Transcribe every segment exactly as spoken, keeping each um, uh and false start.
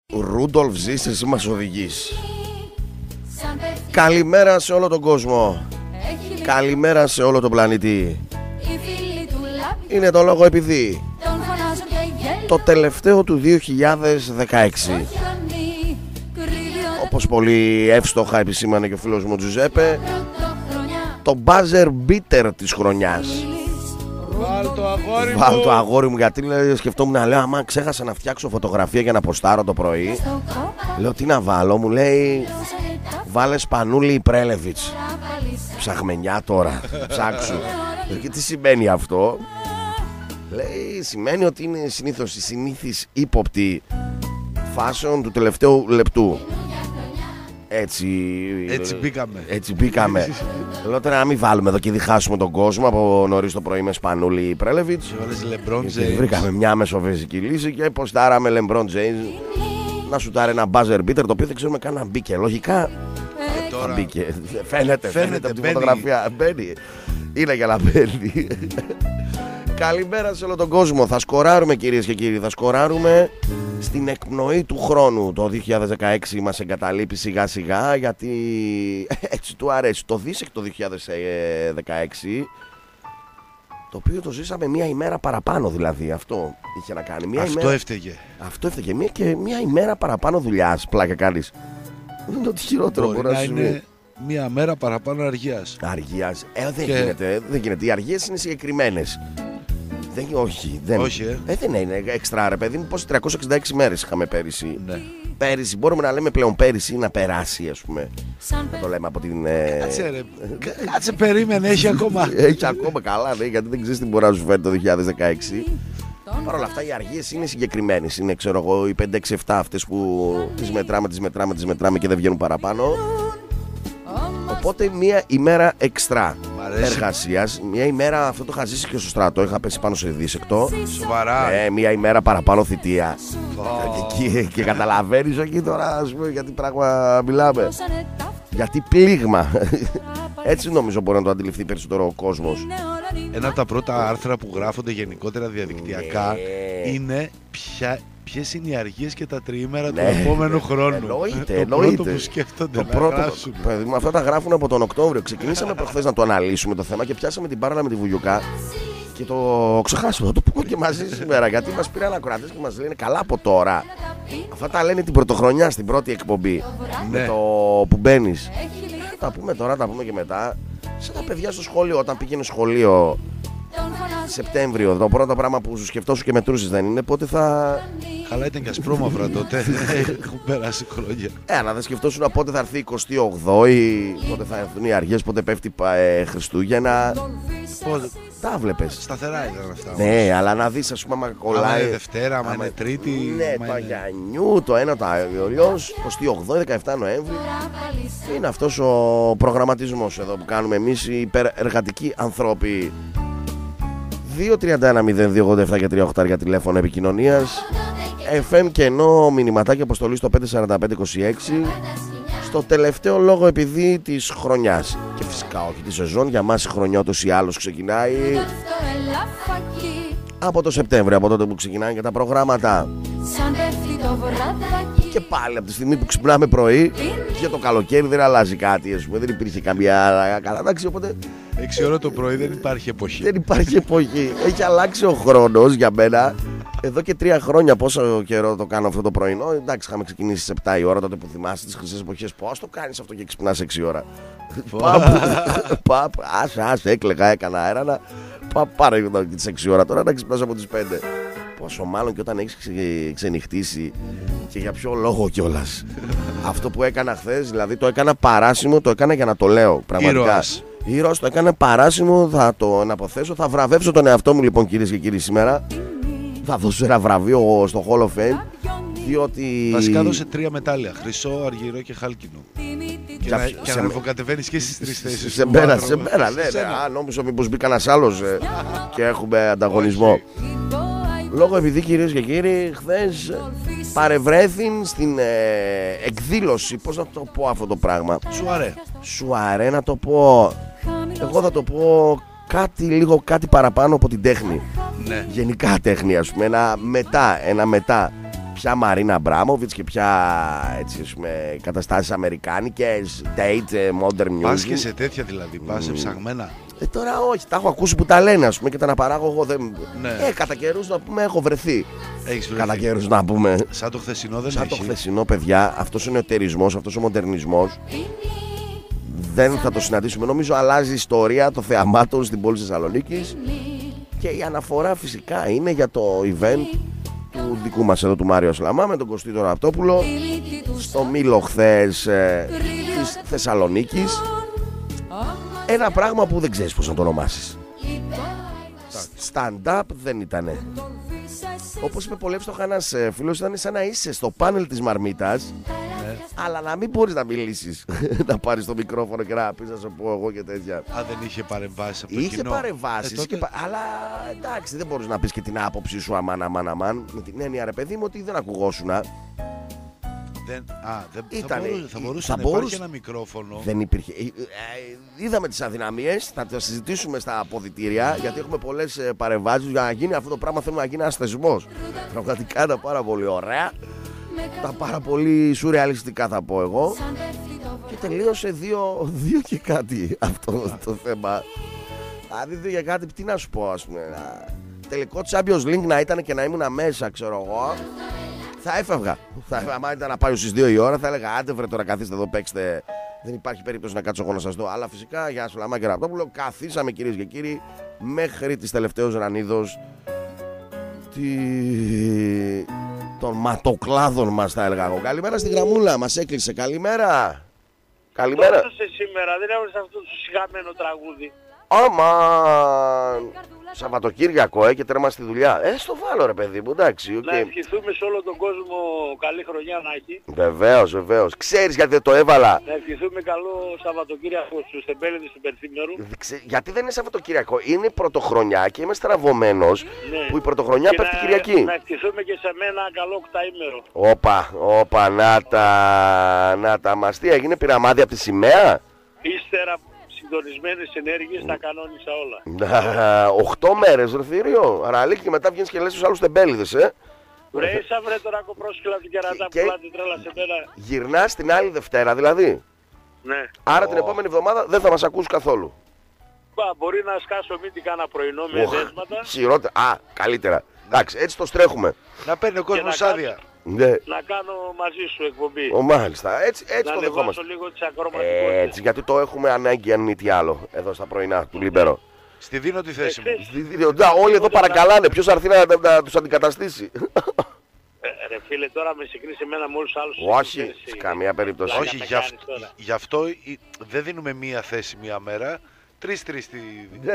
Ρούντολφ, ζεις, εσύ μας οδηγείς. Καλημέρα σε όλο τον κόσμο. Καλημέρα σε όλο τον πλανήτη. Είναι το λόγο επειδή το τελευταίο του δύο χιλιάδες δεκαέξι, όπως πολύ εύστοχα επισήμανε και ο φίλος μου Τζουζέπε, το buzzer beater της χρονιάς. Βάλ το αγόρι μου. Βάλ το αγόρι μου, γιατί λέει, σκεφτόμουν να λέω, άμα ξέχασα να φτιάξω φωτογραφία για να ποστάρω το πρωί. Λέω τι να βάλω, μου λέει βάλε Σπανούλη Πρέλεβιτς. Ψαχμενιά τώρα, ψάξου. Και τι σημαίνει αυτό? Λέει, σημαίνει ότι είναι συνήθως η συνήθις ύποπτη fashion του τελευταίου λεπτού. Έτσι, έτσι μπήκαμε. Έτσι μπήκαμε. Λέω τώρα να μην βάλουμε εδώ και διχάσουμε τον κόσμο από νωρίς το πρωί με Σπανούλη Πρέλεβιτς. Βρήκαμε μια μεσοβέζικη λύση και ποστάραμε LeBron James να σουτάρει ένα buzzer beater, το οποίο δεν ξέρουμε καν να μπήκε. Λογικά ε, τώρα... μπήκε. Φαίνεται, φαίνεται, φαίνεται από τη φωτογραφία. Μπαίνει. Είναι για να μπαίνει. Καλημέρα σε όλο τον κόσμο. Θα σκοράρουμε, κυρίες και κύριοι. Θα σκοράρουμε στην εκπνοή του χρόνου. Το δύο χιλιάδες δεκαέξι μας εγκαταλείπει σιγά σιγά, γιατί έτσι του αρέσει. Το δίσεκ το δύο χιλιάδες δεκαέξι, το οποίο το ζήσαμε μία ημέρα παραπάνω, δηλαδή. Αυτό είχε να κάνει. Μία αυτό ημέρα... έφταιγε. Αυτό έφταιγε. Μία και μία ημέρα παραπάνω δουλειάς. Πλάκα κάνεις. Δεν είναι ότι χειρότερο μπορεί, μπορεί να είναι. Συμβεί. Μία μέρα παραπάνω αργίας. Αργίας. Ε, δεν, και... γίνεται, δεν γίνεται. Οι αργίες είναι συγκεκριμένες. Δεν, όχι, δεν, όχι ε. Ε, δεν είναι εξτρά, ρε παιδί μου. Πώς τριακόσιες εξήντα έξι μέρες είχαμε πέρυσι. Ναι. Πέρυσι, μπορούμε να λέμε πλέον πέρυσι, να περάσει, ας πούμε. Να το λέμε από την. Ε... Κάτσε, ρε. Κάτσε, περίμενε, έχει ακόμα. Έχει ακόμα, καλά, ναι, γιατί δεν ξέρεις τι μπορεί να σου φέρει το δύο χιλιάδες δεκαέξι. Παρ' όλα αυτά, οι αργίες είναι συγκεκριμένες. Είναι, ξέρω εγώ, οι πέντε έξι επτά αυτές που τις μετράμε, τις μετράμε, τις μετράμε και δεν βγαίνουν παραπάνω. Οπότε μία ημέρα εξτρά εργασίας. Μία ημέρα, αυτό το είχα ζήσει και στο στρατό. Είχα πέσει πάνω σε δίσεκτο. Σοβαρά. Ε, μία ημέρα παραπάνω θητεία. Oh. Και, και, και καταλαβαίνεις εκεί τώρα, ας πούμε, γιατί πράγμα μιλάμε. Γιατί πλήγμα. Έτσι νομίζω μπορεί να το αντιληφθεί περισσότερο ο κόσμος. Ένα από τα πρώτα άρθρα που γράφονται γενικότερα διαδικτυακά ναι. είναι ποια. Ποιες είναι οι αργίες και τα τριήμερα ναι, του επόμενου χρόνου. Εννοείται, το εννοείται. πρώτο που σκέφτονται το να πρώτο, γράψουν. Παιδί μου, αυτά τα γράφουν από τον Οκτώβριο. Ξεκινήσαμε προχθές να το αναλύσουμε το θέμα και πιάσαμε την μπάραλα με τη Βουγιουκά και το ξεχάσαμε. Θα το πούμε και μαζί σήμερα, γιατί μας πήραν ακροατές και μας λένε καλά από τώρα. Αυτά τα λένε την πρωτοχρονιά στην πρώτη εκπομπή. Ναι. Με το που μπαίνεις. Τα πούμε τώρα, τα πούμε και μετά. Σαν τα παιδιά στο σχολείο, όταν πήγαινε σχολείο Σεπτέμβριο, το πρώτο πράγμα που σου σκεφτόσου και μετρούσες δεν είναι πότε θα. Καλά, ήταν και ασπρόμαυρα τότε. Έχουν περάσει χρόνια. Ε, αλλά δεν σκεφτόσουν πότε θα έρθει η εικοστή όγδοη, πότε θα έρθουν οι αργίες, πότε πέφτει ε, Χριστούγεννα. Πότε... Τα βλέπεις. Σταθερά ήταν αυτά. Ναι, όμως. Αλλά να δεις, ας πούμε, άμα κολλάει. Άμα είναι Δευτέρα, άμα είναι Τρίτη. Ναι, το Αγιανιού, το ένα το Αγιολιός, εικοστή όγδοη, δεκαεφτά Νοέμβρη. Είναι αυτός ο προγραμματισμός εδώ που κάνουμε εμείς οι υπερεργατικοί ανθρώποι. δύο τριάντα ένα μηδέν δύο ογδόντα επτά και τρία οχτώ για τηλέφωνο επικοινωνίας. εφ εμ και ενώ μηνυματάκι αποστολή στο πέντε σαράντα πέντε είκοσι έξι. Στο τελευταίο λόγο επειδή της χρονιάς. Και φυσικά όχι τη σεζόν. Για μας η χρονιά ούτως ή άλλως ξεκινάει από το Σεπτέμβριο, από τότε που ξεκινάνε και τα προγράμματα. Και πάλι από τη στιγμή που ξυπνάμε πρωί, για το καλοκαίρι δεν αλλάζει κάτι, ας πούμε. Δεν υπήρχε καμία καλά, εντάξει, οπότε έξι ώρα το πρωί δεν υπάρχει εποχή. Δεν υπάρχει εποχή. Έχει αλλάξει ο χρόνος για μένα. Εδώ και τρία χρόνια πόσο καιρό το κάνω αυτό το πρωινό. Εντάξει, είχαμε ξεκινήσει στις επτά η ώρα, τότε που θυμάσαι τις χρυσές εποχές. Πώς το κάνεις αυτό και ξυπνάς έξι ώρα? Παπ, άσε, άσε, έκλαιγα, έκανα αέρα. Πάρε τις έξι ώρα τώρα να ξυπνάς από τις πέντε. Πόσο μάλλον και όταν έχεις ξενυχτήσει και για ποιο λόγο κιόλας. Αυτό που έκανα χθες, δηλαδή το έκανα παράσιμο, το έκανα για να το λέω πραγματικά. Ήρωας. Ήρωας, το έκανα παράσιμο, θα το αναποθέσω. Θα βραβεύσω τον εαυτό μου λοιπόν, κυρίες και κύριοι, σήμερα. Θα δώσω ένα βραβείο στο Hall of Fame, διότι βασικά δώσε τρία μετάλλια, χρυσό, αργυρό και χάλκινο. Και να, και να ρευοκατεβαίνεις και στις τρεις θέσεις. Σε μέρα, σε μέρα, ναι, ναι. Α, νόμιζα μήπως μπει κανένας άλλος ε, και έχουμε ανταγωνισμό. Λόγω επειδή, κυρίες και κύριοι, χθες παρευρέθην στην ε, εκδήλωση, πώς να το πω αυτό το πράγμα. Σουαρέ. Σουαρέ να το πω. Εγώ θα το πω κάτι λίγο κάτι παραπάνω από την τέχνη. Ναι. Γενικά τέχνη, ας πούμε. Ένα μετά, ένα μετά. πια Μαρίνα Αμπράμοβιτς και πια έτσι, ας πούμε, καταστάσεις αμερικάνικες, date, modern music. Πας και σε τέτοια δηλαδή, πας σε ψαγμένα. Ε, τώρα όχι, τα έχω ακούσει που τα λένε, ας πούμε, και τα αναπαράγω εγώ. Δεν... Ναι. Ε, κατά καιρούς να πούμε έχω βρεθεί. Έχεις βρεθεί. Κατά καιρούς να πούμε. Σαν το χθεσινό δεν Σαν έχει. το χθεσινό, παιδιά, αυτός ο νεωτερισμός, αυτός ο μοντερνισμός δεν θα το συναντήσουμε. Νομίζω αλλάζει η ιστορία των θεαμάτων στην πόλη της Θεσσαλονίκης. Και η αναφορά φυσικά είναι για το event του δικού μας εδώ του Μάριο Σλαμά με τον Κωστή Ραπτόπουλο στο Μήλο χθες ε, της Θεσσαλονίκης. Ένα πράγμα που δεν ξέρεις πώς να το ονομάσεις. Stand-up δεν ήτανε. Όπως είπε πολύ εύστοχα ένας φίλος, ήταν σαν να είσαι στο πάνελ της Μαρμίτας, ναι, αλλά να μην μπορείς να μιλήσεις. Να πάρεις το μικρόφωνο και να πεις να σου πω εγώ και τέτοια. Α, δεν είχε παρεμβάσεις από το είχε κοινό. παρεμβάσεις, ε, τότε... πα... αλλά εντάξει, δεν μπορείς να πεις και την άποψη σου αμάν αμάν αμάν. Με την έννοια, ρε παιδί μου, ότι δεν ακουγόσουνα. Δεν, α, δεν, Ήτανε, θα μπορούσε, θα μπορούσε θα να μπορούσε, υπάρχει ένα μικρόφωνο. Δεν υπήρχε. Ε, ε, είδαμε τις αδυναμίες, θα τα συζητήσουμε στα αποδυτήρια, γιατί έχουμε πολλές ε, παρεμβάσεις. Για να γίνει αυτό το πράγμα θέλουμε να γίνει ένας θεσμός. Πραγματικά ήταν πάρα πολύ ωραία. Τα πάρα πολύ σουρεαλιστικά θα πω εγώ. Και τελείωσε δύο, δύο και κάτι αυτό το θέμα. Δηλαδή δύο και κάτι, τι να σου πω, ας πούμε. Τελικό Champions League να ήταν και να ήμουν μέσα, ξέρω εγώ, θα έφευγα. Θα, άμα ήταν να πάω στις δύο η ώρα, θα έλεγα άντε βρε τώρα καθίστε εδώ, παίξτε. Δεν υπάρχει περίπτωση να κάτσω εγώ να σας δω. Αλλά φυσικά, γεια σου Λαμά και Ραπτόπουλο, καθίσαμε κυρίες και κύριοι μέχρι τις τελευταίους ρανίδος τη... των ματοκλάδων μας, θα έλεγα εγώ. Καλημέρα στη γραμμούλα, μας έκλεισε. Καλημέρα. Καλημέρα. Πώς είσαι σήμερα, δεν έβαλες αυτό το σιγαμένο τραγούδι. Αμαν. Σαββατοκύριακο, ε, και τέρμα στη δουλειά. Ε, στο βάλω ρε παιδί μου, εντάξει. Okay. Να ευχηθούμε σε όλο τον κόσμο καλή χρονιά να έχει. Βεβαίως, βεβαίως. Ξέρεις γιατί δεν το έβαλα. Να ευχηθούμε καλό Σαββατοκύριακο στους τεμπέληδες του Περθήμερου. Ξε... Γιατί δεν είναι Σαββατοκύριακο, είναι πρωτοχρονιά και είμαι στραβωμένος, ναι, που η πρωτοχρονιά και πέφτει να... Κυριακή. Να ευχηθούμε και σε μένα καλό οκταήμερο. Όπα, όπα, να τα, να τα μας. Τι έγινε, πειραμάδι από τη σημαία. Ύστερα συντονισμένες ενέργειες τα κανόνισα όλα. Οχτώ μέρες ρε θήριο. Αραλίκη και μετά βγαίνεις και λες τους άλλους τεμπέληδες, ε. Βρε, ίσα βρε τώρα κοπρόσκυλα του κερατά που πλάτη τρέλα σε μένα. Γυρνάς την άλλη Δευτέρα δηλαδή. Ναι. Άρα oh. την επόμενη εβδομάδα δεν θα μας ακούσει καθόλου. Μπα, μπορεί να σκάσω μύτη κάνα πρωινό με oh. δέσματα. Χειρότερα. Α, καλύτερα. Εντάξει, έτσι το στρέχουμε. Να παίρνει ο κόσμος άδεια. Ναι. Να κάνω μαζί σου εκπομπή. Ο, μάλιστα, έτσι, έτσι το δεχόμαστε. Να λίγο τις ακροματικότητες. Έτσι, γιατί το έχουμε ανάγκη αν μη τι άλλο, εδώ στα πρωινά του Λίμπερο. Στη δίνω τη θέση μου. Στη δίνω, να, όλοι εδώ παρακαλάνε, ποιος θα έρθει να, να, να τους αντικαταστήσει. Ε, ρε φίλε, τώρα με συγκρίσει εμένα με όλους τους άλλους. Όχι, σε καμία περίπτωση. Όχι, γι' αυτό, γι' αυτό δεν δίνουμε μία θέση μία μέρα. Τρεις-τρεις τη...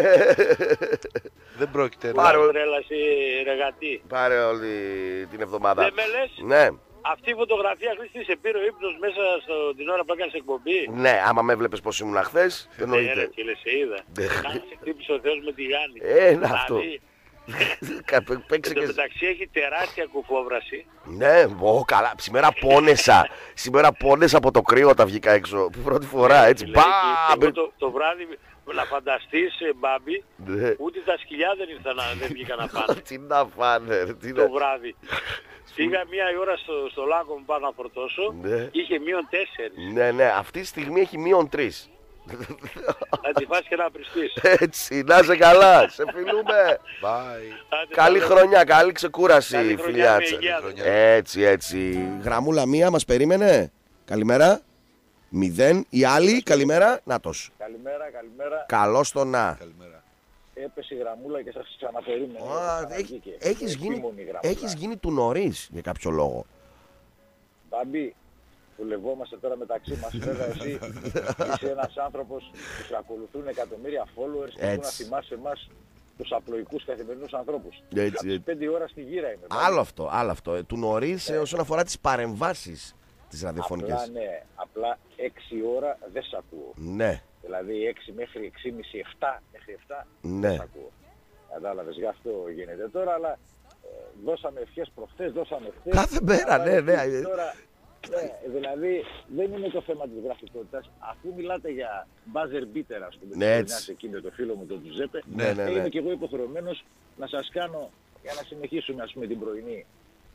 Δεν πρόκειται να... Πάρε τρέλαση ρεγατή. Πάρε όλη την εβδομάδα. Δεν με λες, ναι. Αυτή η φωτογραφία, Χρήστη, σε πήρε ο ύπνος μέσα στο... την ώρα που έκανες εκπομπή. Ναι, άμα με βλέπεις πως ήμουν χθες, εννοείται. Ναι, φίλε, σε είδα. Κάνε σε χτύπησε ο Θεός με τη γάνη. Ε, είναι αυτό. Εν τω μεταξύ έχει τεράστια κουφόβραση. Ναι, ω, καλά. Σήμερα πόνεσα. Σήμερα πόνεσα από το κρύο όταν βγήκα έξω. Πρώτη φορά, έτσι. Μπαμ! Το, το βράδυ, να φανταστείς, Μπάμπη, ναι, ούτε τα σκυλιά δεν ήρθαν να δεν βγήκαν να πάνε. Τι να φάνε, τι το βράδυ. Πήγα μία ώρα στο, στο λάκκο μου πάνω να φορτώσω, ναι, είχε μείον τέσσερις. Ναι, ναι, αυτή τη στιγμή έχει μείον τρεις. Να τη φας και να πριστείς. Έτσι, να είσαι καλά, σε φιλούμε. Bye. Καλή χρονιά, καλή ξεκούραση, φιλιάτσα. Ε, έτσι, έτσι. Γραμμούλα μία μας περίμενε. Καλημέρα. Μηδέν. Οι άλλοι, καλημέρα. Νάτος. Καλημέρα, καλημέρα. Καλώς το να. Καλημέρα. Έπεσε η γραμμούλα και σας ξαναπερίμενε. Έχει, έχεις, γίνει, έχεις γίνει του νωρίς για κάποιο λόγο. Μπάμπη, δουλευόμαστε τώρα μεταξύ μας. Βέβαια εσύ είσαι ένας άνθρωπος που σε ακολουθούν εκατομμύρια followers και που να θυμάσαι εμάς τους απλοϊκούς καθημερινούς ανθρώπους. Έτσι, από τις πέντε ώρα στη γύρα είμαι. Άλλο μπάμπη. αυτό, άλλο αυτό. Ε, του νωρίς ε, όσον αφορά τις παρεμβάσεις της ραδιοφωνικής. Απλά ναι, απλά έξι ώρα δεν σ' ακούω. Ναι. Δηλαδή έξι μέχρι έξι και μισή, επτά μέχρι επτά ναι, δεν σ' ακούω. Κατάλαβες, γι' αυτό γίνεται τώρα, αλλά ε, δώσαμε ευχές προχθές, δώσαμε ευχές. Κάθε μέρα, ναι, ναι. Τώρα, ναι, δηλαδή δεν είναι το θέμα της γραφικότητας. Αφού μιλάτε για buzzer beater, ας πούμε, ναι, έτσι, εκεί με το φίλο μου τον Τζουζέπε, ναι, ναι, ναι, είμαι και εγώ υποχρεωμένος να σας κάνω, για να συνεχίσουμε ας πούμε την πρωινή,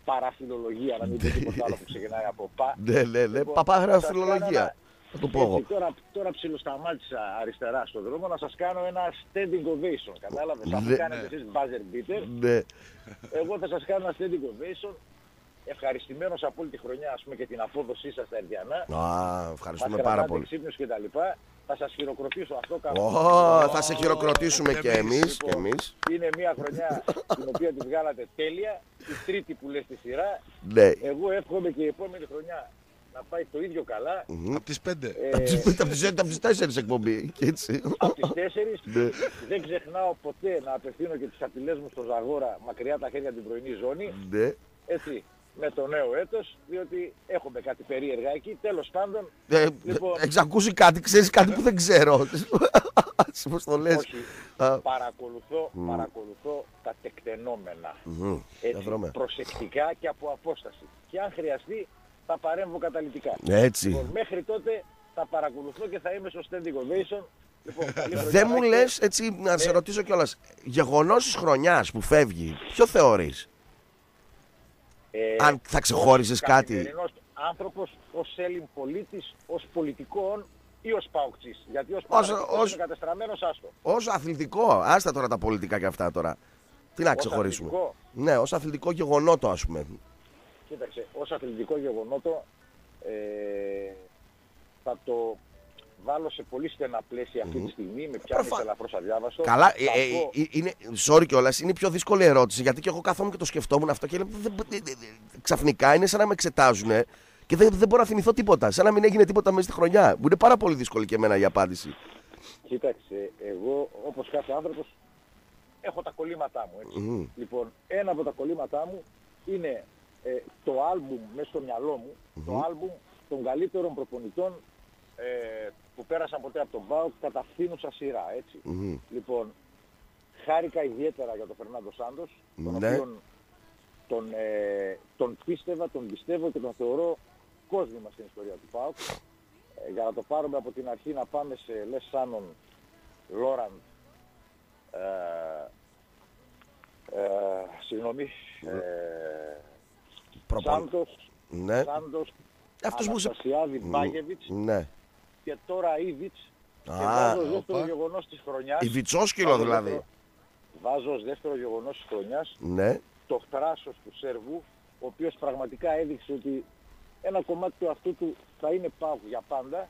παραφιλολογία, να μην πω τίποτα άλλο που ξεκινάει από πα. Ναι, ναι, ναι, παπάγραφα φιλολογία. Θα το πω εγώ. Τώρα, τώρα ψιλοσταμάτησα αριστερά στον δρόμο να σας κάνω ένα standing ovation. Κατάλαβες, αφού Ναι. κάνετε εσείς buzzer beater, Ναι. εγώ θα σας κάνω ένα standing ovation. Ευχαριστημένος από όλη τη χρονιά, ας πούμε, και την απόδοσή σας στα Ερδιανά. Α, ευχαριστούμε Μας πάρα κρατάτε πολύ. ξύπνους και τα λοιπά. Θα σας χειροκροτήσω αυτό κάπου. Ω, θα σε χειροκροτήσουμε και εμείς. Και Λοιπόν, εμείς. είναι μια χρονιά την οποία τη βγάλατε τέλεια, η τρίτη που λες στη σειρά. Ναι. Εγώ εύχομαι και η επόμενη χρονιά να πάει το ίδιο καλά. Από τις πέντε. Ε, Από τις- από τις τέσσερις εκπομπή. Και έτσι. από τις τέσσερις Ναι. δεν ξεχνάω ποτέ να απευθύνω και τις απειλές μου στο Ζαγόρα μακριά τα χέρια την πρωινή ζώνη. Ναι. Έτσι, με το νέο έτος, διότι έχουμε κάτι περίεργα εκεί. Τέλος πάντων, Ε, Λοιπόν. Έχεις ακούσει κάτι, ξέρεις κάτι που δεν ξέρω. Πώς το λες. όχι, Α, παρακολουθώ, παρακολουθώ τα τεκτενόμενα. μμμ, Έτσι, θα βρούμε. προσεκτικά και από απόσταση. Και αν χρειαστεί θα παρέμβω καταλυτικά. Έτσι. Λοιπόν, μέχρι τότε θα παρακολουθώ και θα είμαι στο standing ovation. Λοιπόν, καλή χρονιά Δεν να μου έχετε. λες, έτσι, να σε ρωτήσω κιόλας, γεγονός της χρονιάς που φεύγει, ποιο θεωρείς? Ε, Αν θα ξεχώριζες ως κάτι. καθημερινός άνθρωπος, ως Έλλην πολίτης, ως πολιτικών ή ως παοκτζής. Γιατί ως παοκτζής ως- είναι κατεστραμμένος άστο. Ως αθλητικό, άστα τώρα τα πολιτικά και αυτά τώρα. Τι να Ως ξεχωρίσουμε. αθλητικό. Ναι, ως αθλητικό γεγονότο, ας πούμε. Κοίταξε, ως αθλητικό γεγονότο ε, θα το βάλω σε πολύ στενά πλαίσια αυτή τη στιγμή, με πιάνει Προφα- ελαφρώς αδιάβαστο. Καλά, Θα ε, ε, πω- ε, είναι, sorry κιόλας, είναι η πιο δύσκολη ερώτηση, γιατί και εγώ καθόμουν και το σκεφτόμουν αυτό και λέω, δεν- δεν- δεν- δεν- ξαφνικά είναι σαν να με εξετάζουν και δεν, δεν μπορώ να θυμηθώ τίποτα, σαν να μην έγινε τίποτα μέσα στη χρονιά. Μου είναι πάρα πολύ δύσκολη και εμένα η απάντηση. Κοίταξε, εγώ όπως κάθε άνθρωπος έχω τα κολλήματά μου, έτσι. Μμμ. Λοιπόν, ένα από τα κολλήματά μου είναι ε, το άλμπουμ μέσα στο μυαλό μου, το άλμπουμ των καλύτερων προπονητών ε, που πέρασαν ποτέ από τον ΠΑΟΚ κατά φθήνουσα σειρά, έτσι. Μμμ. Λοιπόν, χάρηκα ιδιαίτερα για τον Φερνάντο Σάντος, τον Ναι. οποίον τον, ε, τον πίστευα, τον πιστεύω και τον θεωρώ κόσμημα στην ιστορία του ΠΑΟΚ. Ε, για να το πάρουμε από την αρχή, να πάμε σε Λες Σάνον, Λόραντ, ε, ε, συγγνώμη, ε, Προπον- Σάντος, Ναι. Σάντος, Αυτός που σε- Αναστασιάδη, Μπάγεβιτς Ναι. και τώρα Ήβιτς. Και Α, βάζω ως δεύτερο οπα. γεγονός της χρονιάς. Η Βιτσόσκυλο βάζω δηλαδή. δεύτερο- Βάζω ως δεύτερο γεγονός της χρονιάς Ναι. το θράσος του Σέρβου, ο οποίος πραγματικά έδειξε ότι ένα κομμάτι του αυτού του θα είναι ΠΑΟΚ για πάντα.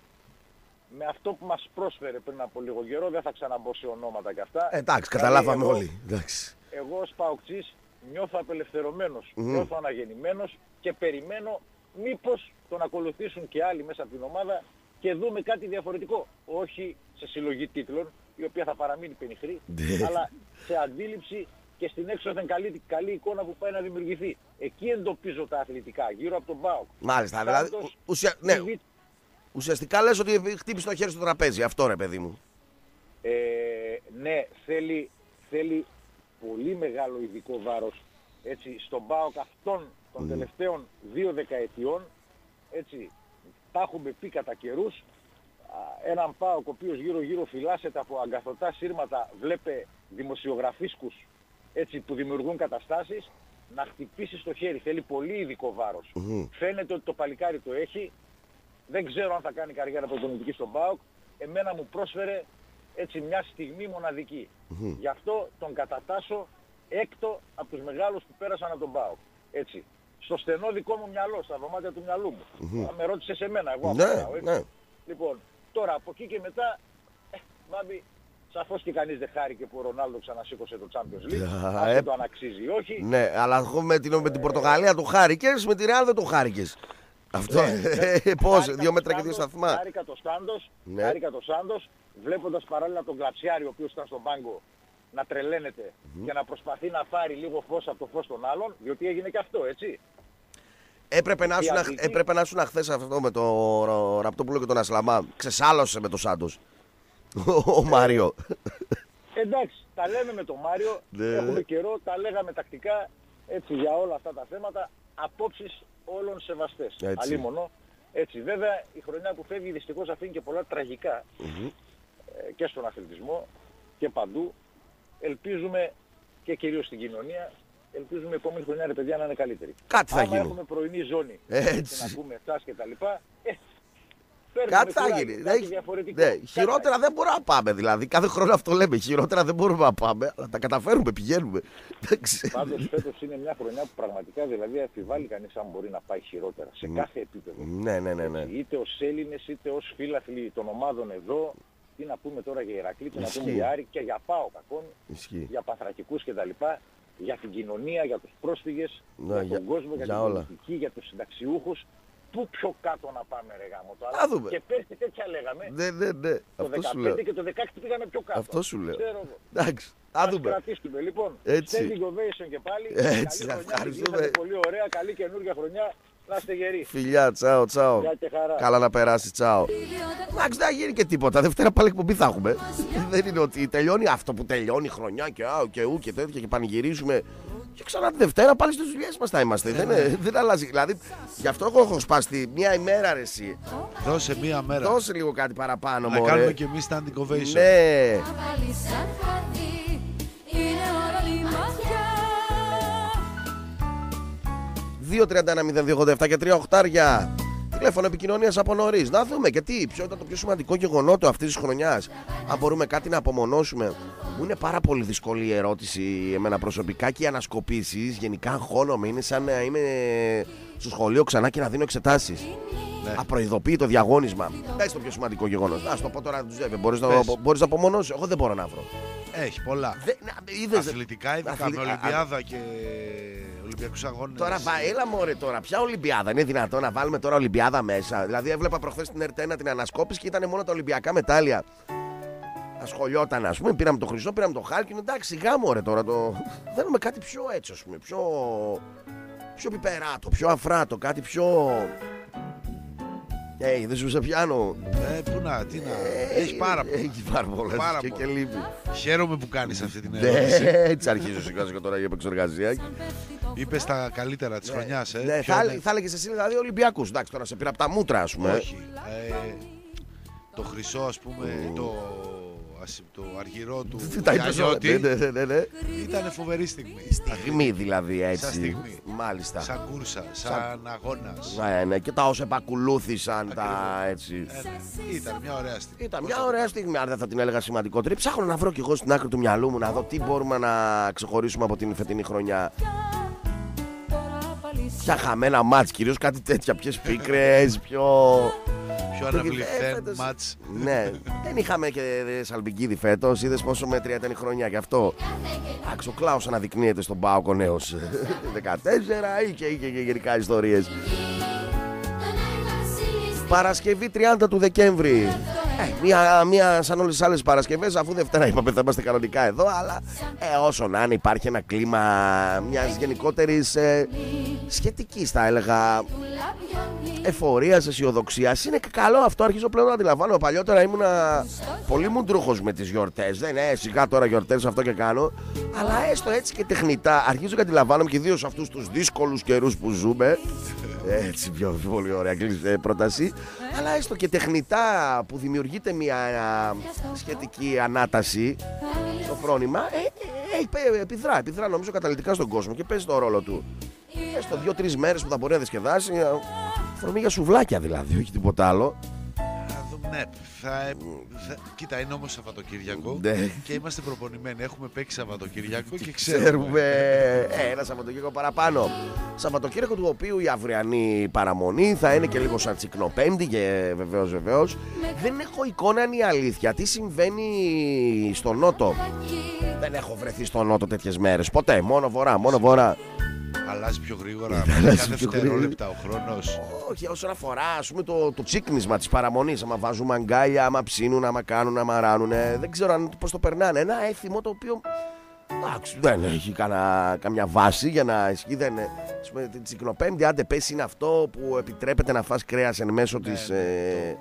Με αυτό που μας πρόσφερε πριν από λίγο καιρό, δεν θα ξαναμπω σε ονόματα και αυτά. Ε, Εντάξει, Δηλαδή, καταλάβαμε εγώ- όλοι. Εντάξει. Εγώ ως ΠΑΟΚτσής νιώθω απελευθερωμένος, Μμμ. νιώθω αναγεννημένος και περιμένω μήπως τον ακολουθήσουν και άλλοι μέσα από την ομάδα και δούμε κάτι διαφορετικό. Όχι σε συλλογή τίτλων, η οποία θα παραμείνει πενιχρή, Ναι. αλλά σε αντίληψη και στην έξωθεν καλή, καλή εικόνα που πάει να δημιουργηθεί. Εκεί εντοπίζω τα αθλητικά, γύρω από τον ΠΑΟΚ. Μάλιστα, δηλαδή, Σάντος, ου- ουσια- ναι, Ήβιτς, ουσιαστικά λες ότι χτύπησε το χέρι στο τραπέζι. Αυτό ρε παιδί μου. Ε, ναι, θέλει, θέλει πολύ μεγάλο ειδικό βάρος, έτσι, στον ΠΑΟΚ αυτών των τελευταίων δύο δεκαετιών, έτσι, τα έχουμε πει κατά καιρούς, α, έναν ΠΑΟΚ ο οποίος γύρω γύρω φυλάσσεται από αγκαθωτά σύρματα, βλέπε δημοσιογραφίσκους, έτσι, που δημιουργούν καταστάσεις, να χτυπήσει στο χέρι. Θέλει πολύ ειδικό βάρος. Μμμ. Φαίνεται ότι το παλικάρι το έχει. Δεν ξέρω αν θα κάνει καριέρα προπονητική στον ΠΑΟΚ. Εμένα μου πρόσφερε έτσι μια στιγμή μοναδική. Γι' αυτό τον κατατάσσω έκτο από τους μεγάλους που πέρασαν από τον ΠΑΟΚ. Έτσι. Στο στενό δικό μου μυαλό, στα δωμάτια του μυαλού μου. Mm-hmm. Με ρώτησε σε μένα, εγώ Ναι, απαντάω, έτσι. ναι. Λοιπόν, τώρα από εκεί και μετά, ε, Μπάμπη, σαφώς και κανείς δεν χάρηκε που ο Ρονάλντο ξανασήκωσε το Champions League. Α, Αν ε, δεν το αναξίζει ή όχι. Ναι, αλλά εγώ με την, με την Πορτογαλία το χάρηκες, με τη Ρεάλ δεν το χάρηκες. Αυτό, ε, πώς, Χάρηκα δύο το μέτρα και δύο Σάντος, σταθμά. Χάρηκα το Σάντος, Ναι. χάρηκα το Σάντος, βλέποντας παράλληλα τον Κλαψιάρη, ο οποίος ήταν στον πάγκο, να τρελαίνεται και να προσπαθεί να πάρει λίγο φως από το φως των άλλων, διότι έγινε και αυτό, έτσι. Έπρεπε να, Η ήσουν, Αττική- έπρεπε να ήσουν χθες αυτό με το Ραπτόπουλο και τον Ασλαμά. Ξεσάλωσε με το Σάντος. Ο Μάριο. Εντάξει, τα λέμε με τον Μάριο, Ναι. έχουμε καιρό, τα λέγαμε τακτικά, έτσι, για όλα αυτά τα θέματα, απόψεις όλων σεβαστές. Έτσι. Αλίμονο. Έτσι, βέβαια, η χρονιά που φεύγει δυστυχώς αφήνει και πολλά τραγικά ε, και στον αθλητισμό και παντού. Ελπίζουμε και κυρίως στην κοινωνία, ελπίζουμε η επόμενη χρονιά, ρε παιδιά, να είναι καλύτερη. Κάτι θα Άμα γίνει. έχουμε πρωινή ζώνη Έτσι. και να πούμε εσάς και τα λοιπά, ε, Κάτι θα γίνει. Ναι, χειρότερα δεν μπορούμε να πάμε. Δηλαδή, κάθε χρόνο αυτό λέμε. Χειρότερα δεν μπορούμε να πάμε. Αλλά τα καταφέρουμε, πηγαίνουμε. Πάντως φέτος είναι μια χρονιά που πραγματικά δηλαδή αφιβάλλει κανείς αν μπορεί να πάει χειρότερα σε κάθε επίπεδο. Ναι, ναι, ναι, ναι. Είτε ως Έλληνες είτε ως φίλαθλοι των ομάδων εδώ. Τι να πούμε τώρα για Ηρακλή, τι να πούμε για Άρη και για ΠΑΟΚ ακόμη, για Πανθρακικούς κτλ. Για την κοινωνία, για τους πρόσφυγες, ναι, για, για τον κόσμο, για, για την πολιτική, για τους συνταξιούχους. Πού πιο κάτω να πάμε, ρε γάμο το άλλο. Και πέρσι τέτοια λέγαμε. Ναι, ναι, ναι. Το δεκαπέντε και το δεκαέξι πήγαμε πιο κάτω. Αυτό σου λέω. Ξέρω, εντάξει, θα δούμε. Κρατήσουμε λοιπόν. Έτσι. Standing ovation και πάλι. Έτσι, καλή ευχαριστούμε. χρονιά, πολύ ωραία, καλή καινούργια χρονιά. Να είστε γεροί. Φιλιά, τσάω, τσάω. Καλά να περάσει, τσάω. Εντάξει, δεν θα γίνει και τίποτα. Δευτέρα πάλι εκπομπή θα έχουμε. Δεν είναι ότι τελειώνει αυτό που τελειώνει η χρονιά και άου και ου και τέτοια και πανηγυρίζουμε. Και ξανά τη Δευτέρα πάλι στις δουλειές μας θα είμαστε. δεν, είναι, δεν αλλάζει. Δηλαδή, γι' αυτό εγώ έχω σπάσει μια ημέρα ρε εσύ. Δώσε μια μέρα. Δώσε λίγο κάτι παραπάνω. Να κάνουμε και εμείς standing ovation. Ναι. δύο τριάντα ένα μηδέν δύο ογδόντα επτά και τρία οχτάρια. Τηλέφωνο επικοινωνίας από νωρίς. Να δούμε και τι, ποιο ήταν το πιο σημαντικό γεγονότο αυτής της χρονιάς. Αν μπορούμε κάτι να απομονώσουμε. Μου είναι πάρα πολύ δύσκολη η ερώτηση εμένα προσωπικά και οι ανασκοπήσεις. Γενικά αγχώνομαι. Είναι σαν να είμαι στο σχολείο ξανά και να δίνω εξετάσεις. Ναι. Απροειδοποιεί διαγώνισμα. Πες το πιο σημαντικό γεγονός. Να σου το πω τώρα, Τζουζέπε. Μπορείς να, μπορείς να απομονώσεις. Εγώ δεν μπορώ να βρω. Έχει πολλά. Δε, να, είδες, αθλητικά, ειδικά Αθλη... με Ολυμπιάδα α... και Ολυμπιακούς αγώνες. Τώρα, βα, έλα μωρέ τώρα, ποια Ολυμπιάδα, είναι δυνατόν να βάλουμε τώρα Ολυμπιάδα μέσα? Δηλαδή, έβλεπα προχθές την Ερτένα την ανασκόπηση και ήταν μόνο τα Ολυμπιακά μετάλλια. Ασχολιόταν, ας πούμε, πήραμε το χρυσό, πήραμε το χάλκινο. Εντάξει, σιγά μωρέ τώρα το. Θέλουμε κάτι πιο έτσι, ας πούμε, πιο. πιο πιπεράτο, πιο αφράτο, κάτι πιο. Ε, hey, δεν σου σε πιάνω. Ε, πού να, τι να. Ε, έχει πάρα πολλά. Έχει πάρα πολλά. Πάρα και, πολλά. και λείπει. Χαίρομαι που κάνεις αυτή την ερώτηση. Ναι, έτσι αρχίζω σιγά σιγά τώρα για επεξεργασία. Είπες τα καλύτερα της ναι, χρονιάς, ε. Ναι, θα, θα έλεγες εσύ δηλαδή Ολυμπιακούς. Εντάξει, τώρα σε πήρα από τα μούτρα, ας πούμε. Όχι. Ε, το χρυσό, ας πούμε, mm. το, το αργυρό του Γιαννιώτη. Ναι, ναι, ναι, ναι. Ήταν φοβερή στιγμή. Στιγμή δηλαδή, έτσι. Σαν στιγμή. Μάλιστα. Σαν κούρσα, σαν, σαν... αγώνας. Ναι, ναι, και τα όσα επακολούθησαν τα έτσι. Ε, ναι. Ήταν μια ωραία στιγμή. Ήταν μια ωραία στιγμή, αν δεν θα την έλεγα σημαντικότερη. Ψάχνω να βρω κι εγώ στην άκρη του μυαλού μου να δω τι μπορούμε να ξεχωρίσουμε από την φετινή χρονιά. Ποια χαμένα μάτς, κυρίως κάτι τέτοια, ποιες πίκρες, πιο... πιο αναβληθέν μάτς. Ναι, δεν είχαμε και Σαλμπικίδη φέτος, είδες πόσο μέτρια ήταν η χρονιά γι' αυτό. Άξο, ο Κλάους αναδεικνύεται στον ΠΑΟΚ ο νέος δεκατέσσερα ή και, και, και γενικά ιστορίες. Παρασκευή τριάντα του Δεκέμβρη. Ε, μία, μία σαν όλες τις άλλες Παρασκευές, αφού Δευτέρα είπαμε θα είμαστε κανονικά εδώ, αλλά ε, όσο να είναι υπάρχει ένα κλίμα μιας γενικότερης ε, σχετικής θα έλεγα εφορίας, αισιοδοξίας. Είναι και καλό αυτό, αρχίζω πλέον να αντιλαμβάνω. Παλιότερα ήμουνα πολύ μουντρούχος με τις γιορτές. Δεν είναι σιγά τώρα γιορτές αυτό και κάνω, αλλά έστω έτσι και τεχνητά αρχίζω και αντιλαμβάνομαι και ιδίως αυτούς τους δύσκολους καιρούς που ζούμε. Έτσι, πιο πολύ ωραία πρόταση. Αλλά έστω και τεχνητά που δημιουργείται μια σχετική ανάταση στο φρόνημα, ε, ε, ε, επιδρά, επιδρά νομίζω καταλυτικά στον κόσμο και παίζει το ρόλο του. Έστω δύο-τρεις μέρες που θα μπορεί να διασκεδάσει, φρονεί για σουβλάκια δηλαδή, όχι τίποτα άλλο. Ναι, θα, θα, κοίτα, είναι όμως Σαββατοκύριακο ναι. Και είμαστε προπονημένοι. Έχουμε παίξει Σαββατοκύριακο και ξέρουμε. ξέρουμε ε, ένα Σαββατοκύριακο παραπάνω. Σαββατοκύριακο του οποίου η αυριανή παραμονή θα είναι και λίγο σαν τσικνοπέμπτη και βεβαίως βεβαίως. Δεν έχω εικόνα, είναι η αλήθεια. Τι συμβαίνει στο Νότο. Δεν έχω βρεθεί στο Νότο τέτοιες μέρες. Ποτέ, μόνο βορρά, μόνο βορρά. Αλλάζει πιο γρήγορα, κάθε δευτερόλεπτα ο χρόνος. Όχι, όσον αφορά ας πούμε, το, το τσίκνισμα της παραμονής. Άμα βάζουν αγκάλια, άμα ψήνουν, άμα κάνουν, άμα ράνουνε. Δεν ξέρω αν, πώς το περνάνε. Ένα έθιμο το οποίο άξι, δεν έχει κανα, καμιά βάση για να ισχύει. Δεν, ας πούμε, την τσικνοπέμπτη, άντε πες είναι αυτό που επιτρέπεται να φας κρέας εν μέσω ναι, της... Ναι, ε,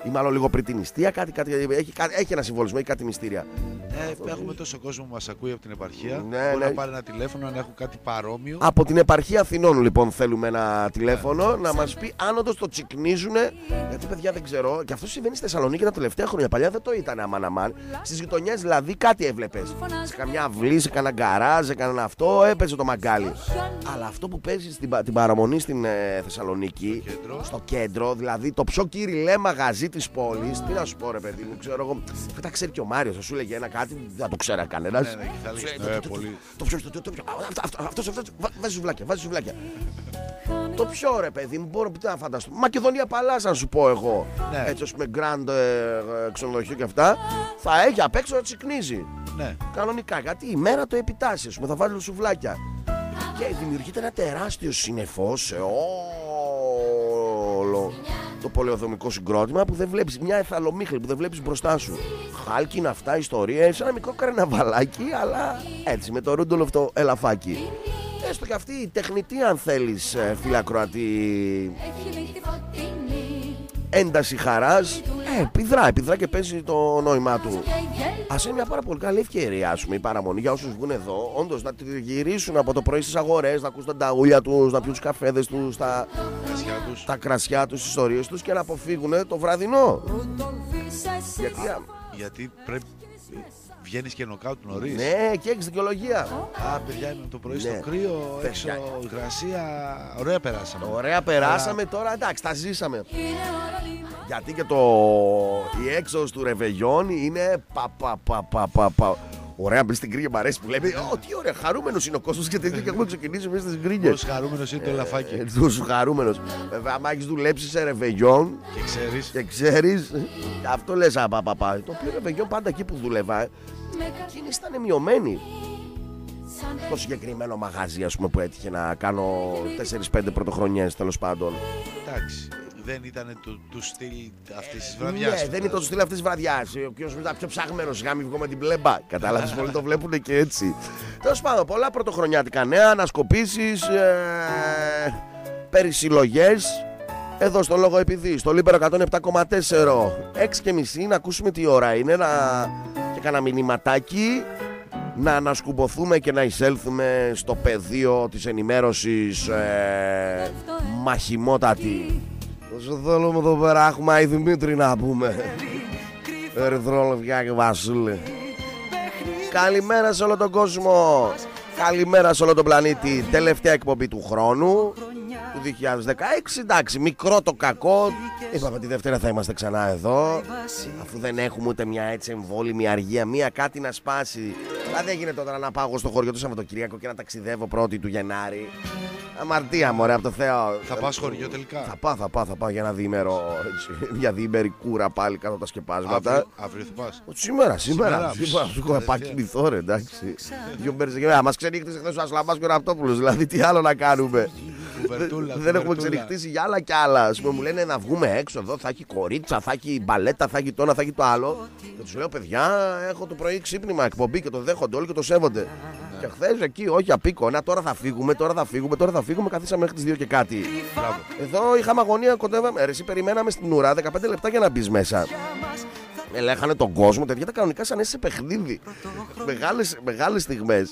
Ή μάλλον λίγο πριν την νηστεία, κάτι, κάτι, έχει, έχει ένα συμβολισμό, έχει κάτι μυστήρια. Ε, έχουμε τόσο κόσμο που μας ακούει από την επαρχία. Ναι, Μπορεί ναι. να πάρει ένα τηλέφωνο, αν έχουν κάτι παρόμοιο. Από την επαρχία Αθηνών, λοιπόν, θέλουμε ένα τηλέφωνο να μας πει αν όντως το τσικνίζουν. Γιατί, παιδιά, δεν ξέρω. Και αυτό συμβαίνει στη Θεσσαλονίκη τα τελευταία χρόνια. Παλιά δεν το ήταν αμάν αμάν. Στις γειτονιές δηλαδή κάτι έβλεπες. Σε καμιά αυλή, σε κανένα γκαράζ, σε κανένα αυτό έπαιζε το μαγκάλι. Αλλά αυτό που παίζει στην, την παραμονή στην ε, Θεσσαλονίκη, στο κέντρο. στο κέντρο, δηλαδή το πιο κυριλέ μαγαζί της πόλης. Τι να σου πω, ρε παιδί μου, ξέρω εγώ. Θα τα ξέρει και ο Μάριος, θα σου λέγε ένα κάτι, δεν το ξέρει κανένας. Ναι, ναι, και θα λέγεις, ναι, πολύ. Το πιο, αυτός, αυτός, βάζει σουβλάκια, βάζει σουβλάκια. Το πιο, ρε παιδί μου, μπορώ να φανταστώ. Μακεδονία Παλάς, να σου πω εγώ. Ναι. Έτσι, ας πούμε, γκραντ ξενοδοχείο και αυτά. Θα έχει απ' έξω να τσικνίζει. Ναι. Κανονικά, γιατί η μέρα το επιτάσσει, ας πούμε, θα βάλει σουβλάκια. Και δημιουργείται ένα τεράστιο συννεφός σε όλο το πολεοδομικό συγκρότημα που δεν βλέπεις, μια εθαλομίχλη που δεν βλέπεις μπροστά σου. Χάλκινα αυτά, ιστορίες, ένα μικρό καρναβαλάκι, αλλά έτσι με το Ρούντολοφ το ελαφάκι. Έστω και αυτή η τεχνητή, αν θέλεις, φίλε ακροατή, ένταση χαράς, ε, επιδρά, επιδρά και παίζει το νόημά του. Ας είναι μια πάρα πολύ καλή ευκαιρία, ας πούμε, η παραμονή για όσους βγουν εδώ, όντως να τη γυρίσουν από το πρωί στις αγορές, να ακούσουν τα ταούλια τους, να πιούν τους καφέδες τους, τα κρασιά τους, τα κρασιά τους, τις ιστορίες τους και να αποφύγουν το βραδινό. Γιατί, γιατί πρέπει. Βγαίνεις και νοκάουτ νωρίς. ναι, και έχεις δικαιολογία. Α, παιδιά, είμαι το πρωί Ναι. στο κρύο, έξω Παιδιά. υγρασία. Ωραία περάσαμε. Ωραία, περάσαμε τώρα, εντάξει, τα ζήσαμε. Γιατί και το η έξοδος του Ρεβεγιόν είναι πα πα πα πα πα πα. Ωραία, μπει στην γκρίνια, μου αρέσει που λέμε. Ω, τι ωραία, χαρούμενος είναι ο κόσμος και τέτοιο και έχουμε ξεκινήσει μέσα στις γκρίνιες. Πώς χαρούμενος είναι το ελαφάκι. Ε, τόσο χαρούμενος. Βέβαια, άμα έχεις δουλέψει σε Ρεβεγιόν Και ξέρεις. και ξέρεις, αυτό λες απαπαπα. Το οποίο Ρεβεγιόν πάντα εκεί που δούλευα, εκείνη ήταν μειωμένη. Το συγκεκριμένο μαγαζί, ας πούμε, που έτυχε να κάνω τέσσερις πέντε πρωτοχρονιές, τέλος πάντων. Εντάξει. Δεν ήταν του, του στυλ αυτής της βραδιάς. Ναι, δεν είναι το στυλ αυτής της βραδιάς. Ο οποίος ήταν πιο ψαγμένος, σιγά μην βγω με την μπλεμπά. Κατάλαβες, πολλοί το βλέπουν και έτσι. Τέλος πάντων, πολλά πρωτοχρονιάτικα νέα, ανασκοπήσεις, ε, περισυλλογές. Εδώ στο Λόγο Επειδή, στο Λίμπερο εκατόν επτά κόμμα τέσσερα, έξι και μισή, να ακούσουμε τι ώρα είναι, να... και κάνα μηνυματάκι, να ανασκουμποθούμε και να εισέλθουμε στο πεδίο της ενημέρωσης ε, μαχημότατη. Όσο θέλουμε εδώ πέρα έχουμε η Δημήτρη να πούμε. Ερυθρόλευκιά και Βασίλη. Καλημέρα σε όλο τον κόσμο. Καλημέρα σε όλο τον πλανήτη. Τελευταία εκπομπή του χρόνου, του δύο χιλιάδες δεκαέξι. Εντάξει, μικρό το κακό. Είπαμε τη Δευτέρα θα είμαστε ξανά εδώ. Αφού δεν έχουμε ούτε μια έτσι εμβόλυμη αργία, μία κάτι να σπάσει. Δηλαδή δεν γίνεται τώρα να πάω εγώ στο χωριό το Σαββατοκυριακό και να ταξιδεύω πρώτη του Γενάρη. Αμαρτία μωρέ από το Θεό. Θα πας χωριό τελικά. Θα πάω, θα πάω, θα πάω για ένα διήμερο, έτσι, μια διήμερη κούρα πάλι κάτω τα σκεπάσματα. Αύριο, αύριο θα πας. Σήμερα, σήμερα. Σήμερα, Έχω επακοιμηθώ ρε, εντάξει. Δύο μέρες και μέρα. Μας ξενύχτησε χθες ο Ασλαμάς και ο Ραπτόπουλος. Δηλαδή τι άλλο να κάνουμε. Κουβερτούλα, Δεν έχουμε κουβερτούλα. ξενυχτήσει για άλλα κι άλλα. Ας πούμε, μου λένε να βγούμε έξω εδώ, θα έχει κορίτσα, θα έχει μπαλέτα, θα έχει το ένα, θα έχει το άλλο. Και τους λέω, παιδιά, έχω το πρωί ξύπνημα εκπομπή και το δέχονται όλοι και το σέβονται. Και χθες εκεί, όχι απίκονα, τώρα θα φύγουμε, τώρα θα φύγουμε, τώρα θα φύγουμε. Καθίσαμε μέχρι τις δύο και κάτι. Μπράβο. Εδώ είχαμε αγωνία, κοντεύαμε. Ρε, εσύ περιμέναμε στην ουρά δεκαπέντε λεπτά για να μπει μέσα. Ελέγχανε τον κόσμο, τέτοια τα κανονικά σαν σε παιχνίδι. Μεγάλες, μεγάλες στιγμές.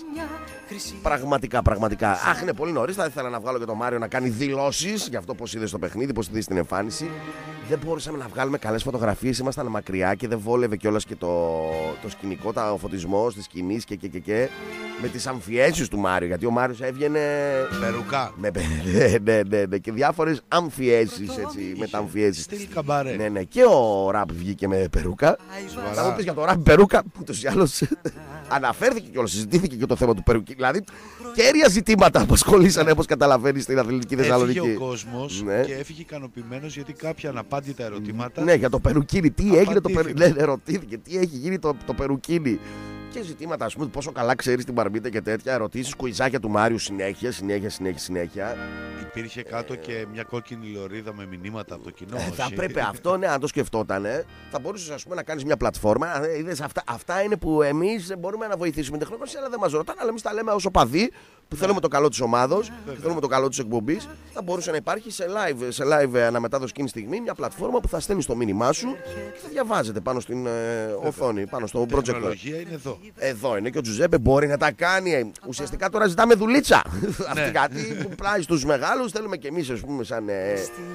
Πραγματικά, πραγματικά. Αχ, είναι πολύ νωρίς. Θα ήθελα να βγάλω και τον Μάριο να κάνει δηλώσεις για αυτό πώς είδε στο παιχνίδι, πώς είδε στην εμφάνιση. Δεν μπορούσαμε να βγάλουμε καλές φωτογραφίες. Ήμασταν μακριά και δεν βόλευε κιόλας και το, το σκηνικό, τα, ο φωτισμός της σκηνής και, και, και, και με τις αμφιέσεις του Μάριο. Γιατί ο Μάριος έβγαινε. Περουκά. Με, ναι, ναι, ναι, ναι, και διάφορες αμφιέσεις, έτσι, μεταμφιέσεις. Στυλ καμπάρε. Ναι, ναι, και ο Ραπ βγήκε με περούκα. Σοβαρά. Θα μου πεις για το Ραπ περούκα, που ούτως ή άλλως αναφέρθηκε και όλο, συζητήθηκε και το θέμα του περουκί. Δηλαδή, κέρια ζητήματα απασχολήσανε, όπως καταλαβαίνεις, στην Αθλητική Θεσσαλονίκη. Έφυγε ο κόσμος Ναι. και έφυγε ικανοποιημένος γιατί κάποια αναπάντητα ερωτήματα. Ναι, για το περουκίνι, τι έγινε το περουκίνι. Απαντήθηκε. Ναι, ναι, ρωτήθηκε, τι έχει γίνει το, το περουκίνι. Και ζητήματα, ας πούμε, πόσο καλά ξέρεις την Μπαρμπίτα και τέτοια. Ερωτήσεις, κουιζάκια του Μάριου συνέχεια, συνέχεια, συνέχεια, συνέχεια. Υπήρχε κάτω και μια κόκκινη λωρίδα με μηνύματα από το κοινό. Ε, θα όχι? πρέπει αυτό, ναι, αν το σκεφτόταν, θα μπορούσες, ας πούμε, να κάνεις μια πλατφόρμα. Ε, είδες, αυτά, αυτά είναι που εμείς μπορούμε να βοηθήσουμε την τεχνογνωσία, αλλά δεν μας ρωτάνε. Αλλά εμείς τα λέμε ως οπαδοί που θέλουμε το καλό της ομάδος, που θέλουμε το καλό της εκπομπής, θα μπορούσε να υπάρχει σε live, σε live αναμετάδοση εκείνη τη στιγμή μια πλατφόρμα που θα στέλνει το μήνυμά σου και θα διαβάζεται πάνω στην ε, οθόνη, πάνω στο project. Η τεχνολογία είναι εδώ. Εδώ είναι και ο Τζουζέπε μπορεί να τα κάνει. Ουσιαστικά τώρα ζητάμε δουλίτσα. Αυτή κάτι που πλάει στους μεγάλους θέλουμε κι εμείς, ας πούμε, σαν. Ε,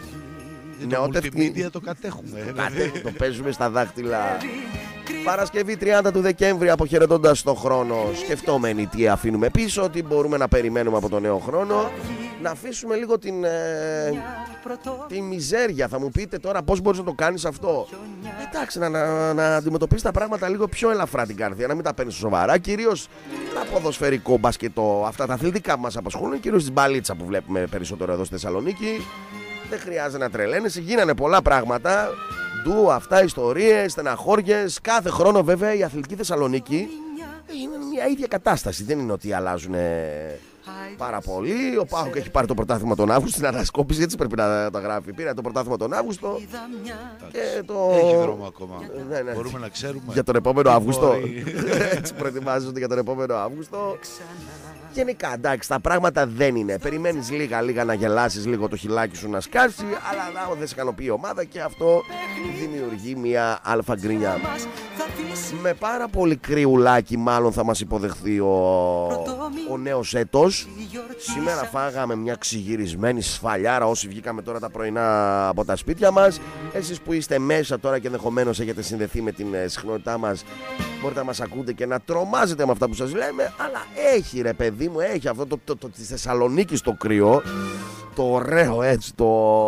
το multimedia το κατέχουμε. Κατέχουμε, το παίζουμε στα δάχτυλα. Παρασκευή τριάντα του Δεκέμβρη, αποχαιρετώντας τον χρόνο, σκεφτόμενοι τι αφήνουμε πίσω, τι μπορούμε να περιμένουμε από τον νέο χρόνο. Να αφήσουμε λίγο την, ε, τη μιζέρια. Θα μου πείτε τώρα πώς μπορείς να το κάνεις αυτό. Εντάξει, να, να, να αντιμετωπίσεις τα πράγματα λίγο πιο ελαφρά την καρδιά, να μην τα παίρνεις σοβαρά. Κυρίως τα ποδοσφαιρικό μπασκετό, αυτά τα αθλητικά που μας απασχολούν, κυρίως την μπαλίτσα που βλέπουμε περισσότερο εδώ στη Θεσσαλονίκη. Δεν χρειάζεται να τρελαίνεσαι, γίνανε πολλά πράγματα. Ντου, αυτά, ιστορίες, στεναχώριες. Κάθε χρόνο βέβαια η Αθλητική Θεσσαλονίκη είναι μια ίδια κατάσταση. Δεν είναι ότι αλλάζουν πάρα πολύ. Ο ΠΑΟΚ έχει πάρει το πρωτάθλημα τον Αύγουστο. Στην ανασκόπηση έτσι πρέπει να τα γράφει. Πήρε το πρωτάθλημα τον Αύγουστο. Και το... Έχει δρόμο ακόμα. Ναι, ναι. Μπορούμε να ξέρουμε. Για τον επόμενο Αύγουστο. Έτσι προετοιμάζονται για τον επόμενο Αύγουστο. Γενικά, εντάξει, τα πράγματα δεν είναι. Περιμένεις λίγα λίγα να γελάσεις, λίγο το χιλάκι σου να σκάσει, αλλά να δεν σε ικανοποιεί η ομάδα και αυτό δημιουργεί μια αλφα γκρίνια. Με πάρα πολύ κρυουλάκι μάλλον θα μας υποδεχθεί ο, ο νέος έτος. Σήμερα φάγαμε μια ξυγυρισμένη σφαλιάρα όσοι βγήκαμε τώρα τα πρωινά από τα σπίτια μας. Εσείς που είστε μέσα τώρα και ενδεχομένως έχετε συνδεθεί με την συχνότητά μας, μπορείτε να μας ακούτε και να τρομάζετε με αυτά που σας λέμε, αλλά έχει ρε παιδί μου, έχει αυτό το, το, το, το της Θεσσαλονίκης το κρύο, το ωραίο έτσι, το...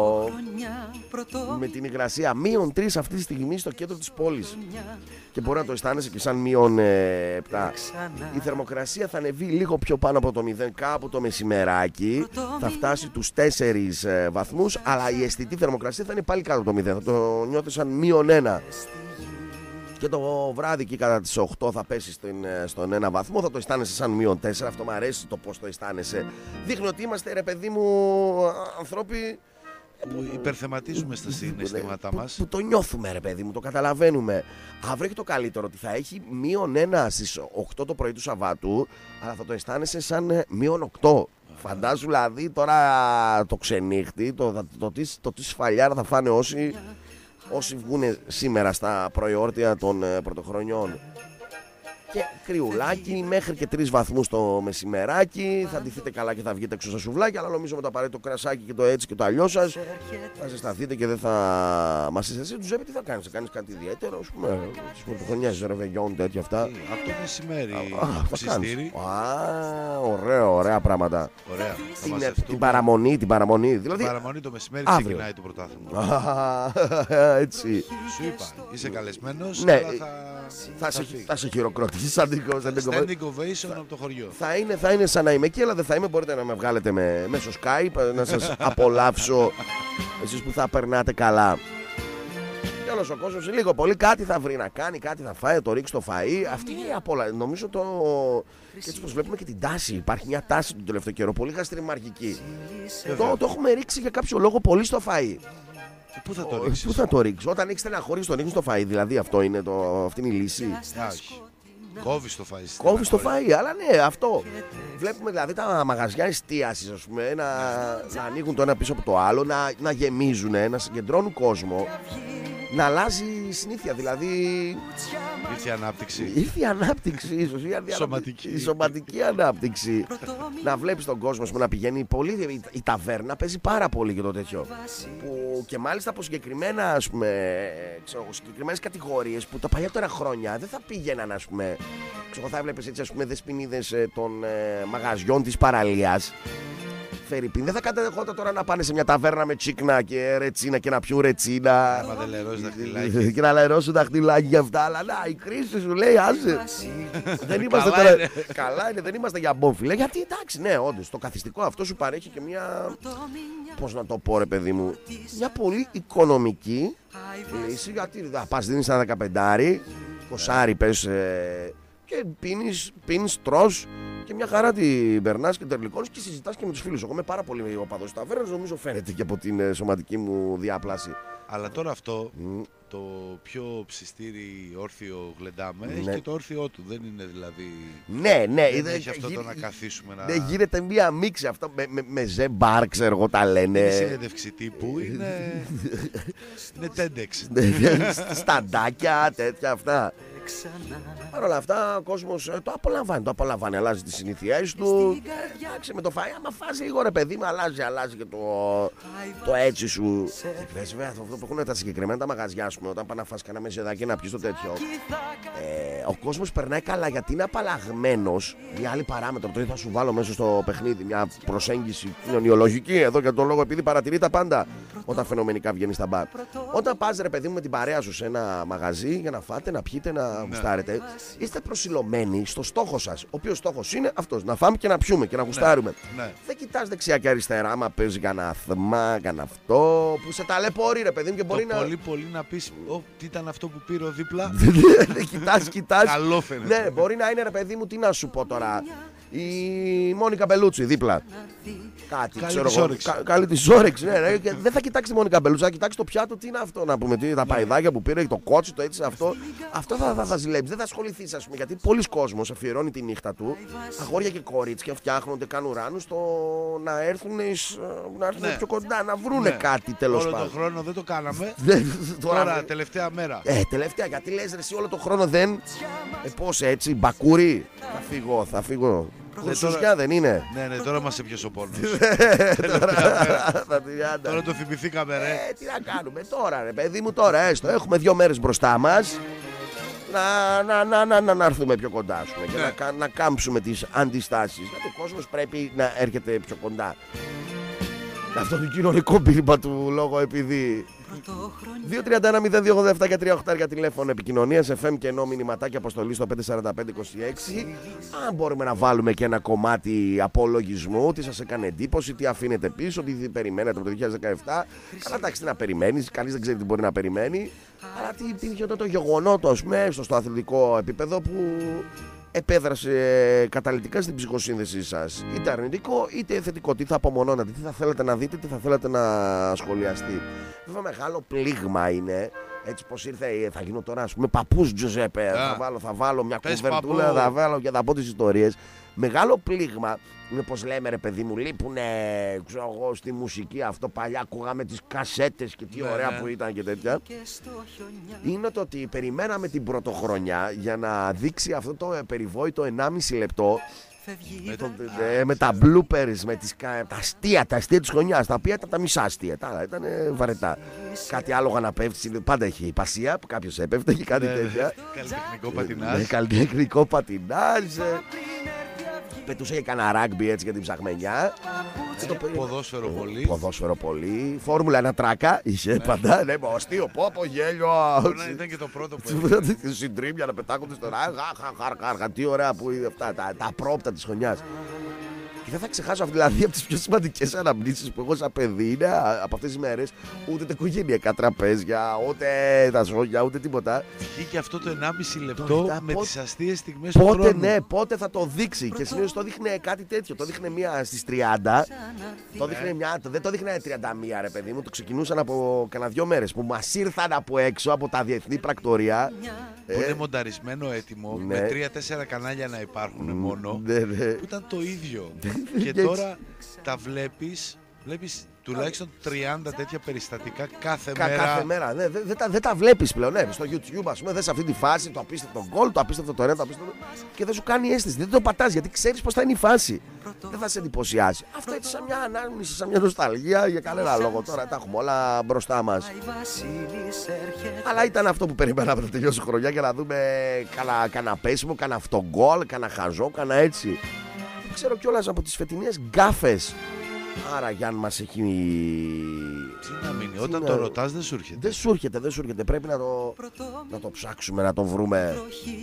με την υγρασία μείον τρεις αυτή τη στιγμή στο κέντρο της πόλης και μπορεί να το αισθάνεσαι και σαν μείον επτά. Η θερμοκρασία θα ανεβεί λίγο πιο πάνω από το μηδέν κάπου το μεσημεράκι, θα φτάσει τους τέσσερις βαθμούς, αλλά η αισθητή θερμοκρασία θα είναι πάλι κάτω από το μηδέν, θα το νιώθεις σαν μείον ένα. Και το βράδυ εκεί κατά τις οκτώ θα πέσει στην, στον ένα βαθμό, θα το αισθάνεσαι σαν μείον τέσσερα. Αυτό μου αρέσει το πώς το αισθάνεσαι. Δείχνει ότι είμαστε ρε παιδί μου ανθρώποι που υπερθεματίζουμε στα συναισθήματά μας. Που, που το νιώθουμε ρε παιδί μου, το καταλαβαίνουμε. Αύριο έχει το καλύτερο ότι θα έχει μείον ένα στις οκτώ το πρωί του Σαββάτου, αλλά θα το αισθάνεσαι σαν μείον οκτώ. Φαντάζου δηλαδή τώρα το ξενύχτη, το, το, το, το, το τι σφαλιάρα θα φάνε όσοι... όσοι βγουν σήμερα στα προϊόρτια των ε, πρωτοχρονιών. Και κρυουλάκι μέχρι και τρεις βαθμούς το μεσημεράκι. Θα ντυθείτε καλά και θα βγείτε έξω στα σουβλάκια, αλλά νομίζω με το απαραίτητο κρασάκι και το έτσι και το αλλιώς σας θα ζεσταθείτε και δεν θα μας είσαι. Εσύ του Ζέπη τι θα κάνεις, θα κάνεις κάτι ιδιαίτερο, ας πούμε, τις πρωτοχρονιές, ρεβεγιόν, τέτοια αυτά. Αυτό το μεσημέρι, ψιστήρι. Α, ωραία, ωραία πράγματα. Ωραία. Την, την παραμονή, την παραμονή. Δηλαδή, την παραμονή το μεσημέρι αύριο ξεκινάει το πρωτάθλημα. Έτσι. Σου είπα, είσαι καλεσμένος, ναι, αλλά θα... Θα, θα, σε, θα σε χειροκροτήσει σαν την standing ovation από το χωριό. Θα είναι, θα είναι σαν να είμαι εκεί, αλλά δεν θα είμαι. Μπορείτε να με βγάλετε με, μέσω Skype, να σας απολαύσω εσείς που θα περνάτε καλά. Και όλος ο κόσμος λίγο πολύ κάτι θα βρει να κάνει, κάτι θα φάει, το ρίξει το φαΐ. Αυτή είναι η απολα... Νομίζω το... Και έτσι πως βλέπουμε και την τάση. Υπάρχει μια τάση τον τελευταίο καιρό, πολύ γαστριμαρχική. Το, το έχουμε ρίξει για κάποιο λόγο πολύ στο φαΐ. Πού θα το ρίξεις? Πού θα το ρίξεις? Όταν έχεις στεναχωρήσει, τον ρίχνεις στο φαΐ. Δηλαδή αυτό είναι το... αυτή είναι η λύση. Όχι. Κόβεις το φαΐ. Κόβεις το φαΐ, αλλά ναι, αυτό. Βλέπουμε δηλαδή τα μαγαζιά εστίασης, ας πούμε, να, να ανοίγουν το ένα πίσω από το άλλο, να, να γεμίζουν, να συγκεντρώνουν κόσμο. Να αλλάζει η συνήθεια, δηλαδή. Ήρθε η ανάπτυξη. Ήρθε η ανάπτυξη, ίσως. Η σωματική. Η σωματική ανάπτυξη. Να βλέπεις τον κόσμο πούμε, να πηγαίνει πολύ. Η, η ταβέρνα παίζει πάρα πολύ και το τέτοιο. Που, και μάλιστα από συγκεκριμένα, ας πούμε, ξέρω, συγκεκριμένες κατηγορίες που τα παλιά τώρα χρόνια δεν θα πήγαιναν, ας πούμε. Ξέρω, θα έβλεπες έτσι, ας πούμε, δεσποινίδες των ε, μαγαζιών της παραλίας. Φερρυπίν. Δεν θα καταδεχόταν τώρα να πάνε σε μια ταβέρνα με τσίκνα και ρετσίνα και να πιούν ρετσίνα. Να δεν λερώσει δαχτυλάκι. Και να λερώσουν δαχτυλάκι για αυτά. Αλλά να, η κρίση σου λέει, άσε. Δεν είμαστε τώρα. Καλά είναι, δεν είμαστε για μπόφιλε. Γιατί εντάξει, ναι, όντως το καθιστικό αυτό σου παρέχει και μια. Πώς να το πω, ρε παιδί μου. Μια πολύ οικονομική λύση. Γιατί θα πα, δίνει ένα δεκαπεντάρι, κοσάρι πες. Και πίνεις, πίνεις, τρως και μια χαρά την περνάς και την τελικώνεις και συζητάς και με τους φίλους. Εγώ είμαι πάρα πολύ οπαδός της ταβέρνας, νομίζω φαίνεται και από την σωματική μου διάπλαση. Αλλά τώρα αυτό mm. το πιο ψιστήρι όρθιο γλεντάμε, Ναι. έχει και το όρθιό του. Δεν είναι δηλαδή. Ναι, ναι. Δεν δε- έχει αυτό γι- το να καθίσουμε να. Ναι, γίνεται μία μίξη αυτό με, με, με ζεμπάρ, ξέρω εγώ τα λένε. Είναι συνέντευξη τύπου, είναι. είναι τέντεξ. Σταντάκια, τέτοια αυτά. Παρ' όλα αυτά ο κόσμος ε, το απολαμβάνει, το απολαμβάνει, αλλάζει τις συνήθειές του. Ε, Εντάξει, με το φαΐ, άμα φας λίγο ρε παιδί μου, αλλάζει, αλλάζει και το, το έτσι σου. Πες βέβαια, αυτό που έχουν τα συγκεκριμένα τα μαγαζιά, ας πούμε, όταν πάνε να φας κανένα μεζεδάκι να πιεις το τέτοιο. Ε, ο κόσμος περνάει καλά γιατί είναι απαλλαγμένος. Μια άλλη παράμετρο, το θα σου βάλω μέσα στο παιχνίδι, μια προσέγγιση κοινωνιολογική εδώ για τον λόγο επειδή παρατηρεί τα πάντα όταν φαινομενικά βγαίνει στα μπαρ. Όταν πας ρε παιδί μου με την παρέα σου σε ένα μαγαζί για να φάτε, να πιείτε, να γουστάρετε, είστε προσιλωμένοι στο στόχο σας. Ο οποίος στόχος είναι αυτός, να φάμε και να πιούμε και να γουστάρουμε. Ναι. Δεν κοιτάς δεξιά και αριστερά, άμα παίζει κανένα θμά, κανένα αυτό που σε ταλαιπωρεί ρε παιδί μου και Το μπορεί να. πολύ πολύ να πεις, Ω, τι ήταν αυτό που πήρε ο δίπλα. Δεν κοιτάς, κοιτάς. Καλό φαίνεται. Ναι, μπορεί να είναι ρε παιδί μου, τι να σου πω τώρα. Η Μόνικα Μπελούτσι δίπλα. Κάτι, Καλή ξέρω της εγώ. όρεξη. Κα- Καλή τη όρεξη, ναι, ναι. Και δεν θα κοιτάξει τη Μόνικα Μπελούτσι, θα κοιτάξει το πιάτο, τι είναι αυτό να πούμε. Τι, τα παϊδάκια που πήρε, το κότσι, το έτσι, αυτό. Αυτό θα, θα, θα ζηλέψει. Δεν θα ασχοληθεί, α πούμε, γιατί πολλοί κόσμος αφιερώνει τη νύχτα του. Αγόρια και κορίτσια φτιάχνονται, κάνουν ουράνου στο να έρθουν, εις- να έρθουν Ναι. πιο κοντά, να βρούνε Ναι. κάτι τέλος Όλο πάντων. τον χρόνο δεν το κάναμε. Δεν- Τώρα, τελευταία μέρα. ε, τελευταία, γιατί λες ρε εσύ όλο τον χρόνο δεν. Ε, πώς έτσι, μπακούρι. Θα φύγω, θα φύγω. Χρυσουσιά τώρα- δεν είναι. Ναι, ναι, τώρα μας έπιασε ο πόνος. Τα τριάντα. Τώρα το θυμηθήκαμε, ρε. Ε, τι να κάνουμε τώρα, ρε παιδί μου, τώρα έστω. Έχουμε δύο μέρες μπροστά μας. Να, να, να, να, να, να έρθουμε πιο κοντά, ας πούμε, και Ναι. να, κα- να κάμψουμε τις αντιστάσεις. Γιατί ο κόσμος πρέπει να έρχεται πιο κοντά. Αυτό το κοινωνικό πείγμα του λόγω επειδή. δύο τρία ένα μηδέν δύο ογδόντα επτά και τρία οχτώ για τηλέφωνο επικοινωνίας, εφ εμ και ενώ μηνυματάκι αποστολή στο πέντε τέσσερα πέντε είκοσι έξι. Αν μπορούμε να βάλουμε και ένα κομμάτι απολογισμού, τι σας έκανε εντύπωση, τι αφήνετε πίσω, τι περιμένετε από το δύο χιλιάδες δεκαεπτά. Καλά, εντάξει, τι να περιμένεις, κανείς δεν ξέρει τι μπορεί να περιμένει. Αλλά τι υπήρχε αυτό το γεγονότο, ας πούμε, στο, στο αθλητικό επίπεδο που επέδρασε καταλυτικά στην ψυχοσύνθεσή σας. Είτε αρνητικό είτε θετικό. Τι θα απομονώνατε, τι θα θέλετε να δείτε, τι θα θέλετε να σχολιαστεί. Βέβαια, μεγάλο πλήγμα είναι. Έτσι πως ήρθε, θα γίνω τώρα ας πούμε παππούς Τζουζέπε. Θα βάλω, θα βάλω μια Πες, κουβερτούλα, παππού. θα βάλω και θα πω τις ιστορίες. Μεγάλο πλήγμα είναι πως λέμε ρε παιδί μου, λείπουνε ξέρω εγώ στη μουσική αυτό. Παλιά ακούγαμε τις κασέτες και τι Ναι, ωραία ναι. που ήταν και τέτοια. Είναι το ότι περιμέναμε την πρωτοχρονιά για να δείξει αυτό το ε, περιβόητο ενάμιση λεπτό. Με, το, ε, με τα bloopers, με τις, κα- τα αστεία, τα αστεία της χρονιάς, τα οποία ήταν τα μισά αστεία, τα άλλα ήταν ε, βαρετά. Κάτι άλογα να πέφτει, πάντα έχει υπασία που κάποιος έπεφτε και κάτι Ναι, ναι. τέτοια. Καλλιτεχνικό Ναι, πατινάζ. καλλιτεχνικό πατινάζ. ε, Πετούσε και κανένα ράγκμπι έτσι για την ψαχμενιά. Ε, το περί- Ποδόσφαιρο πολύ. Ποδόσφαιρο πολύ. Φόρμουλα ένα τράκα, είχε πάντα. Ναι, μα αστείο, πω, πω, γέλιο. Μπορεί να ήταν και το πρώτο που έφυγε. Συντρίμια να πετάγονται στον άγα. Τι ωραία που είναι αυτά, τα, τα πρόπτα της χρονιάς. Και δεν θα ξεχάσω αυτή, δηλαδή από τις πιο σημαντικές αναμνήσεις που έχω σαν παιδί είναι α, από αυτές τις μέρες ούτε τα οικογενειακά τραπέζια, ούτε τα ζώγια, ούτε τίποτα. Βγήκε αυτό το ενάμιση λεπτό Τώρα, με πότε- τις αστείες στιγμές του Πότε χρόνου. ναι, πότε θα το δείξει. Και συνήθως το δείχνε κάτι τέτοιο. Το δείχνε μία στις τριάντα. Το δείχνε μια, το, δεν το δείχνε τριάντα μία ρε παιδί μου. Το ξεκινούσαν από κανένα δυο μέρες που μας ήρθαν από έξω από τα διεθνή πρακτορία. Που είναι μονταρισμένο έτοιμο, ναι. με τρία-τέσσερα κανάλια να υπάρχουν μόνο. Ναι, ναι. Που ήταν το ίδιο. Και Έτσι. τώρα τα βλέπεις, βλέπεις τουλάχιστον τριάντα τέτοια περιστατικά κάθε Κα- μέρα. Κάθε μέρα. Ναι, δεν δεν τα, δεν τα βλέπει πλέον. Ναι. Στο YouTube, α πούμε, δες αυτή τη φάση, το απίστευτο γκολ, το απίστευτο το ένα, το απίστευτο. Και δεν σου κάνει αίσθηση. Δεν το πατάς γιατί ξέρεις πως θα είναι η φάση. Δεν θα σε εντυπωσιάσει. Αυτό έτσι σαν μια ανάμνηση, σαν μια νοσταλγία για κανένα λόγο. Τώρα τα έχουμε όλα μπροστά μας. Αλλά ήταν αυτό που περιμέναμε να τελειώσει η χρονιά για να δούμε κανένα, κανένα πέσιμο, κανένα αυτογκολ, κανένα χαζό, κανένα έτσι. Δεν ξέρω κιόλας από τις φετινές γκάφες. Άρα Γιάννη μας έχει. Τι να μείνει, Τι όταν να- το ρωτάς δεν σου έρχεται. Δεν σου έρχεται, δεν σου έρχεται. Πρέπει να το, να το ψάξουμε, να το βρούμε.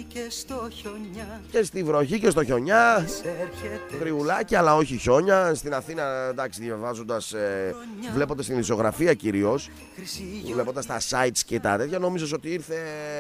Και στη βροχή και στο χιονιά. Γριουλάκι, αλλά όχι χιόνια. Στην Αθήνα, εντάξει, διαβάζοντας, ε, βλέποντας την ισογραφία κυρίως, βλέποντας τα sites και τα τέτοια, νόμιζες ότι ήρθε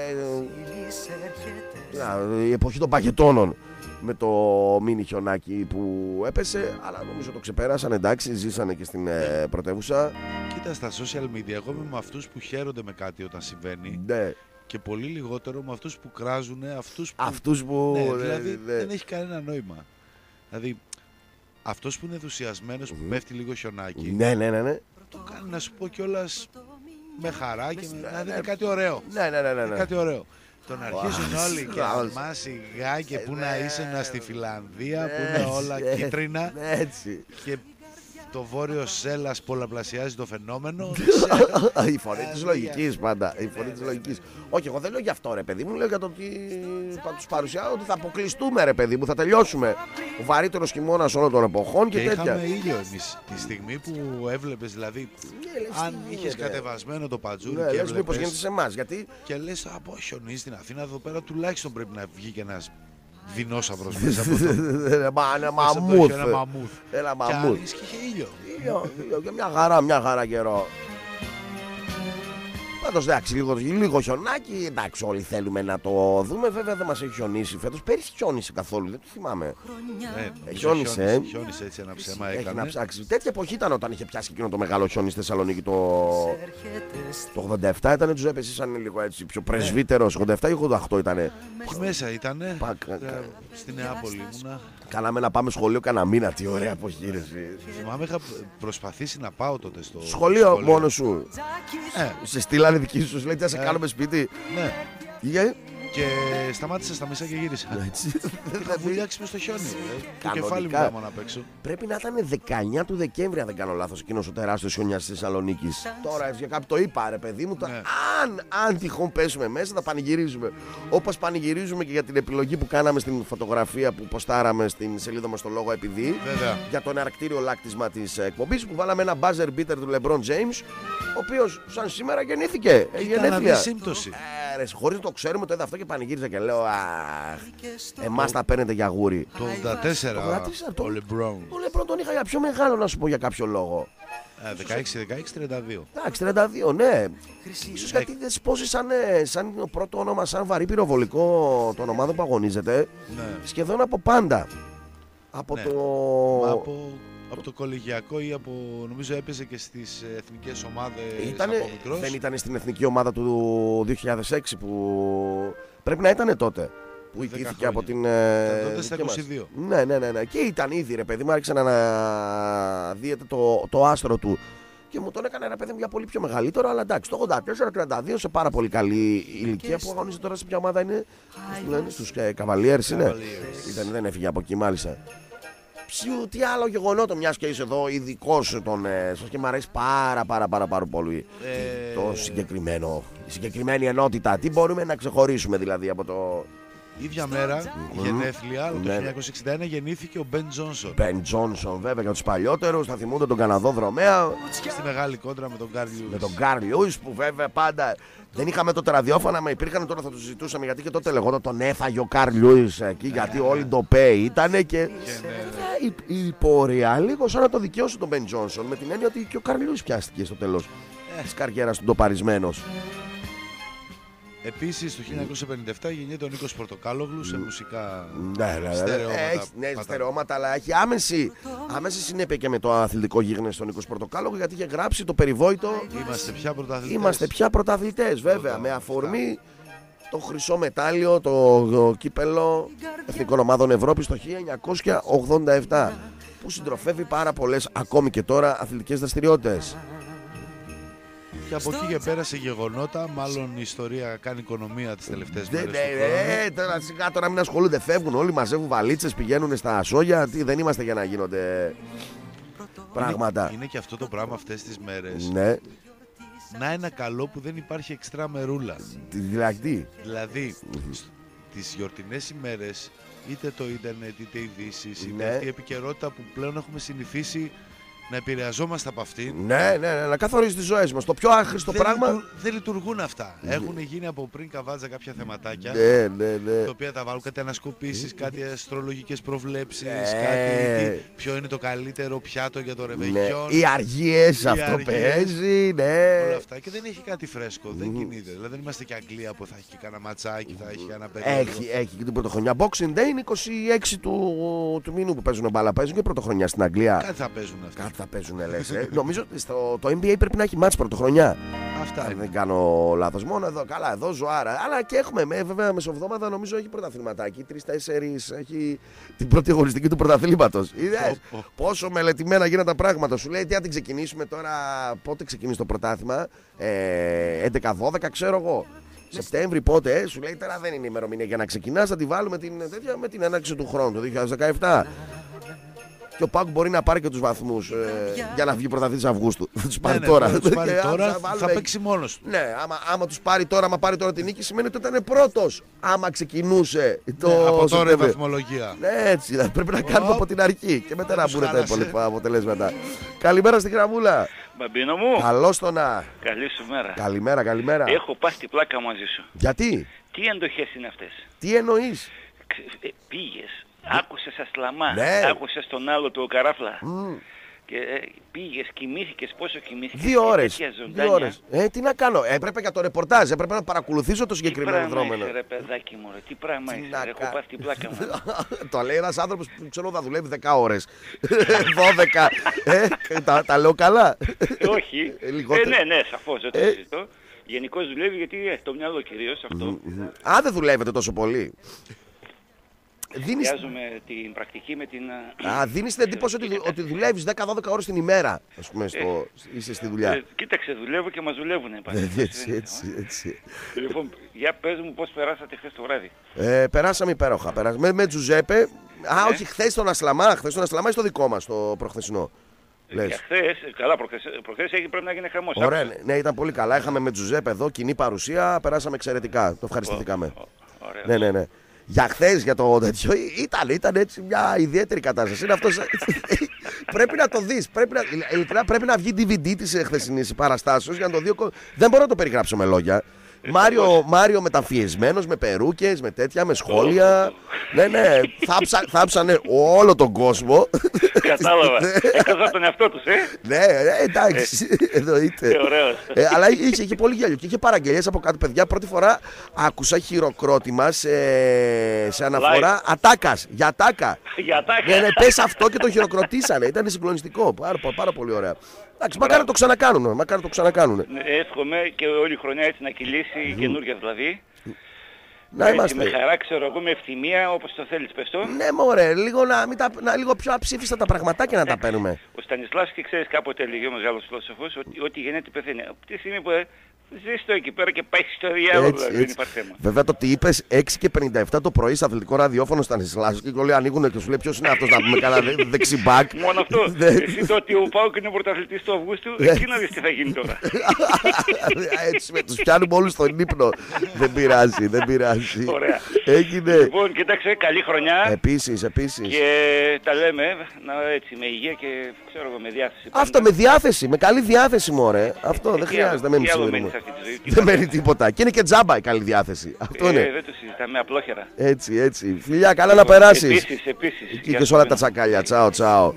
ε, να, η εποχή των παγετώνων με το μίνι χιονάκι που έπεσε. Αλλά νομίζω το ξεπέρασαν, εντάξει, ζήσανε και στην ε, πρωτεύουσα. Κοίτα, κοίτα στα social media, εγώ είμαι με αυτούς που χαίρονται με κάτι όταν συμβαίνει. Ναι. Και πολύ λιγότερο με αυτούς που κράζουν, αυτούς που... Αυτούς που... Ναι, ναι, δηλαδή ναι. δεν έχει κανένα νόημα. Δηλαδή, αυτός που είναι ενθουσιασμένος, που πέφτει λίγο χιονάκι, Ναι, ναι, ναι, ναι. το κάνει να σου πω κιόλας με χαρά και με... Ναι, δηλαδή ναι. είναι κάτι ωραίο. Ναι, ναι, ναι, ναι, Είναι ναι. κάτι ωραίο. Το να αρχίζουν Αχ, όλοι και σιγά. αμά σιγά και πού να Ναι. είσαι να στη Φιλανδία, που Έτσι, είναι όλα έτσι, κίτρινα Έτσι. και το βόρειο Σέλλας πολλαπλασιάζει το φαινόμενο. Η φωνή της λογικής πάντα. Η φωνή της λογικής. Όχι, εγώ δεν λέω γι' αυτό ρε παιδί μου, λέω για το ότι θα τους παρουσιάσω ότι θα αποκλειστούμε ρε παιδί μου, θα τελειώσουμε. Ο βαρύτερος χειμώνας όλων των εποχών και, Και τέτοια. είχαμε ήλιο εμείς τη στιγμή που έβλεπες, δηλαδή, Ναι, λες, αν τι είχες γίνεται. κατεβασμένο το πατζούρι Ναι, και λες μήπως γίνεται έβλεπες σε εμάς, γιατί και λες, από χιονίζει στην Αθήνα, εδώ πέρα τουλάχιστον πρέπει να βγει και ένας δεινόσαυρος μέσα από το... Μα, ένα μέσα από το μαμούθ. χιόνι, ένα μαμούθ. Ένα Και μαμούθ. άνοιξε και είχε ήλιο. Ήλιο, ήλιο, και μια χαρά, μια χαρά καιρό. Πάντως εντάξει, λίγο, λίγο χιονάκι, εντάξει, όλοι θέλουμε να το δούμε. Βέβαια δεν μας έχει χιονίσει φέτος. Πέρυσι χιόνισε καθόλου, δεν το θυμάμαι. Ναι, νομίζω χιόνισε, χιόνισε, ε. χιόνισε έτσι ένα ψέμα Έχει να έκανε. ψάξει. Τέτοια εποχή ήταν όταν είχε πιάσει εκείνο το μεγάλο χιόνι στη Θεσσαλονίκη το, το ογδόντα επτά. Ήταν του έπεσε σαν λίγο έτσι πιο πρεσβύτερος. ογδόντα επτά ή ογδόντα οκτώ ήταν. Εκεί μέσα ήτανε, Πα- ε, στη Νεάπολη ήμουνα. Κάναμε να πάμε σχολείο κανένα μήνα. Τι ωραία εποχή ρε εσύ. Θυμάμαι είχα προσπαθήσει να πάω τότε στο Σχολείο μόνο σου. Ε, Σε στείλανε δική σου, σου λέει τι θα σε Ε. κάνουμε σπίτι. ναι. Είχε. Και σταμάτησα στα μισά και γύρισα. Έτσι. Είχα βουλιάξει μες στο χιόνι. ε. Το Κανονικά. κεφάλι μου άμα να παίξω. Πρέπει να ήταν δεκαεννιά του Δεκέμβρη, αν δεν κάνω λάθος, εκείνος ο τεράστιος χιονιάς της Θεσσαλονίκης. Τώρα για κάποιοι το είπα, ρε παιδί μου, τα... Ναι. αν, αν τυχόν πέσουμε μέσα, θα πανηγυρίζουμε. Όπως πανηγυρίζουμε και για την επιλογή που κάναμε στην φωτογραφία που ποστάραμε στην σελίδα μας στο λόγο επειδή. Βέβαια. Για το εναρκτήριο λάκτισμα της εκπομπής που βάλαμε ένα buzzer beater του LeBron James, ο οποίος σαν σήμερα γεννήθηκε. Έχει Ήταν γενέθλια. αδυσύμπτωση. Ε, ρε, χωρίς να το ξέρουμε, το είδα αυτό και πανηγύριζα και λέω αχ, εμάς τα παίρνετε για γούρι. Το ογδόντα τέσσερα Το ογδόντα τέσσερα, το- ο Λεμπρόν. Ο Λεμπρόν τον είχα για πιο μεγάλο να σου πω για κάποιο λόγο. Ε, δεκαέξι δεκαέξι τριάντα δύο. Εντάξει, τριάντα δύο, ναι. Ίσως γιατί δεν σπώσει σαν, ε, σαν το πρώτο όνομα, σαν βαρύ πυροβολικό των ομάδων που αγωνίζεται. Ναι. Σχεδόν από πάντα. Από Ναι. το. Μα από, από το κολεγιακό ή από. Νομίζω έπαιζε και στις εθνικές ομάδες Ήτανε, από μικρός. δεν ήταν στην εθνική ομάδα του δύο χιλιάδες έξι που. Πρέπει να ήταν τότε. Που δέκα ηγήθηκε από χρόνια. την. ε, Ήταν τότε στα δική μας. είκοσι δύο. Ναι, ναι, ναι, ναι. Και ήταν ήδη ρε παιδί μου, άρχισε να αναδύεται το, το άστρο του. Και μου τον έκανε ένα παιδί μου για πολύ πιο μεγαλύτερο, αλλά εντάξει, το ογδόντα τέσσερα τριάντα δύο σε πάρα πολύ καλή ηλικία που αγωνίζεται τώρα σε ποια ομάδα είναι. Πώς λένε, στους ε, Cavaliers είναι. Cavaliers. Ήταν, δεν έφυγε από εκεί μάλιστα. Ψιου, τι άλλο γεγονότο, μιας και είσαι εδώ ειδικός των ε, σας και μου αρέσει πάρα πάρα πάρα πάρα πολύ Ε, το συγκεκριμένο, η συγκεκριμένη ενότητα. Τι μπορούμε να ξεχωρίσουμε δηλαδή από το ίδια μέρα, γενέθλια, αλλά το Ναι. χίλια εννιακόσια εξήντα ένα γεννήθηκε ο Μπεν Τζόνσον. Ben Johnson βέβαια για τους παλιότερους, θα θυμούνται τον Καναδό δρομέα Στη μεγάλη κόντρα με τον Γκάρ Λιούις. με τον Carl Lewis που βέβαια πάντα δεν είχαμε τότε ραδιόφωνα, μα υπήρχαν τώρα θα το συζητούσαμε γιατί και τότε λεγόταν τον έφαγε ο Carl Lewis εκεί γιατί όλοι το πέι ήτανε και Και ναι, ναι. η, η πορεία λίγο σαν να το δικαιώσει τον Ben Johnson με την έννοια ότι και ο Carl Lewis πιάστηκε στο τέλος της καριέρας του ντοπαρισμένος. Επίσης το χίλια εννιακόσια πενήντα επτά γεννιέται ο Νίκος Πορτοκάλογλου σε μουσικά Ναι, ναι, ναι. στερεώματα. Έχει, ναι, Πατά- στερεώματα, αλλά έχει άμεση, άμεση συνέπεια και με το αθλητικό γίγνεσθε στον Νίκος Πορτοκάλογο γιατί είχε γράψει το περιβόητο. Είμαστε πια πρωταθλητές. Είμαστε πια πρωταθλητές, βέβαια. Με αφορμή το χρυσό μετάλλιο, το, το κύπελο Εθνικών Ομάδων Ευρώπης το χίλια εννιακόσια ογδόντα επτά που συντροφεύει πάρα πολλές ακόμη και τώρα αθλητικές δραστηριότητες. Και από εκεί και πέρα σε γεγονότα, μάλλον η ιστορία κάνει οικονομία τις τελευταίες Ναι, μέρες ναι, του χρόνου. ναι, τώρα σιγά τώρα μην ασχολούνται, φεύγουν όλοι, μαζεύουν βαλίτσες, πηγαίνουν στα σόγια. Τι, δεν είμαστε για να γίνονται πράγματα. Είναι, είναι και αυτό το πράγμα αυτές τις μέρες. Ναι, Να ένα καλό που δεν υπάρχει εξτρά μερούλα. δηλαδή. Δηλαδή, σ- τις γιορτινές ημέρες, είτε το ίντερνετ, είτε ειδήσεις, είτε Ναι. αυτή η επικαιρότητα που πλέον έχουμε συνηθίσει να επηρεαζόμαστε από αυτήν. Ναι, ναι, ναι, να καθορίζει τις ζωές μας. Το πιο άχρηστο δεν, πράγμα. λειτου- δεν λειτουργούν αυτά. Έχουν γίνει από πριν καβάτζα κάποια θεματάκια. Ναι, ναι, ναι. Τα οποία τα βάλουν κάτι ανασκοπήσεις, κάτι αστρολογικές προβλέψεις, Ε. κάτι τι, ποιο είναι το καλύτερο πιάτο για το Ναι. ρεβεγιόν. Οι αργίες, αυτό αργίες. παίζει, ναι. Όλα αυτά. Και δεν έχει κάτι φρέσκο, δεν κινείται. Δηλαδή δεν είμαστε και Αγγλία που θα έχει και κανένα ματσάκι, θα έχει κανένα περίεργο. Έχει, έχει και την πρωτοχρονιά. Boxing Day είναι είκοσι έξι του, του μήνου που παίζουν μπάλα. Παίζουν και πρωτοχρονιά στην Αγγλία. Κάτι θα παίζουν αυτά. Κάτι μπάσκετ θα παίζουν, λες. Ε. Νομίζω ότι στο, το N B A πρέπει να έχει μάτς πρωτοχρονιά. Αυτά αν δεν κάνω λάθος. Μόνο εδώ, καλά, εδώ ζωάρα. Αλλά και έχουμε, με, βέβαια, μεσοβδόμαδα νομίζω έχει πρωταθληματάκι. Τρεις-τέσσερις έχει την πρώτη αγωνιστική του πρωταθλήματος. Είδες oh, oh. πόσο μελετημένα γίνανε τα πράγματα. Σου λέει τι, αν την ξεκινήσουμε τώρα, πότε ξεκινήσει το πρωτάθλημα, ε, έντεκα δώδεκα, ξέρω εγώ. Σεπτέμβρη πότε, ε, σου λέει τώρα δεν είναι ημερομηνία για να ξεκινάς, θα τη βάλουμε την, τέτοια, με την έναρξη του χρόνου, το δύο χιλιάδες δεκαεπτά. Και ο Πάκου μπορεί να πάρει και τους βαθμούς ε, για να βγει πρωταθλητής Αυγούστου. Θα τους πάρει ναι, τώρα. Ναι, τους πάρει τώρα θα, βάλουμε... θα παίξει μόνος του. Ναι, άμα, άμα τους πάρει τώρα, άμα πάρει τώρα την νίκη, σημαίνει ότι ήταν πρώτος. Άμα ξεκινούσε το. Ναι, από τώρα η βαθμολογία. Ναι, έτσι. Θα πρέπει να κάνουμε oh. από την αρχή. Και μετά να μπουν τα υπόλοιπα αποτελέσματα. Καλημέρα στην Γραμμούλα. Μπαμπίνο μου. Καλώς το να. Καλή σου μέρα. Καλημέρα, καλημέρα. Έχω πάθει την πλάκα μαζί σου. Γιατί? Τι εντοχές είναι αυτές? Τι εννοείς? Ε, πήγες. Άκουσες Ασλαμά, ναι. άκουσες τον άλλο του Καράφλα mm. και ε, πήγες, κοιμήθηκες, πόσο κοιμήθηκες? Δύο ώρες, δύο ώρες. Ε, τι να κάνω, έπρεπε για το ρεπορτάζ, έπρεπε να παρακολουθήσω το συγκεκριμένο δρόμενο. Τι πράγμα είσαι ρε παιδάκι μου, ρε. Τι πράγμα είσαι, ρε. Έχω πάθει την πλάκα μου. Το λέει ένας άνθρωπος που ξέρω θα δουλεύει δέκα ώρες, δώδεκα, ε, τα, τα λέω καλά? Όχι, ε, ε, ναι, ναι, σαφώς, δεν το ε, συζητώ. Γενικώς δουλεύει γιατί έχει το μυαλό κυρίως αυτό. Α, δεν δουλεύετε τόσο πολύ? Δίνεις... την πρακτική με την... Α, δίνεις την εντύπωση ότι, ότι δουλεύεις δέκα δώδεκα ώρες την ημέρα, ας πούμε, στο... ε, είσαι στη δουλειά. Ε, κοίταξε, δουλεύω και μας δουλεύουνε. Ε, έτσι, έτσι, έτσι. Λοιπόν, για πες μου πώς περάσατε χθες το βράδυ. Ε, περάσαμε υπέροχα. Περάσαμε με, με Τζουζέπε. Α, ε? όχι, χθες τον Ασλαμά. Χθες τον Ασλαμά ή στο δικό μας, το προχθεσινό. Για χθες, καλά, προχθές, προχθές πρέπει να γίνει χαμός. Ωραία, ναι, ναι, ήταν πολύ καλά. Είχαμε με Τζουζέπε εδώ κοινή παρουσία. Περάσαμε εξαιρετικά. Το ευχαριστηθήκαμε. Ωραία. Ναι, ναι, ναι. Για χθες, για το τέτοιο, ήταν, ήταν έτσι μια ιδιαίτερη κατάσταση. Είναι αυτός... πρέπει να το δεις. Πρέπει να, πρέπει να βγει ντι βι ντι της χθεσινής παραστάσεως για να το δει. Δεν μπορώ να το περιγράψω με λόγια. Μάριο, Μάριο μεταφιεσμένος, με περούκες, με τέτοια, με σχόλια. Ναι, ναι, θάψα, θάψανε όλο τον κόσμο. Κατάλαβα. Έκαζα τον εαυτό τους, ε. Ναι, εντάξει, εννοείται. ε, αλλά είχε, είχε πολύ γέλιο και είχε παραγγελίες από κάτω, παιδιά. Πρώτη φορά άκουσα χειροκρότημα σε, σε αναφορά ατάκας. Για ατάκα. Για ατάκα. Ναι, ναι, πες αυτό και το χειροκροτήσανε. Ήταν συγκλονιστικό. Πάρα, πάρα πολύ ωραία. Εντάξει, μακάρι να το ξανακάνουν. Μακάρι να το ξανακάνουν. Ναι, εύχομαι και όλη η χρονιά έτσι να κυλήσει, mm. καινούργια δηλαδή. Να είμαστε. Με χαρά, ξέρω εγώ, με ευθυμία, όπως το θέλεις, πες το. Ναι, μωρέ, λίγο, να, μην τα, να, λίγο πιο αψήφιστα τα πραγματάκια να τα παίρνουμε. Ο Στανισλάβσκι, ξέρεις, κάποτε έλεγε ο μεγάλος φιλόσοφος ότι ό,τι γίνεται πεθαίνει. Από τη στιγμή που ε, ζεις το εκεί πέρα και πάει στο διάλογο, δηλαδή, δεν υπάρχει θέμα. Βέβαια το ότι είπες έξι και πενήντα επτά το πρωί στο αθλητικό ραδιόφωνο Στανισλάβσκι και όλοι ανοίγουν και σου λέει ποιος είναι αυτός να πούμε καλά δεξιμπάκ. Μόνο αυτό. Εσύ το ότι ο Πάοκ είναι πρωταθλητής του Αυγούστου, εκεί να δεις τι θα γίνει τώρα. Έτσι με τους πιάνουμε όλους στον ύπνο. Δεν πειράζει, δεν πειράζει. Ωραία. Έγινε. Λοιπόν, κοίταξε, καλή χρονιά. Επίσης, επίσης. Και τα λέμε να, έτσι, με υγεία και ξέρω εγώ, με διάθεση. Αυτό με διάθεση, με καλή διάθεση μωρέ. Αυτό δεν χρειάζεται, δεν μένει. Δεν μένει τίποτα. Και είναι και τζάμπα η καλή διάθεση. Αυτό είναι. Ε, δεν το συζητάμε, απλόχερα. Έτσι, έτσι. Φιλιά, καλά να περάσεις. Επίσης, επίσης. Εκεί και σε όλα τα τσακάλια. Τσάω, τσάω.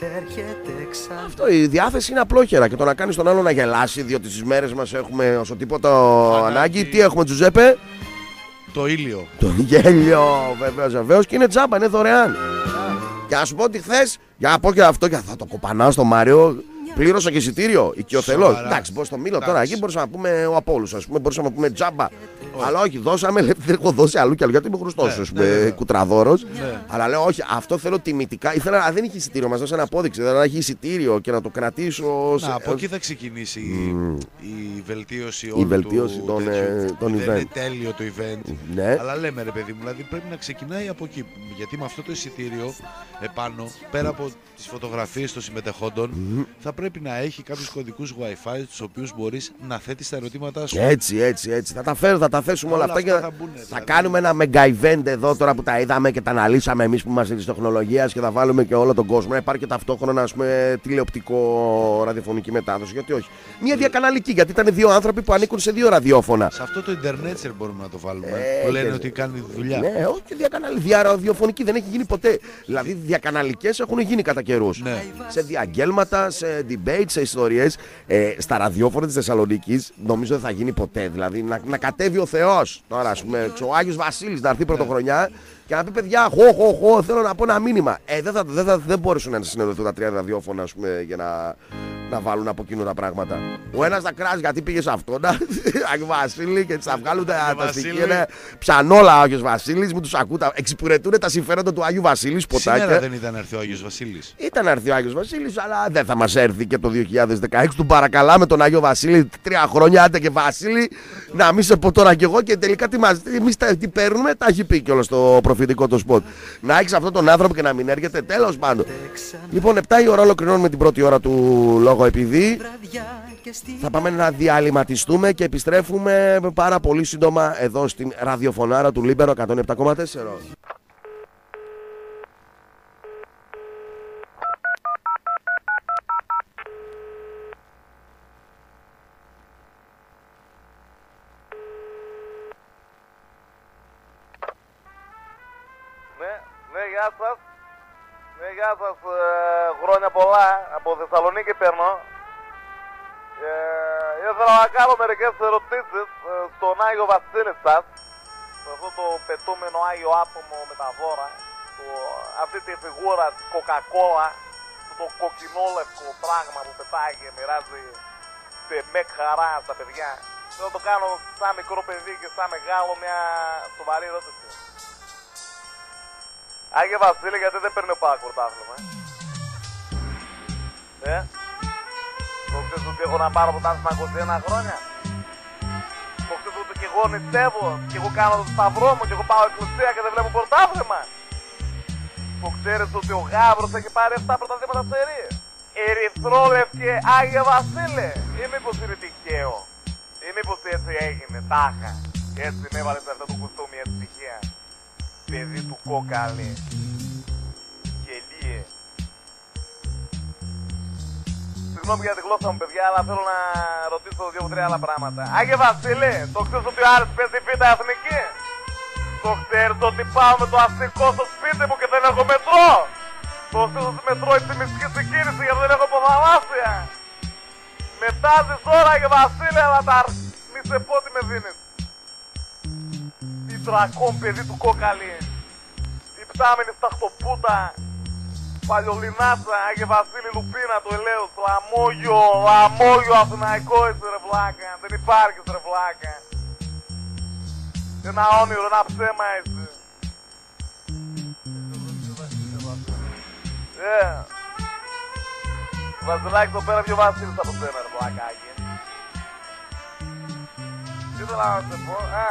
Αυτό, η διάθεση είναι απλόχερα. Και το να κάνεις τον άλλο να γελάσει, διότι στις μέρες μας έχουμε όσο τίποτα ανάγκη. Τι έχουμε, Τζουζέπε? Το ήλιο. Το γέλιο, βεβαίως, βεβαίως. Και είναι τζάμπα, είναι δωρεάν. Και να σου πω ότι χθες, για να πω και αυτό και θα το κοπανάω στο Μάριο. Πλήρωσα και εισιτήριο, οικειοθελώς. Εντάξει, μπορώ στο Μήλο τώρα, εκεί μπορούσαμε να πούμε ο Απόλλους, ας πούμε, μπορούσαμε να πούμε τζάμπα. Όχι. Αλλά όχι, δώσαμε, δεν έχω δώσει αλλού κι αλλού γιατί είμαι γνωστός, ας πούμε, ναι, ναι. κουτραδόρος. Ναι. Αλλά λέω, όχι, αυτό θέλω τιμητικά. Ήθελα, αν δεν είχε εισιτήριο, μας δώσει ένα απόδειξη. Δηλαδή να έχει εισιτήριο και να το κρατήσω. Να, σε... από εκεί θα ξεκινήσει mm. η βελτίωση όλου η βελτίωση του, των, ε, των δεν event. είναι τέλειο το event. Ναι. Αλλά λέμε, ρε παιδί μου, δηλαδή πρέπει να ξεκινάει από εκεί. Γιατί με αυτό το εισιτήριο επάνω, πέρα από τις φωτογραφίες των συμμετεχόντων, mm-hmm. θα πρέπει να έχει κάποιους κωδικούς Wi-Fi τους οποίους μπορείς να θέτεις τα ερωτήματά σου. Έτσι, έτσι, έτσι. Θα τα φέρω, θα τα θέσουμε όλα, όλα αυτά, αυτά και θα, μπουνε, θα δηλαδή. κάνουμε ένα mega event εδώ τώρα που τα είδαμε και τα αναλύσαμε εμείς που είμαστε της τεχνολογίας και θα βάλουμε και όλο τον κόσμο. Να υπάρχει και ταυτόχρονα, ας πούμε, τηλεοπτικό ραδιοφωνική μετάδοση. Γιατί όχι. Μια διακαναλική, γιατί ήταν δύο άνθρωποι που ανήκουν σε δύο ραδιόφωνα. Σε αυτό το Ιντερνέτσερ μπορούμε να το βάλουμε. Ε, που λένε και... ότι κάνει δουλειά. Ναι, όχι διακαναλική. Διαραδιοφωνική δεν έχει γίνει ποτέ. Δηλαδή διακαναλικές έχουν γίνει κατά καιρούς. Ναι. Σε διαγγέλματα, σε debate, σε ιστορίες. Ε, στα ραδιόφωνα της Θεσσαλονίκης νομίζω δεν θα γίνει ποτέ. Δηλαδή να, να κατέβει ο Θεός. Τώρα, ας πούμε, ο Άγιος Βασίλης να έρθει πρωτοχρονιά και να πει παιδιά, χω, χω, χω, θέλω να πω ένα μήνυμα. Ε, δεν, θα, δεν, θα, δεν μπορούσαν να συνεννοηθούν τα τρία ραδιόφωνα, ας πούμε, για να, να βάλουν από κοινού τα πράγματα. Ο ένας θα κράζει γιατί πήγε σε αυτόν, Άγιο Βασίλη, και θα βγάλουν τα, τα στοιχεία. Είναι πιανόλα ο Άγιος Βασίλης, μην τους ακούτε. Εξυπηρετούν τα συμφέροντα του Άγιου Βασίλη, σποτάκια. Σήμερα δεν ήταν να έρθει ο Άγιος Βασίλης. Ήταν να έρθει ο Άγιος Βασίλης, αλλά δεν θα μας έρθει και το δύο χιλιάδες δεκαέξι. Του παρακαλάμε τον Άγιο Βασίλη, τρία χρόνια, άντε και Βασίλη, να μην σε πω τώρα κι εγώ και τελικά τι, μας, εμείς τα, τι παίρνουμε, τα έχει πει κιόλας στο προφητικό το σποτ. Να έχεις αυτόν τον άνθρωπο και να μην έρχεται, τέλος πάντων. Λοιπόν, επτά η ώρα ολοκληρώνουμε την πρώτη ώρα του Λόγο Επειδή. Θα πάμε να διαλυματιστούμε και επιστρέφουμε πάρα πολύ σύντομα εδώ στην ραδιοφωνάρα του Λίμπερο εκατόν επτά κόμμα τέσσερα. Γεια σας. Ναι, γεια σας. Ε, χρόνια πολλά. Από Θεσσαλονίκη παίρνω. Ε, ήθελα να κάνω μερικές ερωτήσεις ε, στον Άγιο Βασίλη σας. Σε αυτό το πετούμενο Άγιο άτομο με τα δώρα. Το, αυτή τη φιγούρα της Coca-Cola. Το κοκκινόλευκο πράγμα που πετάει και μοιράζει με χαρά στα παιδιά. Θέλω να το κάνω σαν μικρό παιδί και σαν μεγάλο μια σοβαρή ερώτηση. Άγιε Βασίλη, γιατί δεν παίρνει ο ΠΑΟΚ πρωτάθλημα, ε? Ε? Το ξέρεις ότι έχω να πάρω πρωτάθλημα είκοσι ένα χρόνια? Το ξέρεις ότι και εγώ νηστεύω και εγώ κάνω το σταυρό μου και εγώ πάω εκκλησία και δεν βλέπω πρωτάθλημα? Το ξέρεις ότι ο Γάβρος έχει πάρει επτά πρωταθλήματα σε ρί? Ερυθρόλευκε Άγιε Βασίλη, ή μήπως είναι τυχαίο? Ή μήπως έτσι έγινε, τάχα? Έτσι με έβαλες αυτό το κουστούμι έτσι τυχαία? Παιδί του κόκαλε. Γελίε. Συγγνώμη για τη γλώσσα μου παιδιά, αλλά θέλω να ρωτήσω δύο τρία άλλα πράγματα. Άγιε Βασίλη, το ξέρεις ότι ο Άρης παίζει β' εθνική? Το ξέρεις ότι πάω με το αστικό στο σπίτι μου και δεν έχω μετρό? Το ξέρεις ότι μετρώ στη μυστική συγκίνηση γιατί δεν έχω ποδαλάσια? Μετάζεις τώρα Άγιε Βασίλη, αλλά τα μη σε πω τι με δίνεις. Τρακόν παιδί του κόκαλη, η πτάμενη σταχτοπούτα, παλιολινάτσα, Άγιε Βασίλη Λουπίνα, το ελέος, λαμόγιο, λαμόγιο αθηναϊκό είσαι ρε βλάκα, δεν υπάρχεις ρε βλάκα. Ένα όνειρο, ένα ψέμα είσαι. Ε, Βασιλάκι το πέρα πιο Βασίλης από σένα ρε βλακάκι. Τι ήθελα να σε πω, α.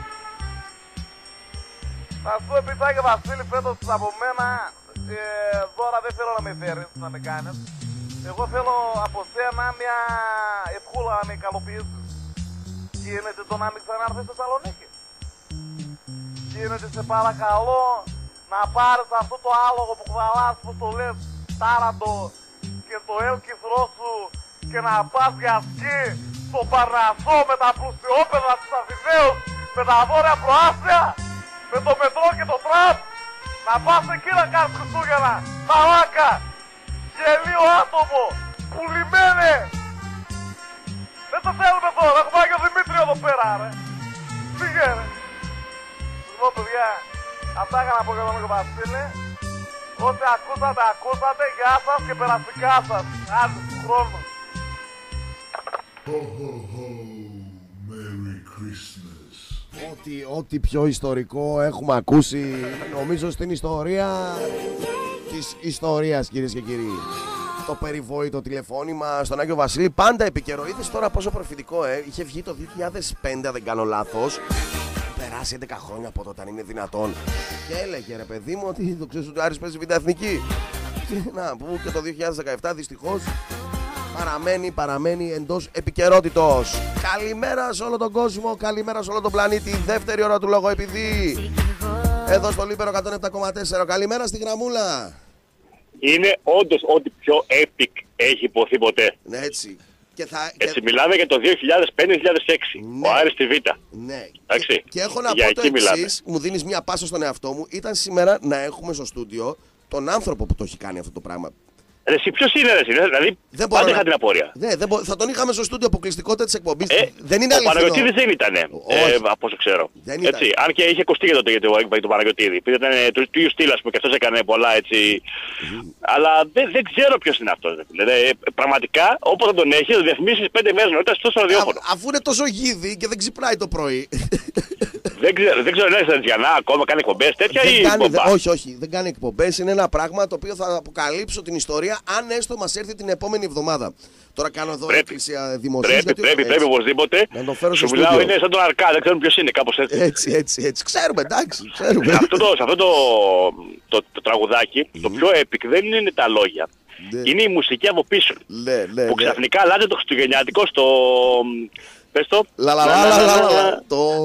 Θα σου πει Άγιε Βασίλη φέτος από μένα ε, δώρα δεν θέλω να με φέρεις, να με κάνεις. Εγώ θέλω από σένα μια ευχούλα να με ικανοποιήσεις. Γίνεται το να μην ξανάρθεις στη Θεσσαλονίκη. Γίνεται σε παρακαλώ να πάρεις αυτό το άλογο που κουβαλάς, που το λες, τάραντο και το έλκυθρό σου και να πας για σκι στο Παρνασσό με τα πλουσιόπεδα της Αθηναίους, με τα βόρεια προάστια. Με το μετρό και το τραμ, να πας εκεί να κάνεις Χριστούγεννα, μαλάκα, γελίο άτομο, πουλημένε. Δεν το θέλουμε τώρα, έχουμε Άγιο Δημήτριο εδώ πέρα ρε. Φύγε ρε. Λοιπόν παιδιά, αυτά είχα να πω για τον Άγιο Βασίλη. Όσοι ακούσατε, ακούσατε, γεια σας και περαστικά σας. Άντε του χρόνου. Ho ho ho, Merry Christmas. Ό,τι, ό,τι πιο ιστορικό έχουμε ακούσει νομίζω στην ιστορία της ιστορίας κυρίες και κύριοι. Το περιβόητο τηλεφώνημα στον Άγιο Βασίλη, πάντα επικαιρό. Είδες τώρα πόσο προφητικό ε? Είχε βγει το δύο χιλιάδες πέντε αν δεν κάνω λάθος. Περάσει έντεκα χρόνια από τότε αν είναι δυνατόν. Και έλεγε ρε παιδί μου ότι το ξέρεις ότι ο Άρης παίζει β' εθνική. Και να που και το δύο χιλιάδες δεκαεπτά δυστυχώς Παραμένει, παραμένει εντός επικαιρότητος. Καλημέρα σε όλο τον κόσμο, καλημέρα σε όλο τον πλανήτη. Δεύτερη ώρα του Λόγο Επειδή. Εδώ στο Λίμπερο εκατόν επτά κόμμα τέσσερα. Καλημέρα στη γραμμούλα. Είναι όντως ό,τι πιο epic έχει υποθεί ποτέ. Ναι, έτσι. Και θα, έτσι και... μιλάμε για το δύο χιλιάδες πέντε δύο χιλιάδες έξι. Ναι. Ο Άρης στη Β. Ναι. Και, και έχω να για πω το εξής, μου δίνεις μια πάσα στον εαυτό μου. Ήταν σήμερα να έχουμε στο στούντιο τον άνθρωπο που το έχει κάνει αυτό το πράγμα. Εσύ ποιος είναι, ρε, δηλαδή δεν πάντα να... είχα την απορία. Ναι, δεν μπο... Θα τον είχαμε στο στούντιο αποκλειστικότητα της εκπομπής. Ε, δεν είναι ο αληθινό. Ο Παναγιωτίδης δεν ήταν, ε, από όσο ξέρω. Δεν έτσι, ήταν. Αν και είχε κοστί για το, για το, για το Παναγιωτίδη. Επειδή ήταν του ίδιου στυλ, που και αυτός έκανε πολλά έτσι. Mm. Αλλά δεν, δεν ξέρω ποιος είναι αυτός. Δηλαδή, ε, πραγματικά, όπως θα τον έχει, θα το διαφημίσεις πέντε μέρες νωρίτερα στο ραδιόφωνο. Αφού είναι τόσο γίδι και δεν ξυπνάει το πρωί. δεν ξέρω, δεν ξέρω αν είναι Τζιανά ακόμα, κάνει εκπομπές τέτοια δεν ή. Κάνει, δε, όχι, όχι, δεν κάνει εκπομπές. Είναι ένα πράγμα το οποίο θα αποκαλύψω την ιστορία αν έστω μας έρθει την επόμενη εβδομάδα. Τώρα κάνω εδώ έκκληση δημοσίως. Πρέπει, γιατί, πρέπει, έτσι, πρέπει οπωσδήποτε. Να το φέρω σου στο μιλάω, στούντιο. είναι σαν τον Αρκά, δεν ξέρουμε ποιος είναι, κάπως έτσι. Έτσι, έτσι, έτσι. Ξέρουμε, εντάξει, ξέρουμε. αυτό το, αυτό το, το, το τραγουδάκι, mm. το πιο epic δεν είναι τα λόγια. Ναι. Είναι η μουσική από πίσω. Ναι, ναι, που ξαφνικά αλλάζει το χριστουγεννιάτικο στο... Πες το. Λαλαλαλαλαλα.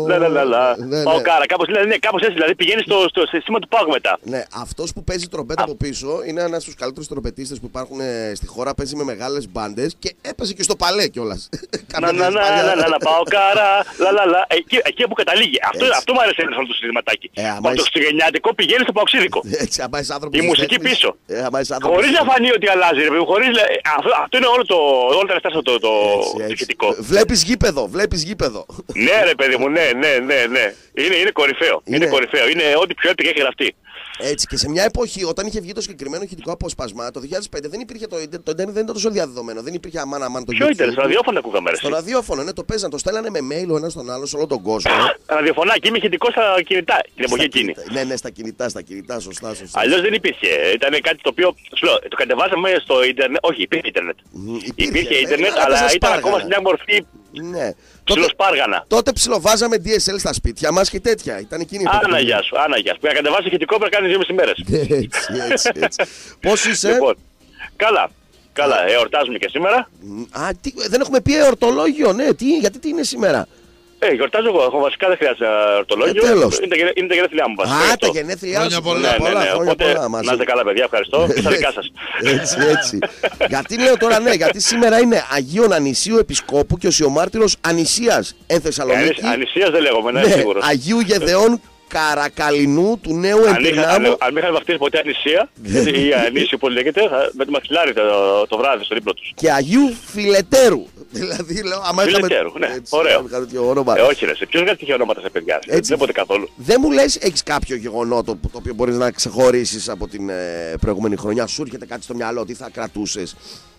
Παοκάρα, κάπως έτσι, δηλαδή πηγαίνει στο σύστημα του πάγου μετά. Ναι, αυτός που παίζει τρομπέτα από πίσω είναι ένας στους καλύτερους τρομπετίστες που υπάρχουν στη χώρα. Παίζει με μεγάλες μπάντες και έπαιζε και στο παλέ κιόλας. Να, να, να, να, Παοκάρα, λαλαλα. Εκεί που καταλήγει. Αυτό μου άρεσε όλο το συστηματάκι. Το χριστουγεννιάτικο πηγαίνει στο παοξίδικο. Η μουσική πίσω. Χωρίς να φανεί ότι αλλάζει. Αυτό είναι όλο τα λεφτά στο ηχητικό. Βλέπεις γήπεδο. Βλέπεις γήπεδο. Ναι, ρε παιδί μου, ναι, ναι, ναι, ναι. Είναι, είναι κορυφαίο. Είναι, είναι κορυφαίο. Είναι ό,τι πιο έπικ έχει γραφτεί. Έτσι, και σε μια εποχή, όταν είχε βγει το συγκεκριμένο ηχητικό απόσπασμα, το δύο χιλιάδες πέντε δεν υπήρχε το ίντερνετ, το ίντερνετ δεν ήταν τόσο διαδεδομένο. Δεν υπήρχε αμάν αμάν το Ποιο ίντερνετ, στο ραδιόφωνο ακούγαμε. Στο ραδιόφωνο, ναι, το παίζαν, το στέλνανε με mail ο ένας στον άλλο σε όλο τον κόσμο. Ραδιοφωνάκι, είμαι ηχητικό στα κινητά την εποχή εκείνη. Ναι, ναι, στα κινητά, στα κινητά, σωστά, σωστά. Αλλιώς δεν υπήρχε. Ήταν κάτι το οποίο. Σου λέω, το κατεβάσαμε στο ίντερνετ. Όχι, υπήρχε ίντερνετ. Υπήρχε ίντερνετ, αλλά ήταν ακόμα σε μια μορφή. Ναι. Ψιλοσπάργανα. Τότε ψιλοβάζαμε ντι ες ελ στα σπίτια μας και τέτοια. Ήταν εκείνη η Άνα γεια σου, άνα γεια σου. Που να κατεβάσει ηχητικό πρέπει να κάνει δύο μισή μέρες. Έτσι, έτσι, έτσι. Πώς είσαι? Λοιπόν, καλά. Καλά, εορτάζουμε και σήμερα. Α, τι, δεν έχουμε πει εορτολόγιο, ναι. Τι, γιατί τι είναι σήμερα? Ε, γιορτάζω εγώ. Έχω βασικά δεν χρειάζεται εορτολόγιο. Ε, τέλος. Είναι, τα, είναι τα γενέθλιά μου βασικά. Α, τα γενέθλιά σου. Χρόνια πολλά. Ναι, ναι, ναι. Οπότε, πολλά, να είστε καλά, παιδιά. Ευχαριστώ. Και στα δικά σας. Έτσι, έτσι. Γιατί λέω τώρα, ναι, γιατί σήμερα είναι Αγίων Ανησίου Επισκόπου και ο Σιωμάρτυρος Ανησίας εν Θεσσαλονίκη. Ανησίας δεν λέγομαι, ναι, σίγουρος. Αγίου Γεδεών Καρακαλινού του Νέου Εμπειρνάμου. Αν μην είχαν βαφτίσει ποτέ Ανησία, ή Ανήσιο που λέγεται, με το μαξιλάρι το βράδυ στο δίπλο τους. Και Αγίου Φιλετέρου. Δηλαδή, λέω, άμα Φιλετέρου, ναι, ωραίο. Ε, όχι, ρε, ποιος βγάζει τέτοια ονόματα σε παιδιά, δεν ποτέ καθόλου. Δεν μου λες, έχεις κάποιο γεγονότο το οποίο μπορείς να ξεχωρίσεις από την προηγούμενη χρονιά? Σου έρχεται κάτι στο μυαλό, τι θα κρατούσες?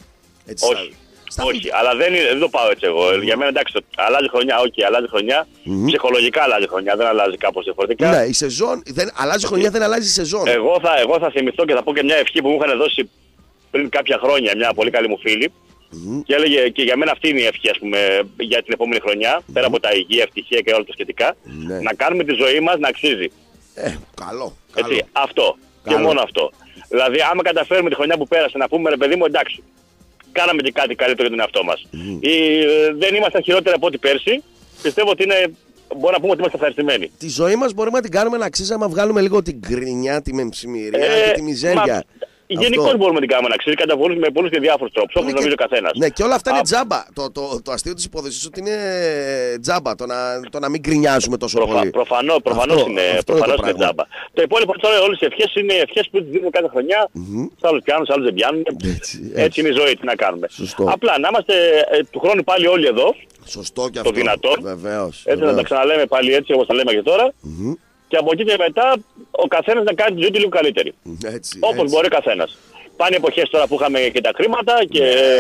Όχι. Όχι, αλλά δεν, είναι, δεν το πάω έτσι εγώ. Mm. Για μένα εντάξει, αλλάζει χρονιά, όχι, okay, αλλάζει χρονιά. Mm. Ψυχολογικά αλλάζει χρονιά, δεν αλλάζει κάπως διαφορετικά. Ναι, η σεζόν, δεν, αλλάζει χρονιά, δεν αλλάζει η σεζόν. Εγώ θα, εγώ θα θυμηθώ και θα πω και μια ευχή που μου είχαν δώσει πριν κάποια χρόνια μια πολύ καλή μου φίλη. Mm. Και έλεγε και για μένα αυτή είναι η ευχή, ας πούμε, για την επόμενη χρονιά. Mm. Πέρα από τα υγεία, ευτυχία και όλα τα σχετικά. Mm. Να κάνουμε τη ζωή μας να αξίζει. Ε, καλό. Έτσι, καλό. Αυτό. Καλό. Και μόνο αυτό. Δηλαδή, άμα καταφέρουμε τη χρονιά που πέρασε να πούμε ρε παιδί μου, εντάξει. Κάναμε και κάτι καλύτερο για τον εαυτό μας. Mm. Ή, ε, δεν ήμασταν χειρότερα από ό,τι πέρσι. Πιστεύω ότι είναι, μπορώ να πούμε ότι είμαστε ευχαριστημένοι. Τη ζωή μας μπορούμε να την κάνουμε να αξίζει άμα βγάλουμε λίγο την γκρινιά, τη μεμψημυρία ε, και τη μιζέρια. Μα, γενικώς μπορούμε να την κάνουμε να αξίζει κατά πολλούς με πολλούς και διάφορους τρόπους, όπως νομίζω ο καθένας. Ναι, και όλα αυτά είναι τζάμπα. Το, το, το αστείο της υπόθεσης ότι είναι τζάμπα. Το να, το να μην γκρινιάζουμε τόσο Προφα, πολύ. Προφανώς, προφανώς αυτό, είναι, αυτό προφανώς είναι, είναι τζάμπα. Το υπόλοιπο τώρα όλες οι ευχές είναι ευχές που τις δίνουμε κάθε χρονιά. Mm-hmm. Σε άλλους πιάνουν, σε άλλους δεν πιάνουν. Έτσι, έτσι. έτσι είναι η ζωή, τι να κάνουμε. Σωστό. Απλά να είμαστε ε, του χρόνου πάλι όλοι εδώ. Σωστό και αυτό. Το δυνατόν. Βεβαίως, έτσι να τα ξαναλέμε πάλι έτσι όπως τα λέμε και τώρα. Mm-hmm. Και από εκεί και μετά ο καθένας να κάνει τη ζωή του λίγο καλύτερη. Έτσι, όπως έτσι. μπορεί ο καθένας. Πάνε εποχές τώρα που είχαμε και τα χρήματα και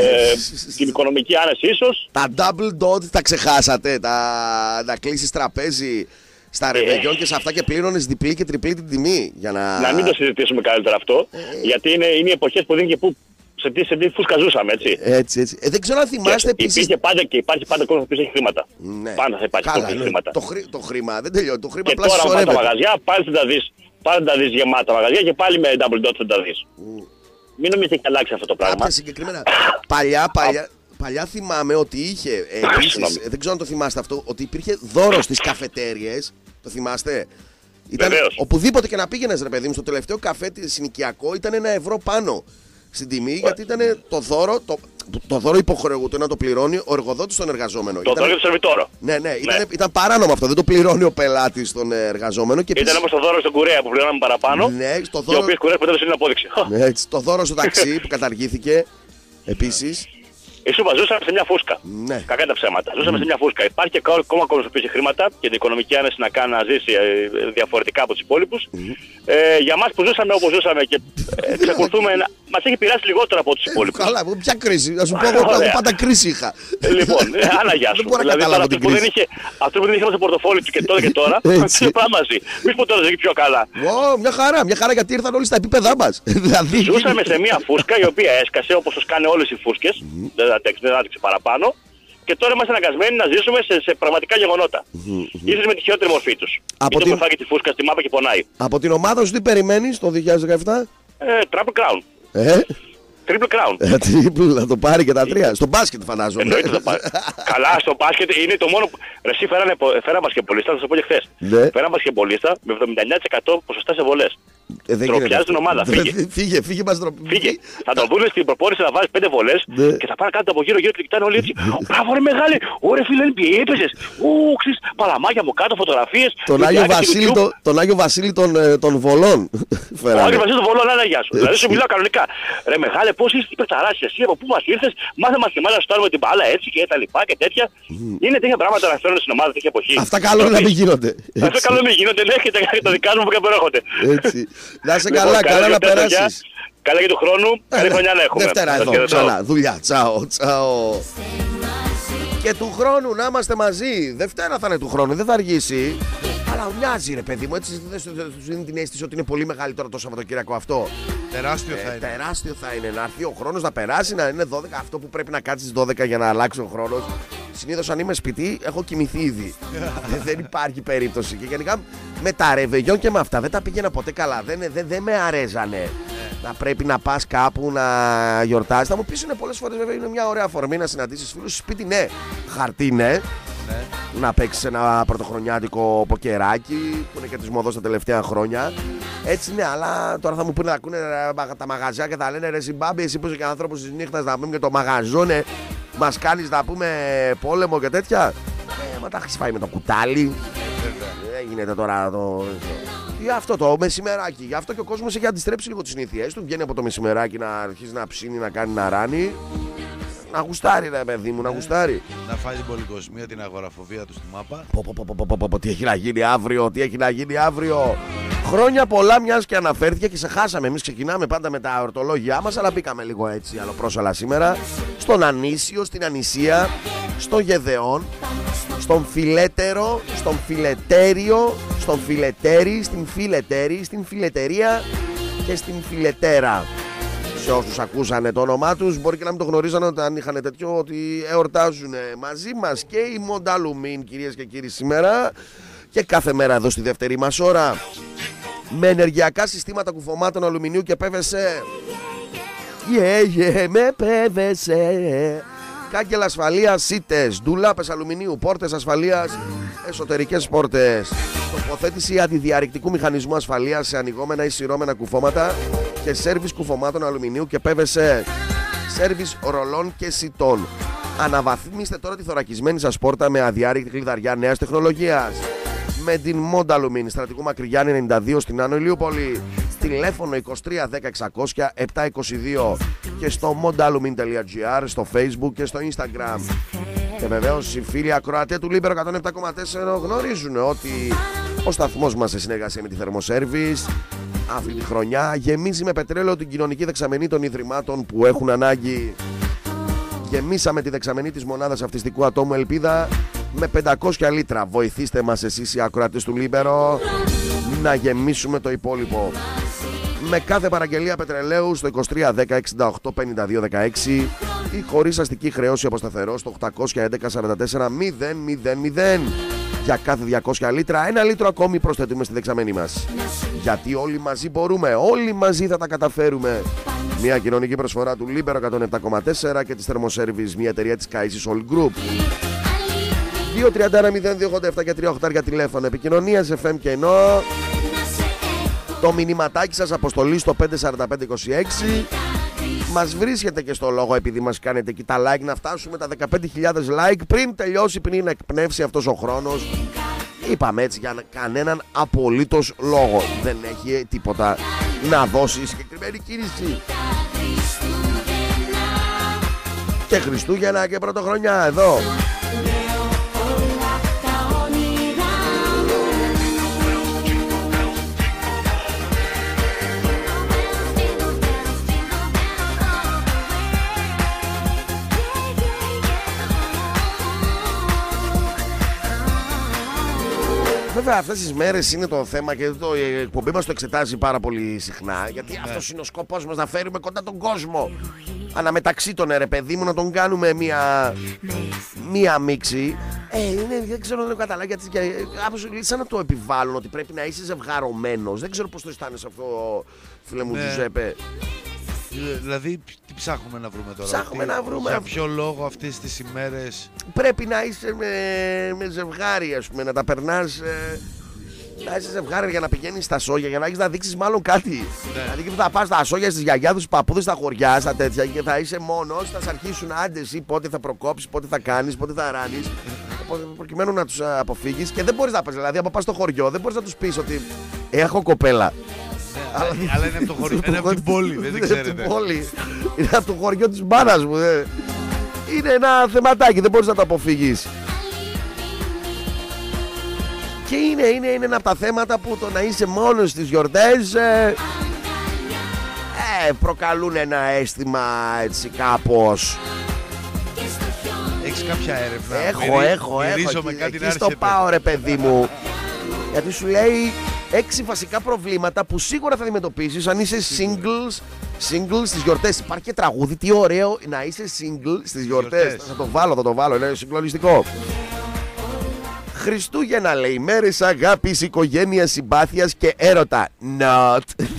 την οικονομική άνεση ίσως. Τα double dot τα ξεχάσατε, τα, τα κλείσεις τραπέζι στα ρεβεγιόν και σε αυτά και πλήρωνες διπλή και τριπλή την τιμή για να... Να μην το συζητήσουμε καλύτερα αυτό, ε, γιατί είναι, είναι οι εποχές που δίνει και που σε τι, σε τι φούσκα ζούσαμε, έτσι. Έτσι, έτσι. Ε, δεν ξέρω αν θυμάστε επίσης... Υπήρχε πάντα και υπάρχει πάντα κόσμος που έχει χρήματα. Ναι. Πάντα θα υπάρχει κόσμο που έχει χρήματα. Το, χρή, το χρήμα δεν τελειώνει, το χρήμα και απλά συσσωρεύεται. Και τώρα πας στα μαγαζιά, πάλι θα τα δεις, πάλι θα τα δεις γεμάτα μαγαζιά και πάλι με double dot θα τα δεις. Mm. Μην νομίζετε έχει αλλάξει αυτό το πράγμα. Κάποια συγκεκριμένα. παλιά, παλιά, παλιά θυμάμαι ότι είχε. Ε, επίσης, δεν ξέρω αν το θυμάστε αυτό, ότι υπήρχε δώρο στις καφετέριες. Το θυμάστε? Ήταν, οπουδήποτε και να πήγαινες, ρε παιδί μου, στο τελευταίο καφέ συνοικιακό ήταν ένα ευρώ πάνω στην τιμή, γιατί ήταν το δώρο. Το, Το δώρο υποχρεούται να το πληρώνει ο εργοδότης στον εργαζόμενο. Το δώρο για το σερβιτόρο. Ναι, ναι, ήταν, ναι. ήταν παράνομο αυτό. Δεν το πληρώνει ο πελάτης στον εργαζόμενο. Και ήταν όμως το δώρο στον κουρέα που πληρώναμε παραπάνω. Ναι, το δώρο. Και ο οποίος κουρέας ποτέ δεν είναι απόδειξη. Ναι, το δώρο στο ταξί που καταργήθηκε επίσης. Εσύ είπα, ζούσαμε σε μια φούσκα. Ναι. Κακά τα ψέματα. Ζούσαμε mm. σε μια φούσκα. Υπάρχει και ακόμα κόσμο που έχει χρήματα και την οικονομική άνεση να κάνει να ζήσει ε, διαφορετικά από τους υπόλοιπους. Mm. Ε, για μας που ζούσαμε όπως ζούσαμε και ε, εξακολουθούμε να. Μας έχει πειράσει λιγότερο από τους υπόλοιπους. Καλά, ποια κρίση. Να σου πω, εγώ πάντα κρίση είχα. Λοιπόν, Άννα, γεια σου. Δηλαδή τώρα αυτό που δεν είχε αυτό που δεν είχε στο πορτοφόλι του και τώρα και τώρα, δεν πάμε μαζί. Μη πω τώρα ζει πιο καλά. Μια χαρά, μια χαρά γιατί ήρθαν όλοι στα επίπεδά μας. Ζούσαμε σε μια φούσκα η οποία έσκασε όπως τους κάνει όλες οι φούσκες. Δεν άντεξε παραπάνω και τώρα είμαστε αναγκασμένοι να ζήσουμε σε, σε πραγματικά γεγονότα. Mm-hmm. Ίσως με τη χειρότερη μορφή τους. Από την... φάγει τη φούσκα στη μάπα και πονάει. Από την ομάδα σου τι περιμένεις το δύο χιλιάδες δεκαεπτά? Ε, Triple Crown. Ε? Triple Crown. Ε, triple, να το πάρει και τα τρία. Στο μπάσκετ φαντάζομαι. Εννοείται το πάρει. Καλά, στο μπάσκετ είναι το μόνο που... Ρε, εσύ φέρανε, φέραν μπασκετμπολίστα, θα σας πω και χθες. Ναι. Φέραν μπασκετμπολίστα με εβδομήντα εννέα τοις εκατό ποσοστά σε βολές. Ε, Τροπιάζει την ομάδα. Φύγε. Φύγε, φύγε, μας τροπιάζει. Φύγε. Θα τον δουν στην προπόνηση να βάλεις πέντε βολές ναι. και θα πάνε κάτω από γύρω γύρω και κοιτάνε όλοι έτσι. Μπράβο ρε μεγάλη, ωραία φίλε Εν Μπι Έι έπαιζες. Ου, ξέρεις, παλαμάκια από κάτω, φωτογραφίες. Τον Άγιο Βασίλη, το, τον Άγιο Βασίλη των, των Βολών. Ο Άγιο Βασίλη των Βολών, άρα γεια σου. Δηλαδή σου μιλάω κανονικά. Ρε μεγάλε, πώς είσαι υπερταράσης εσύ, από πού μας ήρθες, μάθε μας και μάλιστα να στάρουμε την μπάλα έτσι και τα λοιπά και τέτοια. Είναι τέτοια πράγματα να φέρουν στην ομάδα τέτοια εποχή. Αυτά καλό να μην γίνονται. Αυτά καλό να μην γίνονται, ναι, και τα δικάζουμε που και προέρχονται. Έτσι. Να είσαι καλά, καλά να περάσεις. Καλά για του χρόνου, καλή χρονιά να έχουμε. Δευτέρα εδώ, ξανά, δουλειά, τσάω, τσάω. Και του χρόνου να είμαστε μαζί. Δευτέρα θα είναι του χρόνου, δεν θα αργήσει. Αλλά μοιάζει ρε παιδί μου, έτσι δεν σου δίνει την αίσθηση ότι είναι πολύ μεγάλη τώρα το Σαββατοκύριακο αυτό. Τεράστιο θα είναι. Τεράστιο θα είναι, να έρθει ο χρόνος να περάσει, να είναι δώδεκα. Αυτό που πρέπει να κάτσεις δώδεκα για να αλλάξει ο χρόνος. Συνήθως αν είμαι σπιτί έχω κοιμηθεί ήδη. Δεν υπάρχει περίπτωση. Και γενικά με τα ρεβεγιόν και με αυτά δεν τα πήγαινα ποτέ καλά. Δεν, δεν, δεν με αρέζανε. Να πρέπει να πας κάπου να γιορτάσεις. Θα μου πεις είναι πολλές φορές βέβαια είναι μια ωραία αφορμή να συναντήσεις φίλους σου. Σπίτι ναι, χαρτί ναι. Ναι. Να παίξεις ένα πρωτοχρονιάτικο ποκεράκι που είναι και της μοδός τα τελευταία χρόνια. Έτσι ναι, αλλά τώρα θα μου πούνε να ακούνε τα μαγαζιά και θα λένε ρε Ζιμπάμπη, εσύ που είσαι και άνθρωπος της νύχτας να πούμε και το μαγαζόνε μας κάνεις να πούμε πόλεμο και τέτοια. Ε, μα τα έχεις φάει με το κουτάλι. Δεν γίνεται τώρα το... Γι' αυτό το μεσημεράκι, γι' αυτό και ο κόσμος έχει αντιστρέψει λίγο τις συνήθειές του. Βγαίνει από το μεσημεράκι να αρχίσει να ψήνει, να κάνει να ράνει. Να γουστάρει ρε παιδί μου, να γουστάρει. Να φάει την πολυκοσμία, την αγοραφοβία του στη μάπα. Πω, πω, πω, πω, πω, πω, τι έχει να γίνει αύριο, τι έχει να γίνει αύριο. Χρόνια πολλά, μιας και αναφέρθηκε και σε χάσαμε. Εμείς ξεκινάμε πάντα με τα ορτολόγια μας, αλλά μπήκαμε λίγο έτσι αλλοπρόσαλα σήμερα. Στον Ανήσιο, στην Ανησία, στον Γεδεών, στον Φιλέτερο, στον Φιλετέριο, στον Φιλετέρι, στην Φιλετέρη, στην Φιλετερία και στην Φιλετέρα. Σε όσους ακούσανε το όνομά τους, μπορεί και να μην το γνωρίζανε όταν είχαν τέτοιο, ότι εορτάζουν μαζί μας και οι Μονταλουμίν, κυρίες και κύριοι, σήμερα και κάθε μέρα εδώ στη δεύτερη μας ώρα. Με ενεργειακά συστήματα κουφωμάτων αλουμινίου και πι βι σι. Yeah, yeah, με πι βι σι. Κάγκελ ασφαλείας, σίτες, ντουλάπες αλουμινίου, πόρτες ασφαλείας, εσωτερικές πόρτες. Τοποθέτηση αντιδιαρρηκτικού μηχανισμού ασφαλείας σε ανοιγόμενα ή σειρώμενα κουφώματα και σέρβις κουφωμάτων αλουμινίου και πι βι σι. Σέρβις ρολών και σιτών. Αναβαθμίστε τώρα τη θωρακισμένη σας πόρτα με αδιάρρηκτη κλειδαριά νέας τεχνολογίας. Με την Μονταλουμίν, Στρατικού Μακρυγιάννη ενενήντα δύο στην Άνω Ηλιούπολη. Τηλέφωνο είκοσι τρία δέκα εξακόσια επτακόσια είκοσι δύο και στο mondalumin τελεία gr, στο Facebook και στο Instagram. Και βεβαίως οι φίλοι ακροατές του Λίμπερο εκατόν επτά κόμμα τέσσερα γνωρίζουν ότι ο σταθμός μας σε συνεργασία με τη Θερμοσέρβις αυτή τη χρονιά γεμίζει με πετρέλαιο την κοινωνική δεξαμενή των ιδρυμάτων που έχουν ανάγκη. Γεμίσαμε τη δεξαμενή της μονάδας αυτιστικού ατόμου Ελπίδα με πεντακόσια λίτρα. Βοηθήστε μας εσείς οι ακροατές του Λίμπερο να γεμίσουμε το υπόλοιπο. Με κάθε παραγγελία πετρελαίου στο είκοσι τρία δέκα εξήντα οκτώ πενήντα δύο δεκαέξι ή χωρίς αστική χρέωση από σταθερό στο οκτακόσια έντεκα σαράντα τέσσερα μηδέν μηδέν μηδέν. Για κάθε διακόσια λίτρα, ένα λίτρο ακόμη προσθέτουμε στη δεξαμενή μας. Γιατί όλοι μαζί μπορούμε, όλοι μαζί θα τα καταφέρουμε. Μια κοινωνική προσφορά του Λίμπερο εκατόν επτά κόμμα τέσσερα και της Θερμοσέρβις, μια εταιρεία της Καΐσης All Group. δύο τρία ένα μηδέν δύο ογδόντα επτά και τρία οχτάρια τηλέφωνο επικοινωνίας εφ εμ και ενώ. Το μηνυματάκι σας αποστολή στο πέντε τέσσερα πέντε είκοσι έξι μας βρίσκεται και στο λόγο επειδή μας κάνετε εκεί τα like, να φτάσουμε τα δεκαπέντε χιλιάδες like πριν τελειώσει, πριν εκπνεύσει αυτός ο χρόνος. Είπαμε έτσι για κανέναν απολύτως λόγο. Δεν έχει τίποτα να δώσει συγκεκριμένη κίνηση. Και Χριστούγεννα και Πρωτοχρονιά εδώ. Βέβαια αυτές τις μέρες είναι το θέμα και το, η εκπομπή μας το εξετάζει πάρα πολύ συχνά. Γιατί ναι. αυτός είναι ο σκοπός μας, να φέρουμε κοντά τον κόσμο. Αναμεταξύ των ρε παιδί μου να τον κάνουμε μία, μία μίξη. Ε, είναι, δεν ξέρω να το καταλάβει γιατί σαν να το επιβάλλουν ότι πρέπει να είσαι ζευγαρωμένος. Δεν ξέρω πώς το αισθάνεσαι αυτό, φίλε μου, ναι. Τζουζέπε. Δηλαδή, τι ψάχνουμε να βρούμε τώρα? Ψάχνουμε τι, να βρούμε. Για ποιο λόγο αυτές τις ημέρες πρέπει να είσαι με, με ζευγάρι, ας πούμε, να τα περνάς. Ε, να είσαι ζευγάρι για να πηγαίνεις στα σόγια, για να έχεις να δείξεις μάλλον κάτι. Ναι. Δηλαδή, και θα πας στα σόγια στις γιαγιάδες, στους παππούδες, στα χωριά, στα τέτοια και θα είσαι μόνος. Θα σε αρχίσουν άντε εσύ πότε θα προκόψεις, πότε θα κάνεις, πότε θα ράνεις. Προκειμένου να τους αποφύγεις και δεν μπορείς να πας. Δηλαδή, από πας στο χωριό, δεν μπορείς να τους πεις ότι έχω κοπέλα. Ναι, αλλά, αλλά είναι από το χωριό, είναι από την πόλη, δεν ξέρετε. Είναι από την πόλη, είναι από το χωριό της μπάνας μου. Δε. Είναι ένα θεματάκι, δεν μπορείς να το αποφύγεις. Και είναι, είναι, είναι ένα από τα θέματα που το να είσαι μόνος στις γιορτές ε, ε, προκαλούν ένα αίσθημα έτσι κάπως. Έχεις κάποια έρευνα? Έχω, Μυρί, έχω, έχω. Με εκεί, κάτι εκεί στο πάω ρε παιδί μου. Γιατί σου λέει έξι βασικά προβλήματα που σίγουρα θα αντιμετωπίσεις αν είσαι singles, singles στις γιορτές. Υπάρχει και τραγούδι, τι ωραίο να είσαι single στις γιορτές. Θα το βάλω, θα το βάλω, είναι συγκλονιστικό. Χριστούγεννα λέει, μέρες αγάπης, οικογένειας, συμπάθειας και έρωτα. Not.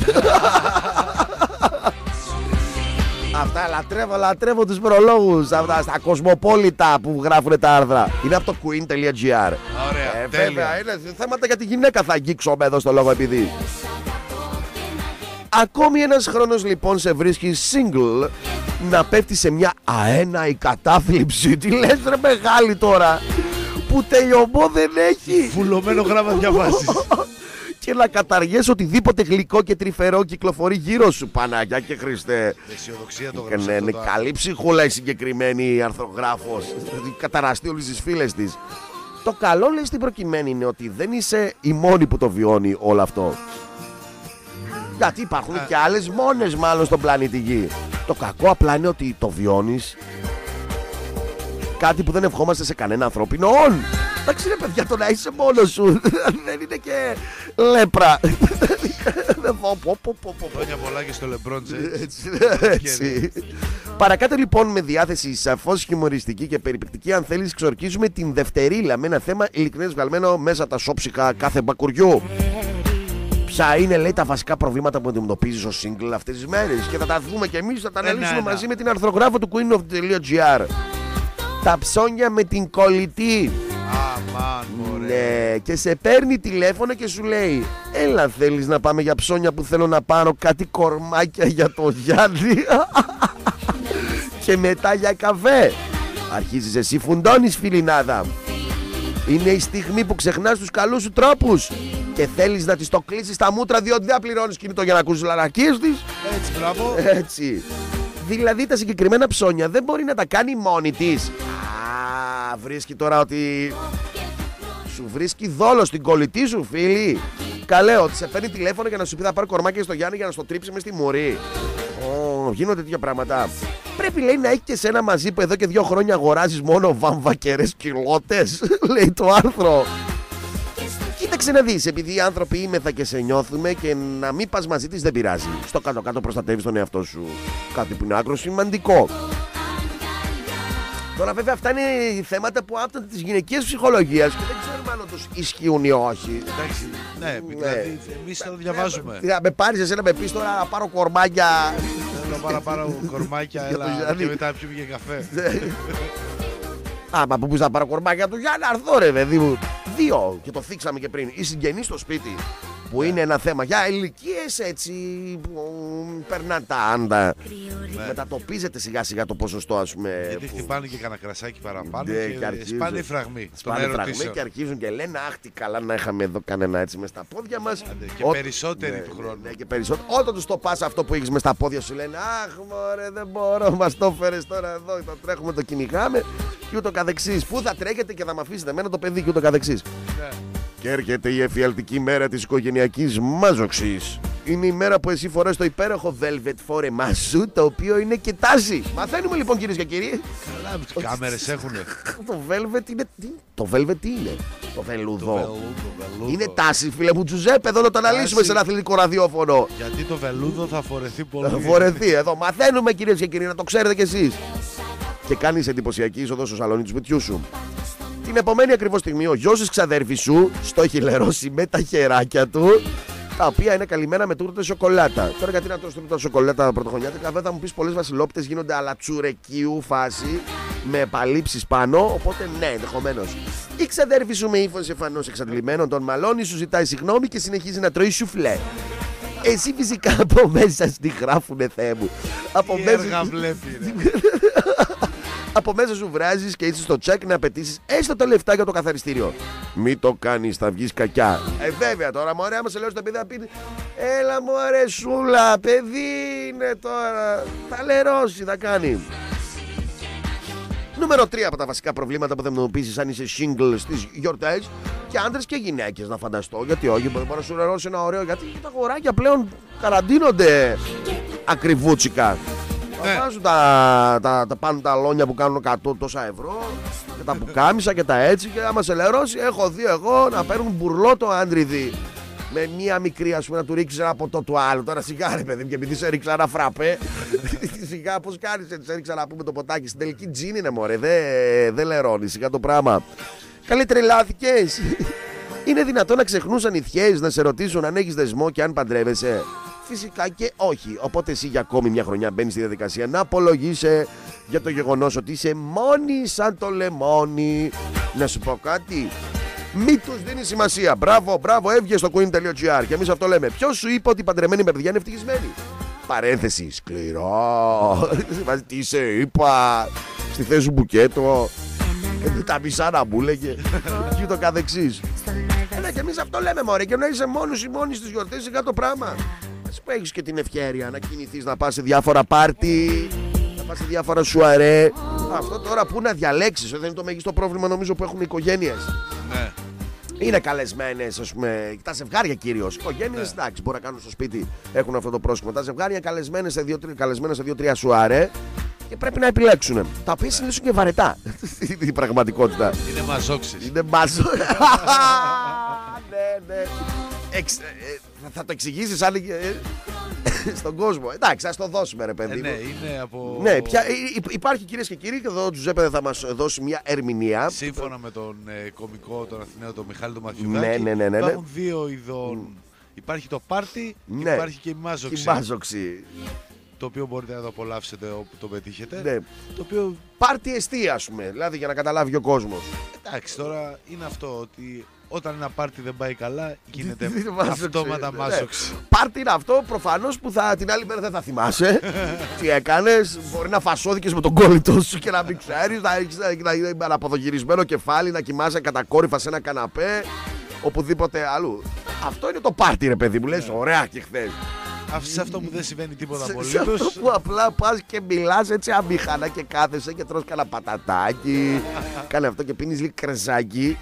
Αυτά λατρεύω, λατρεύω τους προλόγους. Αυτά στα κοσμοπόλητα που γράφουν τα άρθρα. Είναι από το queen τελεία gr. Ωραία, ε, βέβαια, είναι θέματα για τη γυναίκα θα αγγίξω εδώ στο λόγο επειδή. Ακόμη ένας χρόνος λοιπόν σε βρίσκει single να πέφτει σε μια αέναη κατάθλιψη. Τι λες ρε μεγάλη τώρα, που τελειωμό δεν έχει. Φουλωμένο γράμμα διαβάσεις. Και να καταργέσαι οτιδήποτε γλυκό και τρυφερό κυκλοφορεί γύρω σου, Παναγιά και Χριστέ. Αισιοδοξία το γράψε. Ναι, είναι καλή ψυχούλα η συγκεκριμένη αρθρογράφος. Καταραστεί όλες τις φίλες της. Το καλό λέει στην προκειμένη είναι ότι δεν είσαι η μόνη που το βιώνει όλο αυτό. Γιατί υπάρχουν Α. και άλλες μόνες μάλλον στον πλανήτη Γη. Το κακό απλά είναι ότι το βιώνεις. Κάτι που δεν ευχόμαστε σε κανένα ανθρώπινο όν. Εντάξει ρε παιδιά, το να είσαι μόνος σου δεν είναι και λέπρα. Χρόνια πολλά και στο LeBron James. Έτσι. Παρακάτω λοιπόν με διάθεση σαφώς χιουμοριστική και περιπεκτική, αν θέλεις ξορκίζουμε την Δευτερίλα με ένα θέμα ειλικρινές βγαλμένο μέσα από τα σόψιχα κάθε μπακουριού. Ποια είναι λέει τα βασικά προβλήματα που αντιμετωπίζεις ως single αυτές τις μέρες και θα τα δούμε και εμείς, θα τα αναλύσουμε μαζί με την αρθρογράφο του queen of τελεία gr. Τα ψώνια με την κολλητή. Αμάν, μωρέ. Ναι, και σε παίρνει τηλέφωνο και σου λέει, έλα θέλεις να πάμε για ψώνια που θέλω να πάρω κάτι κορμάκια για το Γιάννη. Και μετά για καφέ. Αρχίζεις εσύ φουντώνεις φιλινάδα. Είναι η στιγμή που ξεχνάς τους καλούς σου τρόπους και θέλεις να της το κλείσεις στα μούτρα διότι δεν πληρώνεις κινητό για να ακούσεις λαρακίες της. Έτσι, μπράβο. Έτσι. Δηλαδή τα συγκεκριμένα ψώνια δεν μπορεί να τα κάνει μόνη της. Α, βρίσκει τώρα ότι σου βρίσκει δόλο στην κολλητή σου, φίλη. Καλέ, ότι σε παίρνει τηλέφωνο για να σου πει θα πάρω κορμάκι στο Γιάννη για να στο τρίψει μες στη μουρή. Oh, γίνονται τέτοια πράγματα. Πρέπει λέει να έχει και σένα μαζί που εδώ και δύο χρόνια αγοράζεις μόνο βαμβακερές κοιλώτες. Λέει το άρθρο. Κοίταξε να δεις, επειδή οι άνθρωποι είμεθα και σε νιώθουμε και να μην πας μαζί της δεν πειράζει. Στο κάτω-κάτω προστατεύεις τον εαυτό σου. Κάτι που είναι άκρο σημαντικό. Τώρα βέβαια αυτά είναι θέματα που άπτονται της γυναικείας ψυχολογίας και δεν ξέρουμε αν τους ισχύουν ή όχι. Εντάξει, ναι, δηλαδή εμείς θα το διαβάζουμε. Θα με πάρεις εσένα να με πεις τώρα να πάρω κορμάκια. Θέλω να πάρω κορμάκια, έλα και μετά πιούμε και καφέ. Άμα που πεις να πάρω κορμάκια του Γιάννη, αρθώ ρε παιδί μου. Δύο, και το θίξαμε και πριν. Οι συγγενείς στο σπίτι Που είναι ένα θέμα για ηλικίες έτσι που περνάνε τα άντα. Ναι. Μετατοπίζεται σιγά σιγά το ποσοστό, ας πούμε. Γιατί που... χτυπάνε και κανένα κρασάκι παραπάνω ναι, και, και αρχίζουν, σπάνε οι φραγμοί. Σπάνε οι φραγμοί και αρχίζουν και λένε αχ τι καλά να είχαμε εδώ κανένα έτσι μες στα πόδια μας. Άντε, και Ό, περισσότεροι ναι, του χρόνου. Ναι, και περισσότερο. Όταν τους το πας αυτό που έχεις μες στα πόδια σου λένε αχ μωρέ δεν μπορώ, μας το φέρες τώρα εδώ, το τρέχουμε, το κυνηγάμε και ούτω καθεξής. Πού θα τρέχετε και θα μ' αφήσετε εμένα το παιδί και ούτω καθεξής. Ναι. Και έρχεται η εφιαλτική μέρα της οικογενειακής μάζοξης. Είναι η μέρα που εσύ φοράς το υπέροχο velvet φόρεμά σου, το οποίο είναι και τάση. Μαθαίνουμε λοιπόν κυρίες και κύριοι. Καλά, τις κάμερες έχουνε. Το velvet είναι. Το velvet τι είναι? Το βελούδο. Είναι τάση, φίλε μου Τζουζέπε, εδώ να το αναλύσουμε σε ένα αθλητικό ραδιόφωνο. Γιατί το βελούδο θα φορεθεί πολύ. Θα φορεθεί εδώ. Μαθαίνουμε κυρίες και κύριοι, να το ξέρετε κι εσείς. Και κάνεις εντυπωσιακή είσοδο στο σαλόνι του σπιτιού σου. Την επομένη ακριβώς στιγμή ο γιος της ξαδέρφης σου στο έχει λερώσει με τα χεράκια του, τα οποία είναι καλυμμένα με τούρτα σοκολάτα. Τώρα γιατί να τρως τούρτα σοκολάτα πρωτοχρονιάτικα, βέβαια θα μου πεις πολλές βασιλόπιτες γίνονται αλατσουρεκίου φάση με επαλήψεις πάνω, οπότε ναι, ενδεχομένως. Η ξαδέρφη σου με ύφος εμφανώς εξαντλημένων τον μαλώνει, σου ζητάει συγγνώμη και συνεχίζει να τρώει σουφλέ. Εσύ φυσικά από μέσα στη γράφουνε Θεέ μου. Από μέσα... βλέπει, Από μέσα σου βράζεις και είσαι στο τσεκ να απαιτήσεις έστω τα λεφτά για το καθαριστήριο. Μη το κάνεις, θα βγεις κακιά. Ε, βέβαια τώρα, μωρέ, άμα σε λέω στο παιδί θα πει έλα μωρέ σούλα, παιδί είναι τώρα. Θα λερώσει, θα κάνει. Νούμερο τρία από τα βασικά προβλήματα που θα αντιμετωπίσεις αν είσαι single στις γιορτές και άντρες και γυναίκες, να φανταστώ. Γιατί όχι, μπορεί να σου λερώσει ένα ωραίο. Γιατί τα αγοράκια πλέον καραντίνονται ακριβούτσικα. Ναι. Θα βάζουν τα, τα, τα πανταλόνια που κάνουν εκατό τόσα ευρώ και τα πουκάμισα και τα έτσι. Και άμα σε λερώσει, έχω δει εγώ να παίρνουν μπουρλό το άντριδι με μία μικρή, ας πούμε, να του ρίξεις ένα ποτό του άλλου. Τώρα σιγά ρε παιδί μου, και επειδή σε ρίξα ένα φραπέ, σιγά πώς κάνεις, σε ρίξα να πούμε το ποτάκι. Στην τελική τζιν είναι μωρέ, δεν δε λερώνει σιγά το πράγμα. Καλή τρελάθηκες. Είναι δυνατόν να ξεχνούσαν οι θιές να σε ρωτήσουν αν έχεις δεσμό και αν παντρεύεσαι? Φυσικά και όχι. Οπότε εσύ για ακόμη μια χρονιά μπαίνεις στη διαδικασία να απολογείσαι για το γεγονός ότι είσαι μόνη σαν το λεμόνι. Να σου πω κάτι. Μη τους δίνει σημασία. Μπράβο, μπράβο, έβγε στο queen τελεία gr. Και εμείς αυτό λέμε. Ποιος σου είπε ότι η παντρεμένη παιδιά είναι ευτυχισμένη? Παρένθεση. Σκληρό. Τι σε είπα? Στη θέση σου μπουκέτο. Τα μισά να μου λέγε. Και ούτω καθεξής. Ναι, και εμείς αυτό λέμε μωρέ. Και να είσαι μόνος ή μόνη στις γιορτές, σιγά το πράγμα. Ας που έχεις και την ευκαιρία να κινηθείς, να πας σε διάφορα πάρτι, να πας σε διάφορα σουαρέ. Αυτό τώρα που να διαλέξεις, δεν είναι το μέγιστο πρόβλημα νομίζω που έχουν οι οικογένειες. Ναι. Είναι καλεσμένες, ας πούμε, τα ζευγάρια κυρίως. Οι οικογένειες, ναι, εντάξει, μπορεί να κάνουν στο σπίτι, έχουν αυτό το πρόσωπο. Τα ζευγάρια καλεσμένες σε δύο-τρία σουαρέ και πρέπει να επιλέξουν. Τα οποία συνήθως είναι και βαρετά. Η πραγματικότητα. Είναι μαζόξεις. Είναι μαζόξεις. Ναι, ναι. Εξ, ε, θα το εξηγήσεις αν, ε, στον κόσμο. Εντάξει, ας το δώσουμε ρε παιδί. Ε, ναι, είναι από... Ναι, πια, υπάρχει κυρίες και κύριοι και εδώ ο Τζουζέπε θα μας δώσει μια ερμηνεία. Σύμφωνα με τον ε, κωμικό, τον Αθηναίο, τον Μιχάλη τον Μαθιουδάκη, ναι, ναι, ναι, ναι, υπάρχουν δύο ειδών. Mm. Υπάρχει το πάρτι, ναι, και υπάρχει και η μάζοξη. Η μάζοξη. Το οποίο μπορείτε να το απολαύσετε όπου το πετύχετε. Ναι. Το οποίο... Πάρτι εστία, ας πούμε, δηλαδή για να καταλάβει ο κόσμος. Εντάξει, τώρα είναι αυτό ότι όταν ένα πάρτι δεν πάει καλά, γίνεται αυτόματα μάζοξη. Πάρτι είναι αυτό προφανώς που θα, την άλλη μέρα δεν θα θυμάσαι τι έκανες. Μπορεί να φασώθηκες με τον κόλλητο σου και να μην ξέρεις, να έχεις ένα αποδογυρισμένο κεφάλι, να κοιμάσαι κατακόρυφα σε ένα καναπέ, οπουδήποτε αλλού. Αυτό είναι το πάρτι ρε παιδί μου, λες ωραία και χθες. Σε αυτό που δεν συμβαίνει τίποτα απολύτως. Σε αυτό που απλά πας και μιλάς έτσι αμήχανα και κάθεσαι και τρως κανένα πατατάκι. Κάνε αυτό και πίνεις λίγο κρεζάκι.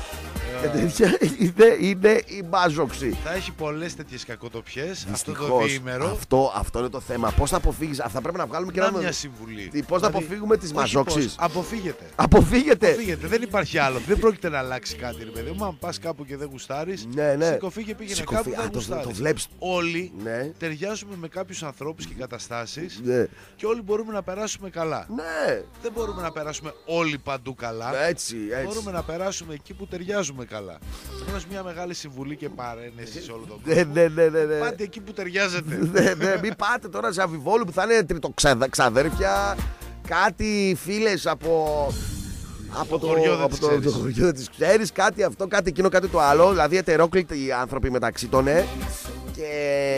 Είναι, είναι η μάζοξη. Θα έχει πολλές τέτοιες κακοτοπιές αυτό το διήμερο. Αυτό, αυτό είναι το θέμα. Πώς θα αποφύγεις? Θα πρέπει να βγάλουμε και να ένα... μια συμβουλή. Πώς δηλαδή, θα αποφύγουμε τις μαζόξεις? Αποφύγετε. Αποφύγετε. Αποφύγετε. Δεν υπάρχει άλλο. Δεν πρόκειται να αλλάξει κάτι ρε παιδί μου. Αν πας κάπου και δεν γουστάρεις, ναι, ναι, σηκωφεί και πήγαινε σηκωφεί. κάπου και δεν γουστάρεις. Το βλέπεις. Όλοι, ναι, ταιριάζουμε με κάποιους ανθρώπους και καταστάσεις, ναι, και όλοι μπορούμε να περάσουμε καλά. Ναι. Δεν μπορούμε να περάσουμε όλοι παντού καλά. Έτσι, έτσι. Μπορούμε να περάσουμε εκεί που ταιριάζουμε καλά. Όμως μια μεγάλη συμβουλή και παρένεση σε όλο τον κόσμο. Ναι, ναι, ναι, ναι. Πάτε εκεί που ταιριάζετε. Ναι, ναι, μην πάτε τώρα σε αμφιβόλου που θα είναι τριτοξαδέρφια, κάτι φίλες από Από το, το, χωριό δεν από το, το χωριό δεν τις ξέρεις. Κάτι αυτό, κάτι εκείνο, κάτι το άλλο. Δηλαδή ετερόκλητοι άνθρωποι μεταξύ των ναι. Και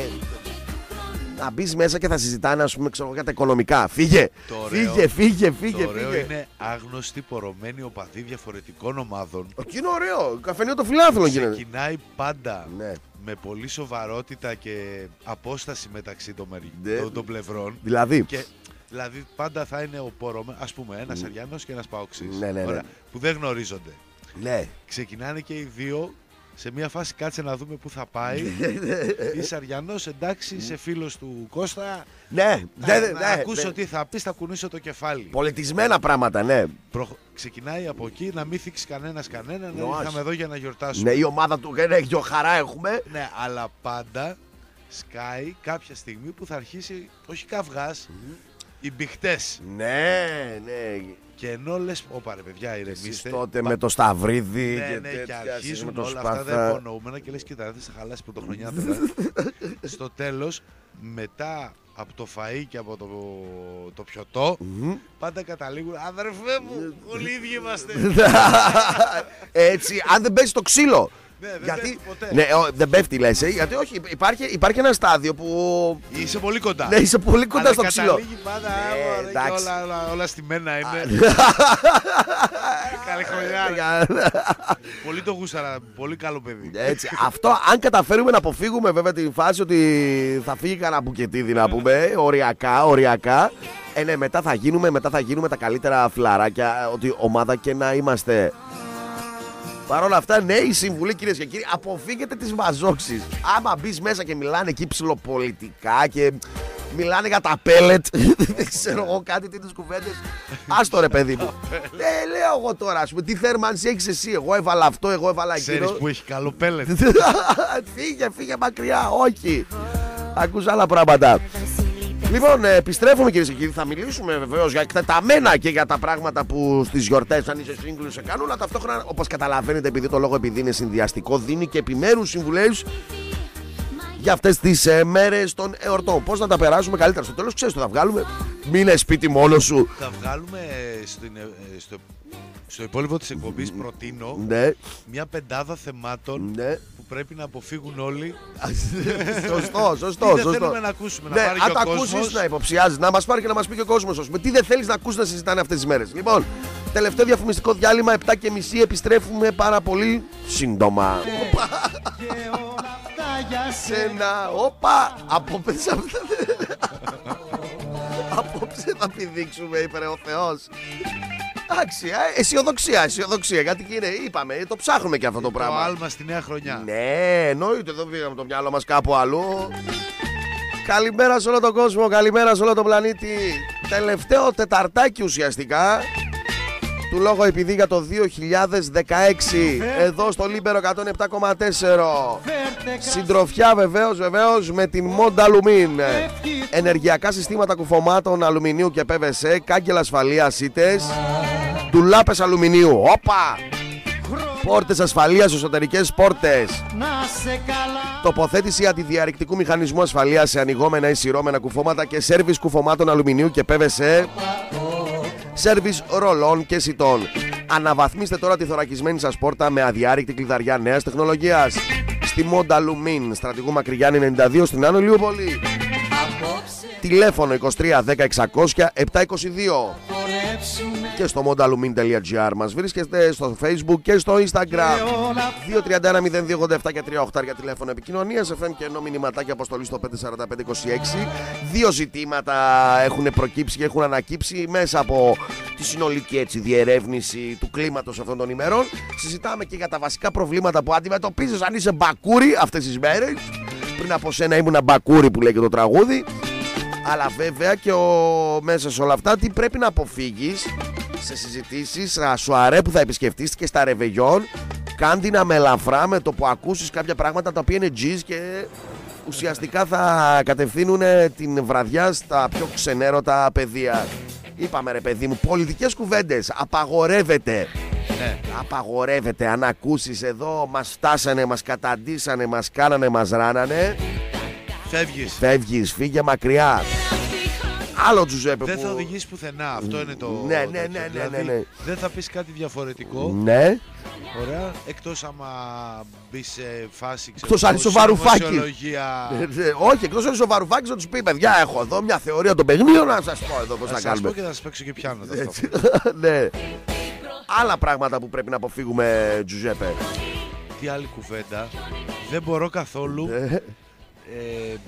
να μπει μέσα και θα συζητάνε, ας πούμε, ξέρω, για τα οικονομικά. Φύγε, ωραίο, φύγε, φύγε, φύγε. Το ωραίο φύγε. Είναι άγνωστοι πορωμένοι οπαδοί διαφορετικών ομάδων. Και είναι ωραίο. Καφενείο το φιλάθλο γίνεται. Ξεκινάει πάντα ναι. με πολύ σοβαρότητα και απόσταση μεταξύ των, ναι. των, των πλευρών. Δηλαδή. Και, δηλαδή πάντα θα είναι ο πορωμένος, ας πούμε, ένας mm. Αριανός και ένας Παοξής. Ναι, ναι, ναι. Που δεν γνωρίζονται. Ναι. Ξεκινάνε και οι δύο. Σε μια φάση κάτσε να δούμε πού θα πάει. Είσαι Αριανός, εντάξει, είσαι φίλος του Κώστα. Ναι, να, ναι, να ναι, ακούσω ναι. τι θα πεις, θα κουνήσω το κεφάλι. Πολιτισμένα πράγματα, ναι. Προ... Ξεκινάει από εκεί να μην θίξει κανένας κανέναν. Ναι, ήρθαμε εδώ για να γιορτάσουμε. Ναι, η ομάδα του ναι, δυο χαρά έχουμε. Ναι, αλλά πάντα σκάει κάποια στιγμή που θα αρχίσει, όχι καυγάς, mm-hmm. οι μπιχτές. Ναι, ναι. Και ενώ λες, όπα ρε παιδιά, ηρεμήστε. Εσείς τότε πα... με το Σταυρίδι ναι, και ναι, τέτοια. Και αρχίζουν με όλα σπαθά. αυτά δεν υπονοούμενα και λες, κοίτα, δεν θα χαλάσει πρωτοχρονιά τώρα. Στο τέλος, μετά από το φαΐ και από το, το πιωτό, mm-hmm. πάντα καταλήγουν, αδερφέ μου, όλοι ίδιοι είμαστε. Έτσι, αν δεν πέσει το ξύλο. Ναι, δεν γιατί... πέφτει ποτέ. Ναι, ο, δεν πέφτει λες, ε, γιατί όχι, υπάρχει, υπάρχει ένα στάδιο που... Είσαι πολύ κοντά. Ναι, είσαι πολύ κοντά. Αλλά στο ξύλο. Καταλήγει πάντα, ναι, και όλα, όλα, όλα στημένα είναι. Καλή χρονιά. Πολύ το γούσταρα, πολύ καλό παιδί. Έτσι, αυτό αν καταφέρουμε να αποφύγουμε βέβαια την φάση ότι θα φύγει κανένα μπουκετίδι να πούμε, οριακά, οριακά. Ε, ναι, μετά θα γίνουμε, μετά θα γίνουμε τα καλύτερα φλαράκια, ότι ομάδα και να είμαστε. Παρ' όλα αυτά, ναι, η συμβουλή, κυρίες και κύριοι, αποφύγετε τις μαζόξεις. Άμα μπεις μέσα και μιλάνε εκεί ψιλοπολιτικά και μιλάνε για τα πέλετ, δεν ξέρω εγώ κάτι, τι τις κουβέντες. Άστο ρε παιδί μου. Ε, λέω εγώ τώρα, ας πούμε, τι θέρμανση έχεις εσύ. Εγώ έβαλα αυτό, εγώ έβαλα εκείνο. Ξέρεις που έχει καλό πέλετ. Φύγε, φύγε μακριά, όχι. Ακούς άλλα πράγματα. Λοιπόν, επιστρέφουμε κυρίες και κύριοι. Θα μιλήσουμε βεβαίως για εκτεταμένα και για τα πράγματα που στις γιορτές, αν είσαι σύγκλους, σε κάνουν. Αλλά ταυτόχρονα, όπως καταλαβαίνετε, επειδή το λόγο επειδή είναι συνδυαστικό, δίνει και επιμέρους συμβουλές για αυτές τις ε, μέρες των εορτών. Πώς να τα περάσουμε καλύτερα. Στο τέλος, ξέρεις, το θα βγάλουμε. Μείνε σπίτι μόνος σου. Θα βγάλουμε στην, στο, στο υπόλοιπο της εκπομπής, προτείνω ναι. μια πεντάδα θεμάτων ναι. που πρέπει να αποφύγουν όλοι. Σωστό, σωστό. Τι δεν θέλουμε να ακούσουμε, ναι, να πάρει αν και ο τα κόσμος. ακούσεις, να υποψιάζεις, να μας πάρει και να μας πει και ο κόσμος. Πούμε, τι δεν θέλεις να ακούσεις να συζητάνε αυτές τις μέρες. Λοιπόν, τελευταίο διαφημιστικό διάλειμμα, επτά και μισή, επιστρέφουμε πάρα πολύ σύντομα. Για σένα, όπα, απόψε απόψε θα πηδήξουμε, είπε ο Θεός. Εντάξει, αισιοδοξία, αισιοδοξία, γιατί είναι, είπαμε, το ψάχνουμε και αυτό το πράγμα. Το άλμα στη νέα χρονιά. Ναι, εννοείται, εδώ πήγαμε το μυαλό μας κάπου αλλού. Καλημέρα σε όλο τον κόσμο, καλημέρα σε όλο τον πλανήτη. Τελευταίο τεταρτάκι ουσιαστικά του λόγου επειδή για το δύο χιλιάδες δεκαέξι εδώ στο Λίμπερο εκατόν επτά κόμμα τέσσερα. Συντροφιά βεβαίως, βεβαίως με την Monda Alumin. Ενεργειακά συστήματα κουφωμάτων αλουμινίου και πι βι σι, κάγκελα ασφαλείας ήτες, ντουλάπες αλουμινίου. Όπα! Πόρτες ασφαλείας, εσωτερικές πόρτες. Τοποθέτηση αντιδιαρρηκτικού μηχανισμού ασφαλείας σε ανοιγόμενα ή σειρώμενα κουφώματα και σέρβις κουφωμάτων αλουμινίου και πι βι σι. Σέρβις ρολών και σιτών. Αναβαθμίστε τώρα τη θωρακισμένη σας πόρτα με αδιάρρηκτη κλειδαριά νέας τεχνολογίας. Στη Monda Alumin, Στρατηγού Μακρυγιάννη ενενήντα δύο στην Άνω Λιούπολη. Τηλέφωνο είκοσι τρία δέκα εξακόσια επτακόσια είκοσι δύο. Και στο monda alumin τελεία gr μας βρίσκεστε στο Facebook και στο Instagram. Δύο τρία ένα μηδέν δύο ογδόντα επτά και τρία οκτώ για τηλέφωνο επικοινωνίας. εφ εμ και ενώ μηνυματάκι αποστολή στο πέντε τέσσερα πέντε είκοσι έξι. Δύο ζητήματα έχουν προκύψει και έχουν ανακύψει μέσα από τη συνολική έτσι, διερεύνηση του κλίματος αυτών των ημερών. Συζητάμε και για τα βασικά προβλήματα που αντιμετωπίζεις αν είσαι μπακούρι αυτές τις μέρες. Πριν από σένα ήμουν μπακούρι που λέει και το τραγούδι. Αλλά βέβαια και ο... μέσα σε όλα αυτά τι πρέπει να αποφύγεις σε συζητήσεις, στα σοαρέ που θα επισκεφτείς και στα ρεβεγιόν. Κάντε να με ελαφρά με το που ακούσεις κάποια πράγματα τα οποία είναι τζιζ και ουσιαστικά θα κατευθύνουν την βραδιά στα πιο ξενέρωτα πεδία. Είπαμε ρε παιδί μου, πολιτικές κουβέντες απαγορεύεται. Ναι. Απαγορεύεται. Αν ακούσεις εδώ μας φτάσανε, μας καταντήσανε, μας κάνανε, μας ράνανε. Φεύγεις. Φεύγεις, φύγε μακριά. άλλο Τζουζέπε. Δεν που... θα οδηγήσει πουθενά. Αυτό είναι το. Ναι, ναι, ναι, ναι, δηλαδή, ναι, ναι. δεν θα πεις κάτι διαφορετικό. Ναι. Ωραία. Εκτός άμα μπει σε φάση. Εκτός αν είσαι ο Βαρουφάκης. Όχι, εκτός αν είσαι ο Βαρουφάκης να τους πει: παιδιά, έχω εδώ μια θεωρία των παιχνίων να σας πω εδώ πώς θα κάνουμε. Θα σας πω και θα σας παίξω και πιάνω. Ναι. Άλλα πράγματα που πρέπει να αποφύγουμε, Τζουζέπε. Τι άλλη κουβέντα. Δεν μπορώ καθόλου ε,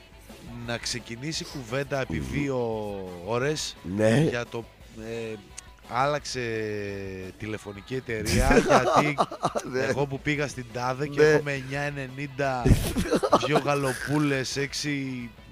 να ξεκινήσει κουβέντα επί δύο ώρες ναι. για το ε, άλλαξε τηλεφωνική εταιρεία γιατί ναι. εγώ που πήγα στην τάδε και ναι. έχω με εννιά ενενήντα δύο γαλοπούλες, έξι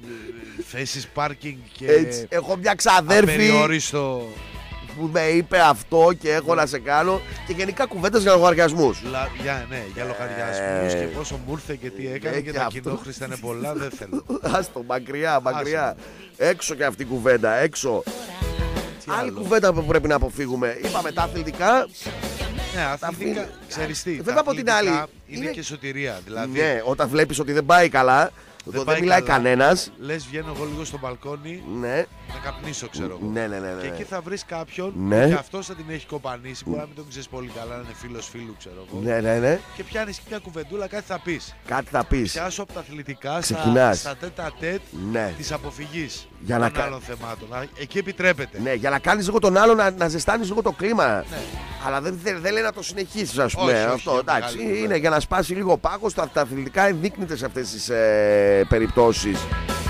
θέσεις πάρκινγκ και έτσι. Έχω μια ξαδέρφη απεριόριστο που με είπε αυτό και έχω να σε κάνω και γενικά κουβέντες για λογαριασμούς. Λα, για, ναι, για λογαριασμούς ε, και πόσο μου ήρθε και τι έκανε ε, και, και τα κοινόχρηστα είναι πολλά, δεν θέλω. Άστο, μακριά, μακριά. Άστο. Έξω και αυτή η κουβέντα, έξω. Τι άλλη άλλο. Κουβέντα που πρέπει να αποφύγουμε. Είπαμε τα αθλητικά. Ναι, αθλητικά, αφή... ξέρεις τι, βέβαια από την άλλη είναι, είναι και σωτηρία. Δηλαδή, ναι, όταν βλέπεις ότι δεν πάει καλά, δεν, δεν μιλάει κανένας. Λες βγαίνω εγώ λίγο στο μπαλκόνι ναι. να καπνίσω, ξέρω εγώ. Ναι, ναι, ναι, ναι. Και εκεί θα βρεις κάποιον ναι. και αυτός θα την έχει κοπανίσει. Μπορεί να μην τον ξέρεις πολύ καλά, να είναι φίλος φίλου, ξέρω εγώ. Ναι, ναι, ναι. Και πιάνεις και μια κουβεντούλα, κάτι θα πεις. Κάτι θα πεις. Πιάσω από τα αθλητικά στα, στα τέτα τέτ ναι. της αποφυγής για των να... άλλων θεμάτων. Εκεί επιτρέπεται. Ναι, για να κάνεις λίγο τον άλλο να, να ζεστάνεις λίγο το κλίμα. Ναι. Αλλά δεν, δεν, δεν λέει να το συνεχίσεις, ας πούμε. Όχι, αυτό, όχι, εντάξει, μεγάλη, είναι για να σπάσει λίγο πάγος. Τα, τα αθλητικά ενδείκνυται σε αυτές τις ε, περιπτώσεις.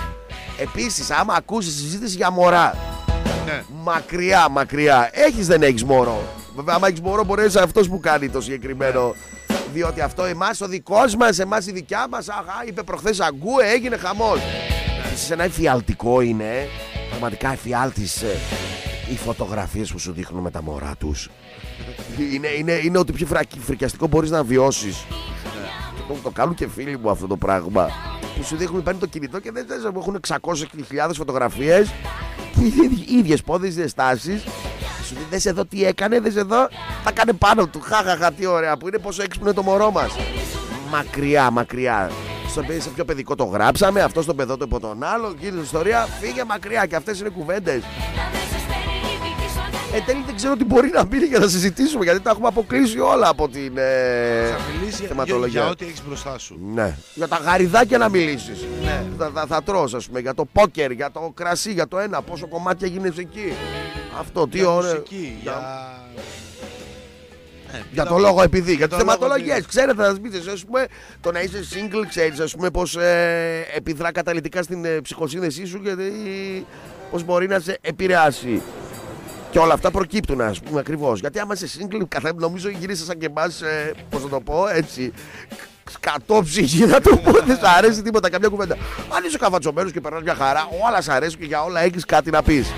Επίσης, άμα ακούσεις συζήτηση για μωρά, ναι. μακριά, μακριά. Έχεις, δεν έχεις μωρό. Βέβαια, άμα έχεις μωρό, μπορεί να είσαι αυτός που κάνει το συγκεκριμένο. Ναι. Διότι αυτό εμάς, ο δικός μας, εμάς η δικιά μας, αχα, είπε προχθές αγκού, έγινε χαμός. Ναι. Σε ένα εφιαλτικό είναι, πραγματικά εφιάλτης, ε, οι φωτογραφίες που σου δείχνουν με τα μωρά τους. είναι, είναι, είναι ότι πιο φρικιαστικό μπορείς να βιώσεις. Ναι. Το, το κάνουν και φίλοι μου αυτό το πράγμα. Που σου δείχνουν, παίρνουν το κινητό και δεν ξέρουν, έχουν εξακόσιες χιλιάδες φωτογραφίες και οι ίδιες πόδες, οι ίδιες στάσεις. Σου λέει, δες εδώ τι έκανε, δες εδώ, θα κάνει πάνω του. Χαχαχα, τι ωραία που είναι, πόσο έξυπνο είναι το μωρό μας. Μακριά, μακριά. Στο παιδί σε πιο παιδικό το γράψαμε, αυτό στον παιδό το από τον άλλο. Γίνει ιστορία, φύγε μακριά και αυτές είναι κουβέντες. Εν τέλει δεν ξέρω τι μπορεί να μείνει για να συζητήσουμε, γιατί τα έχουμε αποκλείσει όλα από την ε, θα μιλήσει θεματολογία. Για, για ό,τι έχεις μπροστά σου. Ναι. Για τα γαριδάκια να μιλήσεις. Ναι. Θα, θα, θα τρως, ας πούμε, για το πόκερ, για το κρασί, για το ένα, πόσο κομμάτια γίνεις εκεί. Αυτό, τι ωραία. Μουσική, για... Ε, για το λόγο επειδή, για τις θεματολογίες. Ξέρετε, θα σας πείτε, ας πούμε, το να είσαι single, ξέρεις, ας πούμε, πώς ε, επιδρά καταλυτικά στην ε, ψυχοσύνδεσή σου και ε, πώς μπορεί να σε επηρεάσει. Και όλα αυτά προκύπτουν, ας πούμε, ακριβώς. Γιατί άμα είσαι single, καθένα νομίζω γυρίσαι σαν και εμάς, ε, πώς να το πω, έτσι, σκατόψυχη να το πω, δεν σ' αρέσει τίποτα, καμιά κουβέντα. Αν είσαι καβατσωμένος και περνάς μια χαρά, όλα σ' αρέσουν και για όλα έχεις κάτι να πεις.